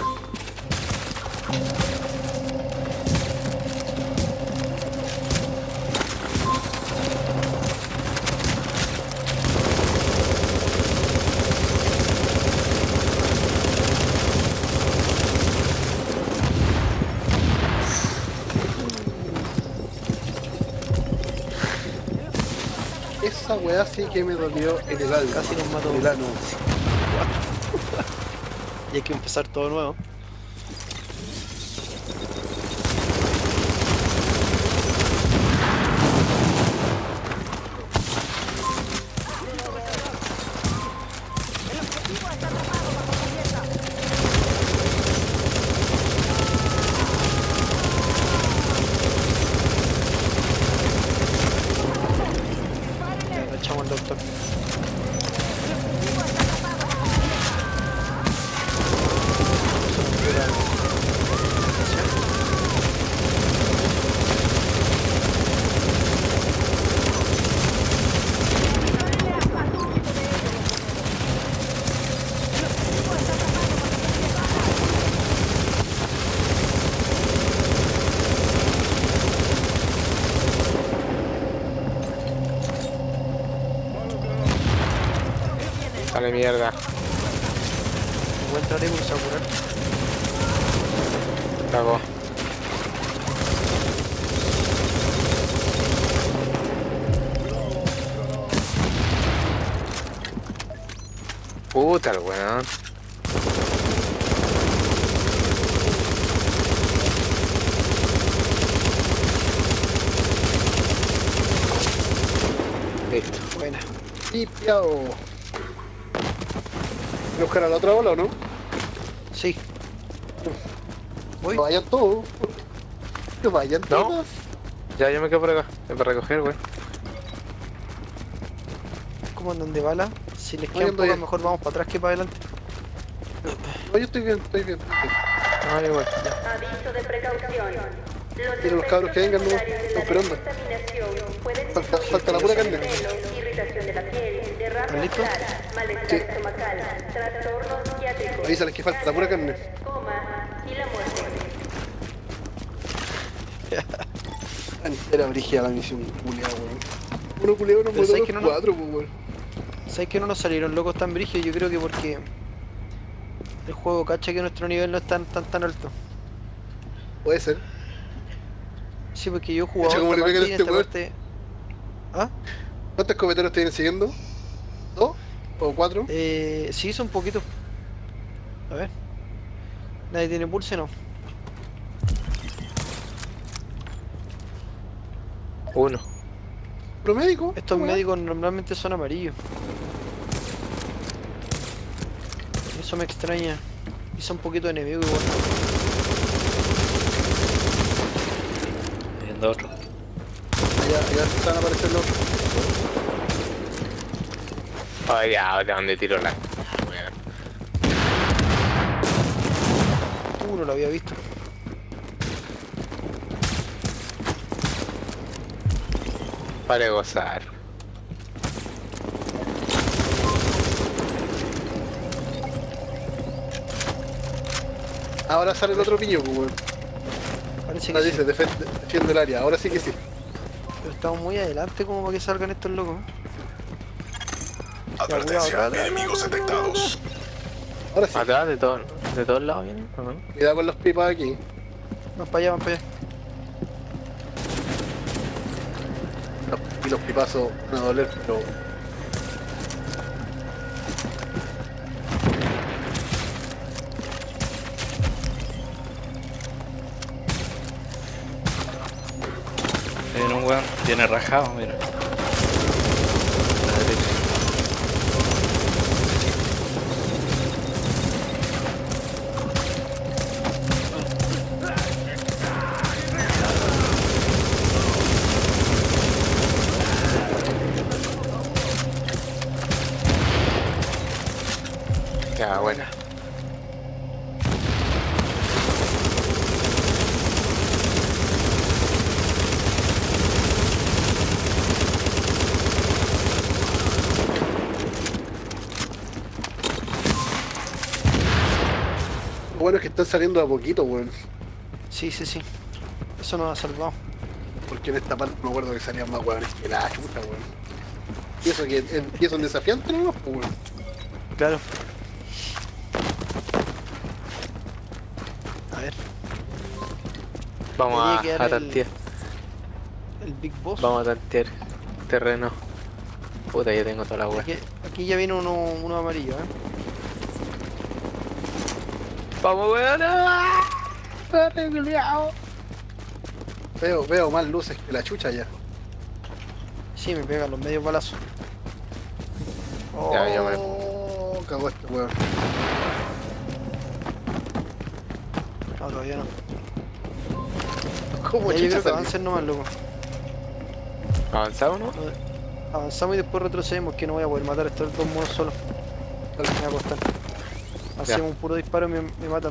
Esa weá sí que me dolió en el alma. Casi nos mató. En el ano. Y hay que empezar todo nuevo. montón. Vale, mierda. Encuentra Remus a curar. Cagó. Puta el weón. Listo. Buena. Limpiado. ¿Voy a buscar a la otra ola o no? Sí. Voy. Que vayan todos. Que vayan No. todos. Ya, yo me quedo por acá. Para recoger, weón. ¿Cómo andan de bala? Si les Voy quedan ando pocas, bien. mejor vamos para atrás que para adelante. No, yo estoy bien, estoy bien. Ah, igual. Aviso de precaución. Los Mira los cabros que vengan, no, no, pero anda. Falta, falta la pura carne. irritación de la piel, derrame ¿Listo? clara, malestar estomacal, trastornos psiquiátricos, Avísales que falta la pura carne. coma y la muerte. Entera brígida la misión, culiao, weón. Uno culiao nos Pero mató ¿sabes los que no nos- cuatro, pues, weón. ¿Sabes que no nos salieron locos tan brígidos? Yo creo que porque el juego cacha que nuestro nivel no es tan tan tan alto. Puede ser. Sí, porque yo he jugado Cacha cómo esta le pegan parte y a en este esta weón. parte... ¿Ah? ¿Cuántos cometeros te vienen siguiendo? ¿Dos? ¿O cuatro? Eh, sí, son poquitos. A ver. Nadie tiene pulse, no. Uno. ¿Pro médico? Estos Weón. médicos normalmente son amarillos. Eso me extraña. Y son poquitos enemigos igual. Viendo otro. Allá, allá están a aparecer los otros. Ay, ya, ¿de dónde tiro la? Weón. Uh, no lo había visto. Para de gozar. Ahora sale el otro piño, pues, weón. Parece Ahora que dice, sí. defiende, defiende el área. Ahora sí que sí. Pero estamos muy adelante como para que salgan estos locos. Advertencia, enemigos detectados. Ahora sí. Atrás, de, todo, de todos lados vienen. ¿O no? Cuidado con las pipas aquí. Van para allá, van para allá. Los- Y los pipazos van a doler, pero... Viene un weón, viene rajado, mira. A la derecha. Ya, buena. Lo bueno es que están saliendo a poquito, weón. Sí, sí, sí. Eso nos ha salvado. Porque en esta parte me acuerdo que salían más weones que la chuta, weón. Y eso que empieza un desafiante, ¿no? Pues, weón. Claro. A ver, Vamos Debería a, quedar a el- tantear. el Big Boss. Vamos a tantear terreno. Puta, ya tengo toda la wea. Aquí, aquí ya viene uno, uno amarillo, ¿eh? Vamos, weón. Corre, culiao. Veo, veo más luces que la chucha ya. Sí, me pegan los medios balazos. Ya, ya me- Oh, cagó este weón. No, todavía no. ¿Cómo Ya, yo chucha creo que salió? avancen nomás, loco. ¿Avanzado, no? Avanzamos y después retrocedemos, que no voy a poder matar a estos dos monos solos. Dale, me voy a acostar. Hacemos Ya. un puro disparo y me, me matan.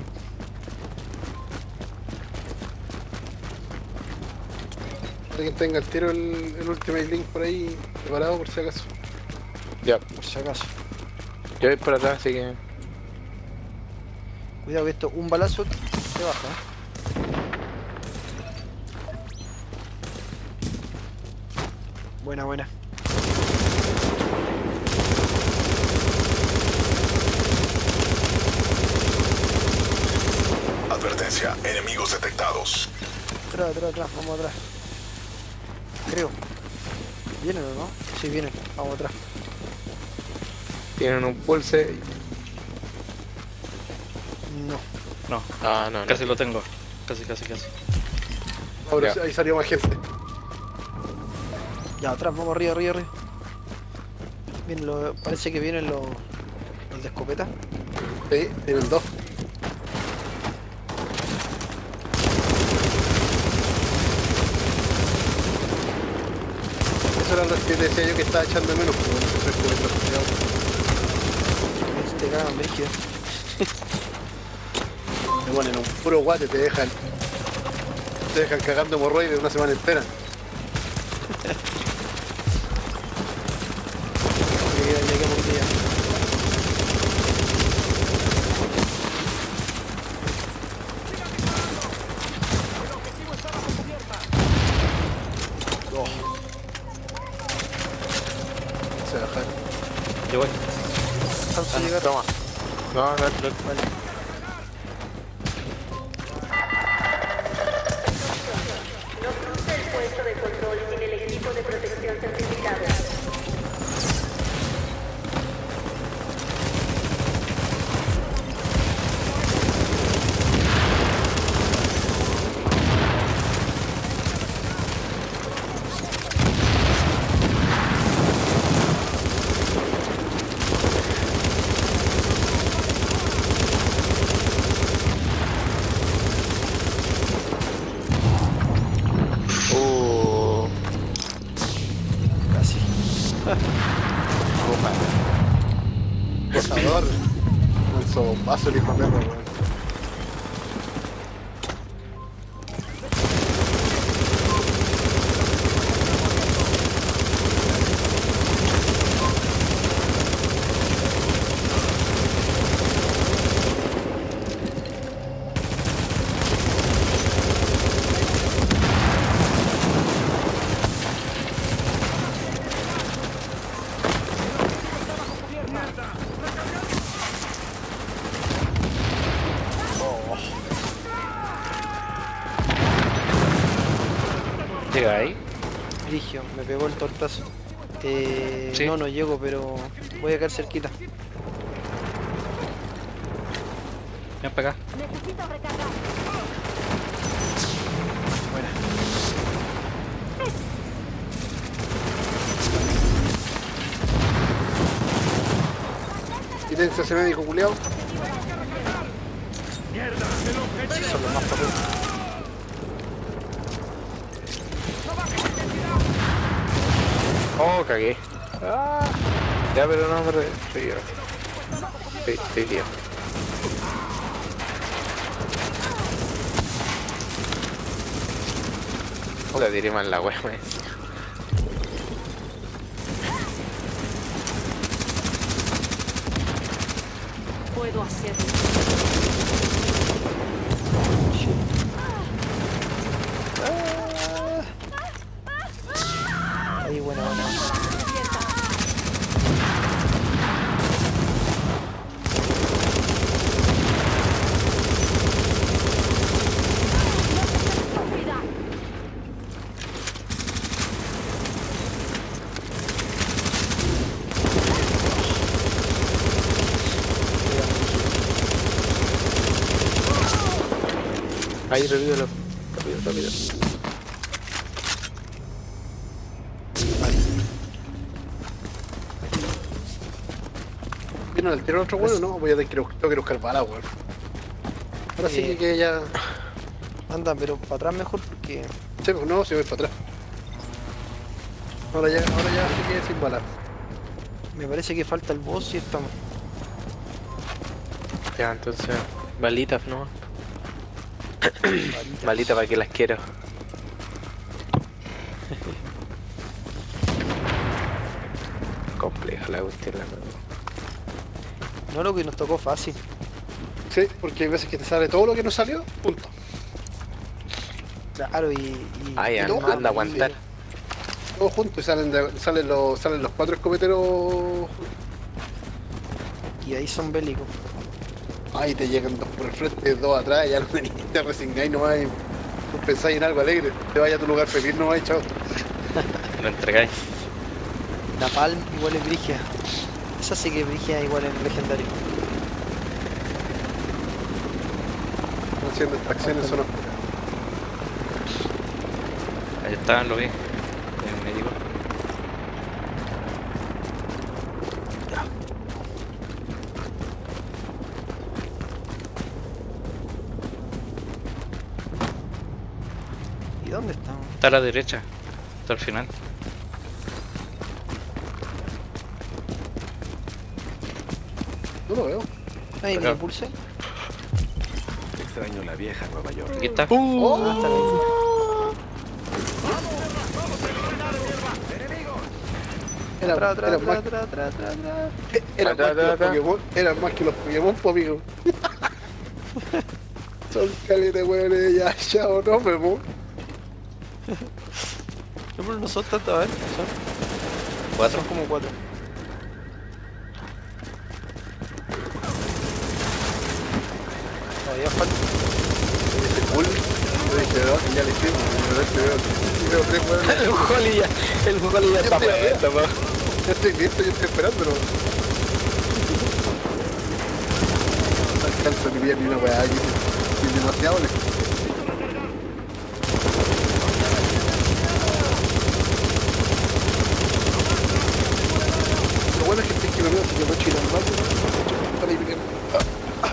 Alguien tenga el tiro el, el Ultimate Link por ahí preparado por si acaso. Ya. Por si acaso. Yo voy por atrás, así que. Cuidado que esto, un balazo te baja. ¿eh? Buena, buena. Advertencia, enemigos detectados. Atrás, atrás, atrás, vamos atrás. Creo. ¿Vienen o no? Sí, vienen, vamos atrás. Tienen un pulse. No. No. Ah, no, no. Casi lo tengo. Casi, casi, casi. Ahora Ya. sí, ahí salió más gente. Ya, atrás, vamos arriba, arriba, arriba. Vienen los, parece que vienen los, los de escopeta. Sí, tienen dos. Eso eran los que te decía yo que estaba echando de menos, pero no sé si es que Te cagan, brígido. te ponen un puro guate, te dejan. Te dejan cagando hemorroides una semana entera. Ya, ya que por día. Se bajan. Yo voy. Alcanzo a llegar. Toma. No, no, no. Vale. No cruce el puesto de control sin el equipo de protección certificado. Uh. Casi. Opa. Gozador. Un sopazo el hijo de perro, weón. Llega ahí. Brigio, me pegó el tortazo. Eh, Sí. No, no llego, pero voy a caer cerquita. Ven para acá. Necesito recargar. Buena. Quítense ese médico culiao. Sí, son los más papeles. Oh, cagué. Ah. Ya, pero no, pero estoy yo. Sí, estoy bien. La tiré mal la wea, me decía. Puedo hacerlo. Ahí, buena, buena. Ahí, revívelo. Rápido, rápido. ¿Vieron al tiro otro bueno? No, voy a tener que, tengo que buscar bala, weón. Ahora sí Eh. que ya. Anda, pero para atrás mejor porque... Sí, pues no, si voy para atrás. Ahora ya, ahora ya se queda sin balas. Me parece que falta el boss y estamos. Ya, entonces, balitas, ¿no? Balitas para que las quiero. Compleja la cuestión, la verdad. No, lo que nos tocó fácil. Sí, porque hay veces que te sale todo lo que no salió, punto. Claro, y... y Ay, y anda, todo, anda a aguantar. Todos juntos y salen, de- salen, los, salen los cuatro escopeteros. Y ahí son bélicos. Ay, te llegan dos por el frente, dos atrás, ya no tenés, te resignáis nomás y no pensáis en algo alegre. Te vayas a tu lugar feliz nomás y chao. Lo entregáis. La Palm igual es Brigia. Esa sí que es Brigia igual en legendario. Están haciendo extracciones en zona oscura. Ahí está, lo vi. El médico. ¿Y dónde estamos? Está a la derecha. Está al final. No lo veo. Ahí Acá. me pulse. Extraño la vieja Nueva York. Aquí está. ¡Oh! Ah, está ahí. Era, Atrás, atrás, era más, atrás, atrás, atrás, atrás. era Atrás, más que los atrás, Pokémon, eran más que los Pokémon, po, amigo. Son calientes, weones, ya, chao, no me voy. No, pero no son tantos, a ver. Son, Cuatro. son como cuatro. Todavía falta. Ese cool, yo dije, no, ya le hicimos, pero este veo, veo tres weones. El Joli ya, el Joli ya está puesto, po. Ya estoy listo, yo estoy esperándolo. No alcanzo ni bien ni una weá aquí, es demasiado lejos. Lo bueno es que estoy que me veo, si yo me echo ir al baño, para ir bien. Ah, ah.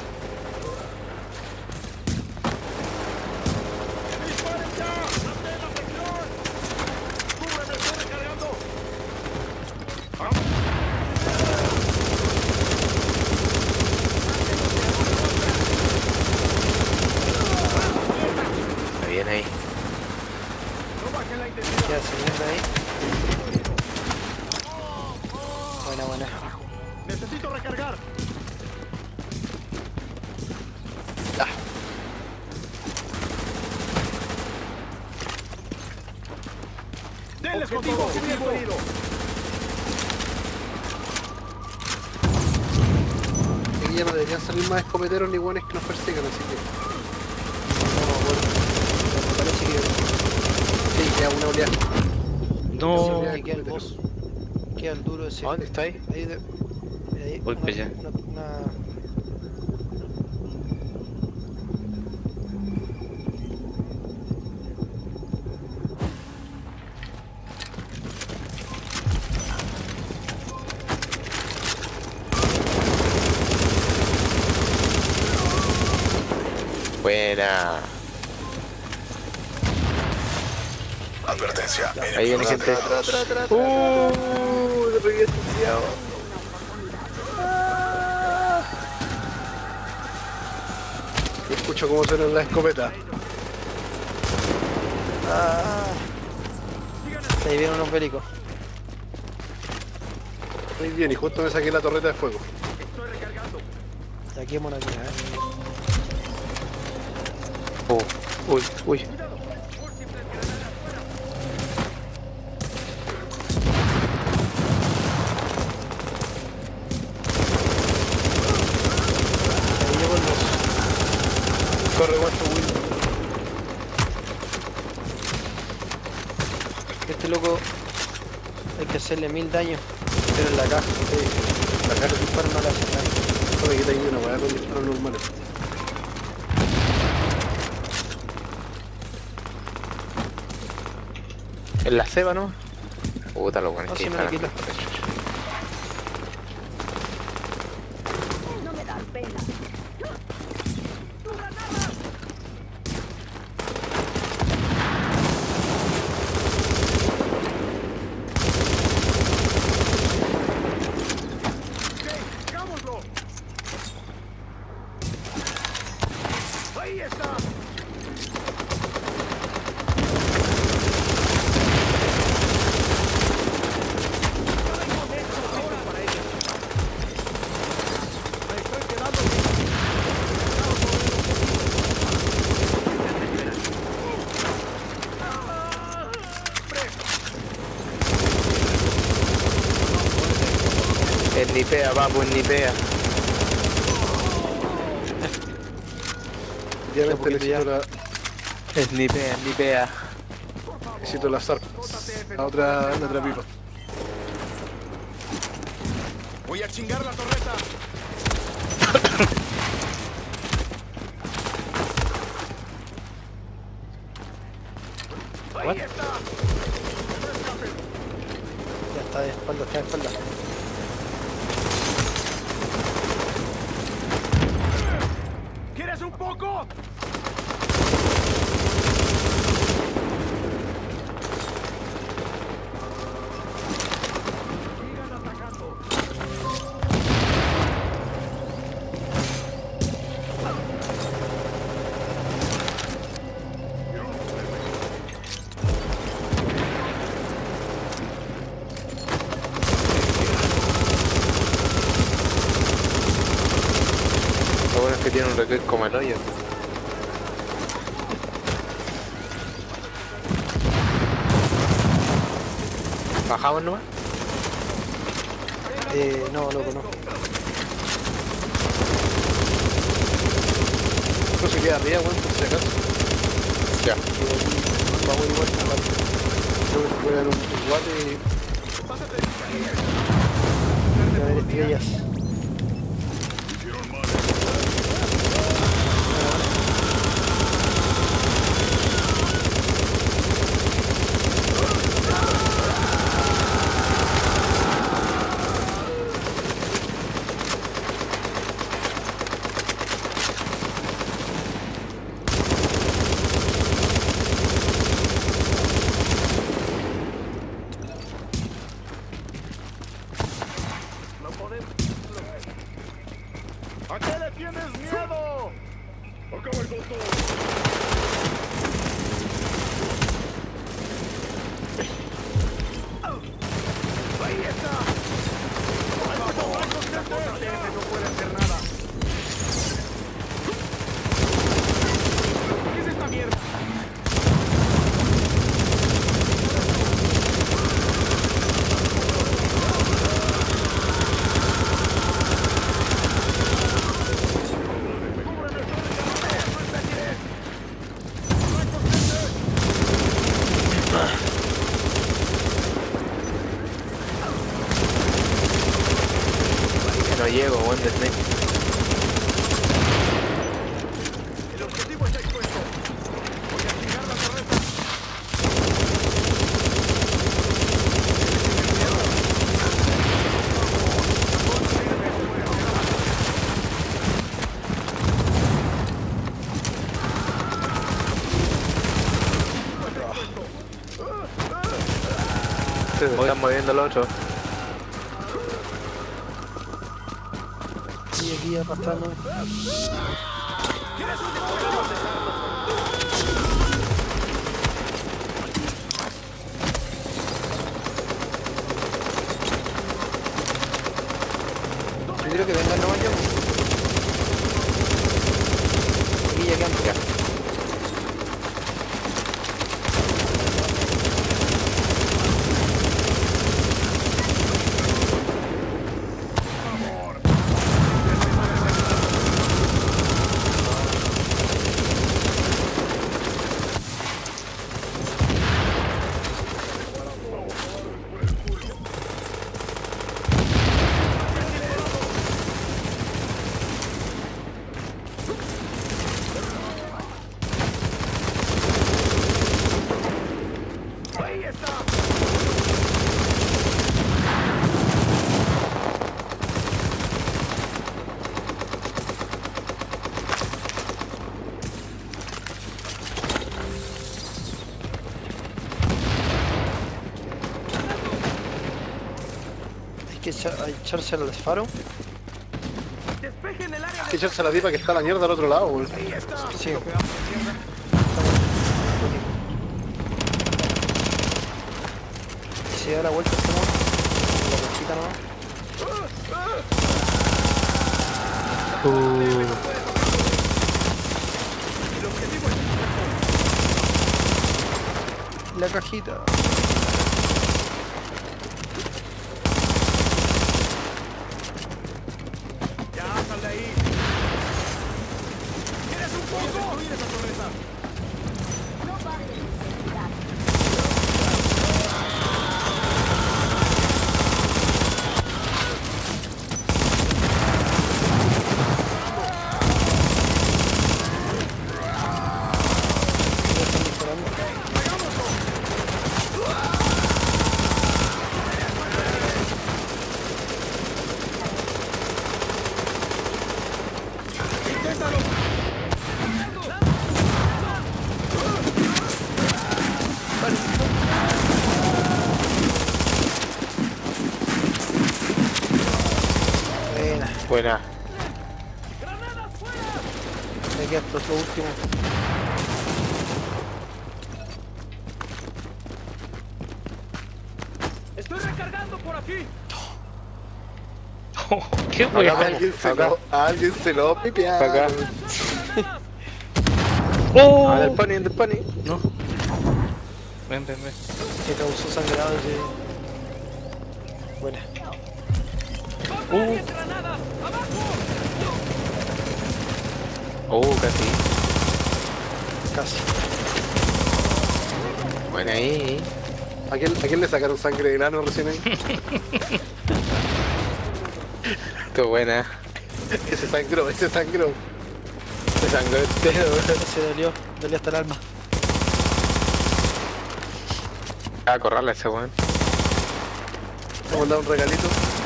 Está bien ahí. ¿Qué hace mierda ahí? Buena, buena. Necesito recargar. Denles contigo, objetivo herido. Aquí ya no deberían salir más escopeteros ni buenos que nos persigan, así que... No me acuerdo. Me parece que... Sí, queda una oleada. No. Sí, queda el boss. Queda el duro ese. ¿Dónde está ahí? Ahí de... ahí, Voy una- para allá. Una, una... Buena. Advertencia. Ahí viene gente. Uh, se pegué estudiado. Escucho cómo suenan las escopetas. Ah. Ahí vienen unos bélicos. Muy bien, y justo me saqué la torreta de fuego. Aquí hemos aquí, ¿eh? Uh, uy, uy. Ahí llevo el boss. Corre, guacho, Will. Este loco hay que hacerle mil daños. Pero en la caja. Sí, la cara. Los disparos no le hacen daño. No me quitáis ni una weá con disparos normales. En la ceba, ¿no? Puta, lo bueno No, es que si me la disparan. quita. No me da pena. El nipea, papu, el nipea. Efectivamente necesito la, El nipea, el nipea. necesito la zarpa. La otra, la otra pipa. Voy a chingar la torreta. What? Ya está de espalda, está de espalda. ¿Quieres un poco? Lo bueno es que tiene un request como el hoyo. ¿Bajamos nomás? Eh, no, loco, no. No se queda arriba, weón, por si acaso. Ya. Vamos igual a la parte. Creo que voy a dar un guate y... A ver, estrellas. ¿A qué le tienes miedo? Acaba el doctor. Ahí está. No puede hacer nada. ¿Qué es esta mierda? No llego, buen de Snake. El objetivo está expuesto. Voy a chingar la torreta. Se están moviendo los otros. Y aquí arrastrando. Yo creo que vengan nomás yo. Aquí ya quedan ya. Hay que echa- hay que echarse al faro. Hay que echarse a la tipa que está a la mierda al otro lado, weón. Sí. Si da la vuelta, hacemos la vueltita nomás. La cajita. Buena. Me queda hasta lo último. Estoy recargando por aquí. ¿Qué Acá wea? alguien se lo, a alguien se lo va a pipear. Acá. ¡Oh! Ah, del pony, del pony. No. Ven, ven, ven. Que causó sangrado ese. Buena. Uh. Oh, casi. Casi. Buena ahí. ¿A quién, ¿A quién le sacaron sangre de grano recién ahí? Esto buena. Ese sangró, ese sangró. Se sangró entero, weón. Se dolió, dolió hasta el alma. Ah, corrala ese weón. Vamos a dar un regalito.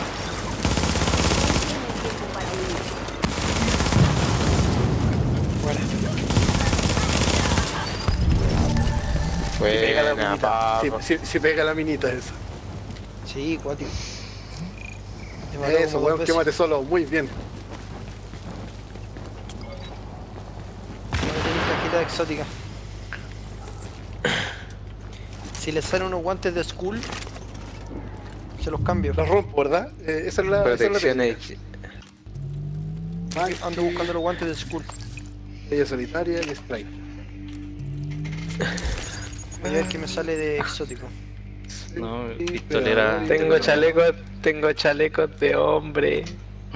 Buena. Si pega la Buena, minita. papo. Si, si, si pega la minita esa. Sí, cuático. Me mató Eso, como weón, dos quémate veces. solo, muy bien. No tenés cajita exótica. Si le salen unos guantes de school, se los cambio. Los rompo, ¿verdad? Eh, esa es la, esa es la Protección técnica. Ando buscando los guantes de school. Ella solitaria y strike. Voy a ver qué me sale de exótico. No, Sí, pistolera. pero- Tengo chalecos, tengo chalecos de hombre.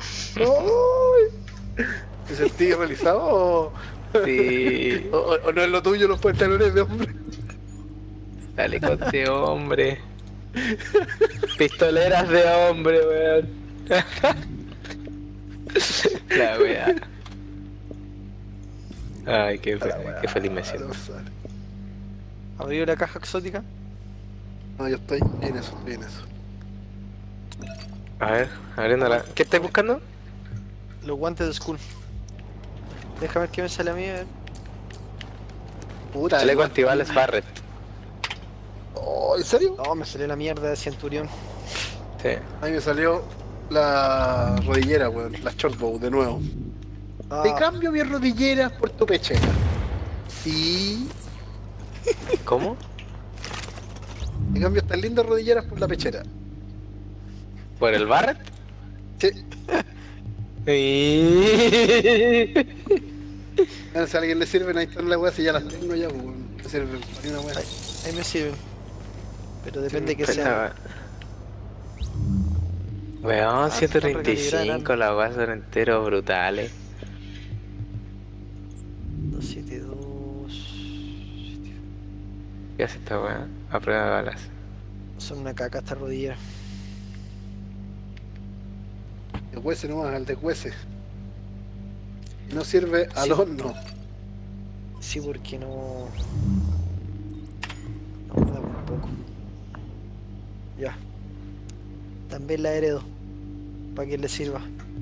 ¡Ay! ¿Te sentís realizado o, Sí. o, o no es lo tuyo los pantalones de hombre? Chalecos de hombre. Pistoleras de hombre, weón. La wea. Ay, qué, fe- qué feliz me siento. ¿Abrió la caja exótica? No, yo estoy en eso, estoy en eso. A ver, abriéndola. ¿Qué estáis buscando? Los guantes de school. Déjame ver qué me sale a mí. A ver. Puta, Chaleco no. antibales Barret. Oh, ¿en serio? No, me salió la mierda de Centurión. Sí. A mí me salió la rodillera, weón, la shortbow de nuevo. Ah, Te cambio mis rodilleras por tu pechera. Sí. ¿Cómo? Te cambio estas lindas rodilleras por la pechera. ¿Por el Barret? Sí. Sí. Bueno, si a alguien le sirven, ahí están las weas, si ya las tengo ya, pues, weón. Me sirven para una wea. ahí me sirven. Pero depende que Pues, sea. Weón, ciento treinta y recalibrada, cinco, las weas son enteros brutales. dos siete dos. ¿Qué hace esta wea? A prueba de balas. Son una caca esta rodilla. Deshuese nomás, al deshuese. No sirve al Sí. horno. Sí, porque no. No me da un poco. Ya. También la heredo. Para que le sirva.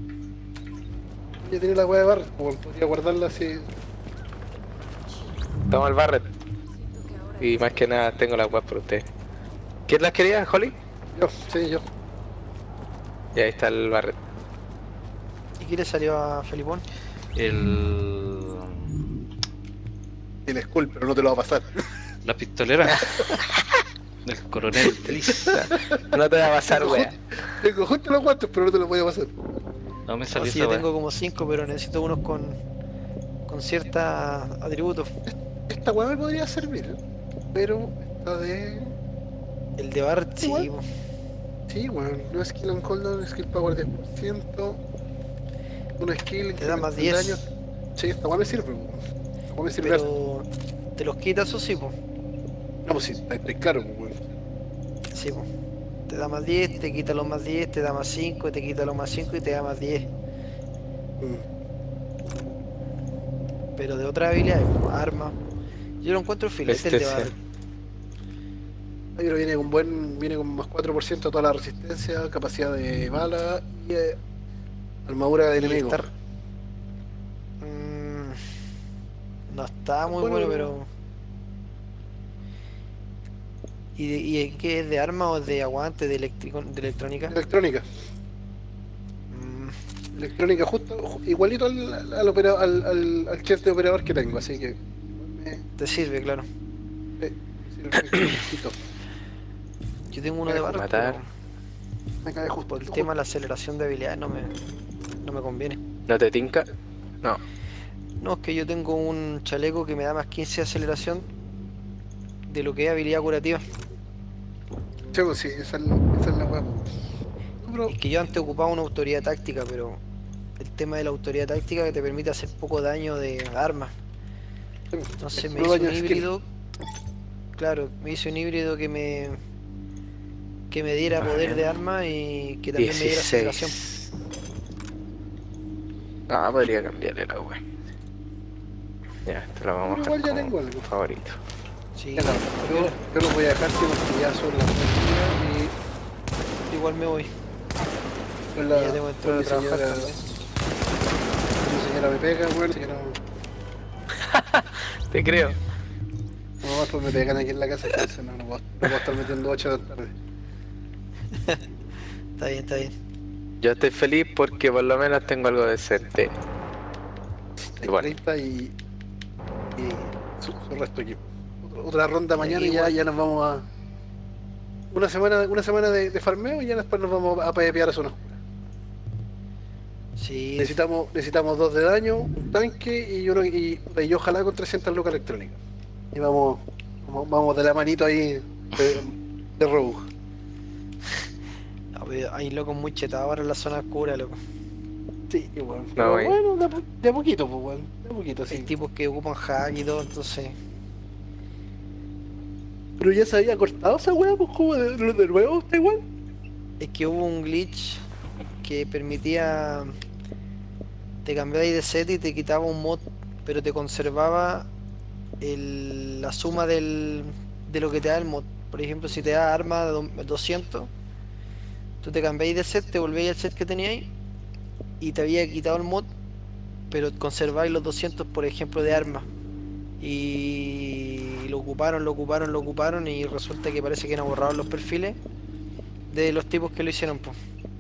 Ya tiene la wea de Barret, pues, podría guardarla así. Toma el Barret. Y más que nada tengo las weas por usted. ¿Quién las quería, Holly? Yo, sí, yo. Y ahí está el Barret. ¿Y qué le salió a Felipón? El. Tienes cool, pero no te lo va a pasar. La pistolera. Del coronel Bliss. No te va a pasar, Tengo wea. ju- Tengo justo los guantes, pero no te los voy a pasar. No me No, salió sí, esa yo wea. tengo como cinco, pero necesito unos con. con ciertos atributos. Esta weá me podría servir, pero esta de. El de Bart, sí. Igual. po. Sí, weón, no skill on cooldown, skill power diez por ciento. Una skill Te da más incrementa el diez. daño. Sí, esta weá me sirve, weón. Esta weá me sirve. harto. Pero. Te los quitas, eso sí, po. No, pues sí, está, está claro, weón. Sí, po. Te da más diez, te quita los más diez, te da más cinco, te quita los más cinco y te da más diez. Mm. Pero de otras habilidades, po, arma. Yo lo encuentro filete el de Este sí. Bart. Ahí pero viene con buen. Viene con más cuatro por ciento a toda la resistencia, capacidad de bala y eh, armadura de Y enemigo. está- Mm, no está muy Bueno, bueno, pero. ¿Y, de, y en qué es de arma o de aguante, de, eléctrico, de electrónica? Electrónica. Mm, Electrónica justo, ju- igualito al, al, al, opera- al, al, al chef de operador que tengo, así que me, Te sirve, claro. me sirve un poquito. Yo tengo uno de barras, matar. pero Me cae justo. por el tema de la aceleración de habilidades no me, no me conviene. ¿No te tinca? No. No, es que yo tengo un chaleco que me da más quince de aceleración de lo que es habilidad curativa. Sí, pues sí, esa es, esa es la weá. Pero, Es que yo antes ocupaba una autoridad táctica, pero el tema de la autoridad táctica que te permite hacer poco daño de armas. Entonces me no hice un daño de skill. híbrido. Claro, me hice un híbrido que me que me diera poder de arma y que también me diera aceleración. dieciséis. Ah, podría cambiar el agua. Ya, esto lo vamos a Pero dejar igual ya como tengo algo. favorito. Sí, ya no, yo, yo lo voy a dejar sí, porque ya son las dos y igual me voy. con la, Ya tengo que entrar con a mi trabajar señora, también. mi señora me pega, bueno, señora, Te creo. no, pues me pegan aquí en la casa, entonces no, no puedo, no puedo estar metiendo ocho de la tarde. Está bien, está bien. Yo estoy feliz porque por lo menos tengo algo decente. Igual. treinta y, y su, su resto de equipo. Otra, otra ronda mañana y ya, igual. ya nos vamos a una semana, una semana de, de farmeo y ya después nos vamos a pepear a zona oscura. Sí, Necesitamos, necesitamos dos de daño, un tanque y uno y, y ojalá con trescientas lucas electrónicas. Y vamos, vamos, vamos de la manito ahí de, de robo. no, pero hay locos muy chetados ahora en la zona oscura, loco. Sí, igual. No, Pero güey. bueno, de a, po- de a poquito, pues, weón. De a poquito, sí. Hay tipos que ocupan hack y todo, entonces. Pero ya se había cortado esa weá, pues, como de, de, de nuevo, está igual. Es que hubo un glitch que permitía. Te cambiabas de set y te quitaba un mod, pero te conservaba el, la suma del, de lo que te da el mod. Por ejemplo, si te da arma de do- doscientos, tú te cambiáis de set, te volvéis al set que teníais y te había quitado el mod, pero conserváis los doscientos, por ejemplo, de arma. Y lo ocuparon, lo ocuparon, lo ocuparon y resulta que parece que no borraron los perfiles de los tipos que lo hicieron, pues.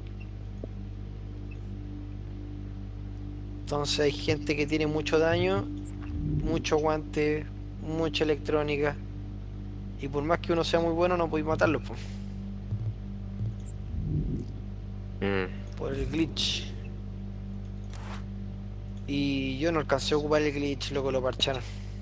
Entonces hay gente que tiene mucho daño, mucho guante, mucha electrónica. Y por más que uno sea muy bueno, no podéis matarlo, pues. Mm. Por el glitch. Y yo no alcancé a ocupar el glitch, loco, lo parcharon.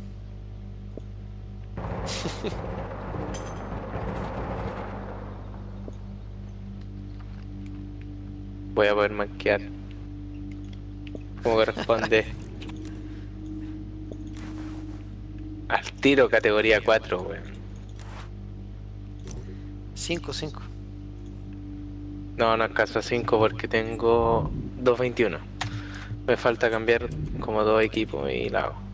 Voy a poder manquear como corresponde. Al tiro categoría cuatro, weón. cinco, cinco. No, no alcanzo a cinco porque tengo dos veintiuno. Me falta cambiar como dos equipos y la hago.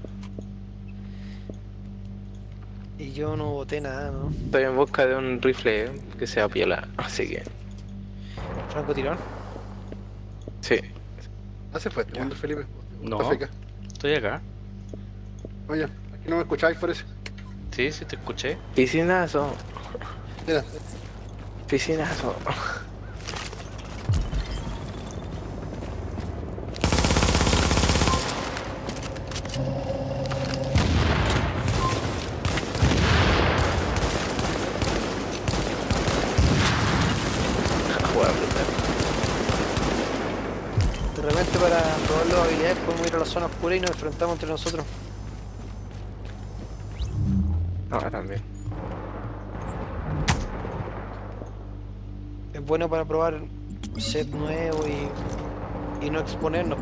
Y yo no boté nada, ¿no? Estoy en busca de un rifle eh, que sea piola, así que Franco tirón. sí. Ah, se fue, ¿dónde Felipe? No, Está feca. estoy acá. Oye, aquí no me escucháis, parece. Sí, sí te escuché. Piscinazo, Mira, piscinazo. De repente para probar las habilidades podemos ir a la zona oscura y nos enfrentamos entre nosotros. Ah, también. Es bueno para probar set nuevo y, y no exponernos.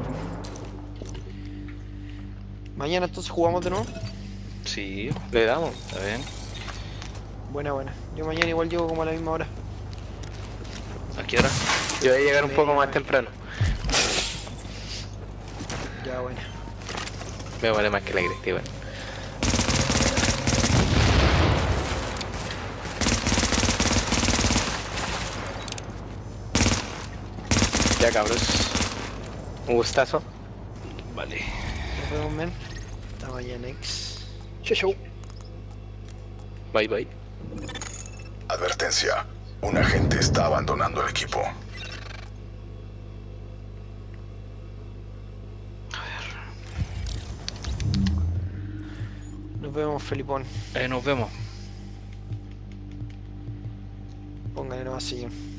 Mañana entonces jugamos de nuevo. Sí, Le damos. está bien. Buena, buena. Yo mañana igual llego como a la misma hora. ¿A qué hora? Yo voy a llegar un poco más temprano. Ya, buena. Me vale más que la directiva. Ya cabros. Un gustazo. Vale. Nos vemos, men. Hasta mañana, ex. chau, chau. Bye bye. Advertencia. Un agente está abandonando el equipo. vemos, Felipón. Ahí nos vemos. Póngale nomás, señor.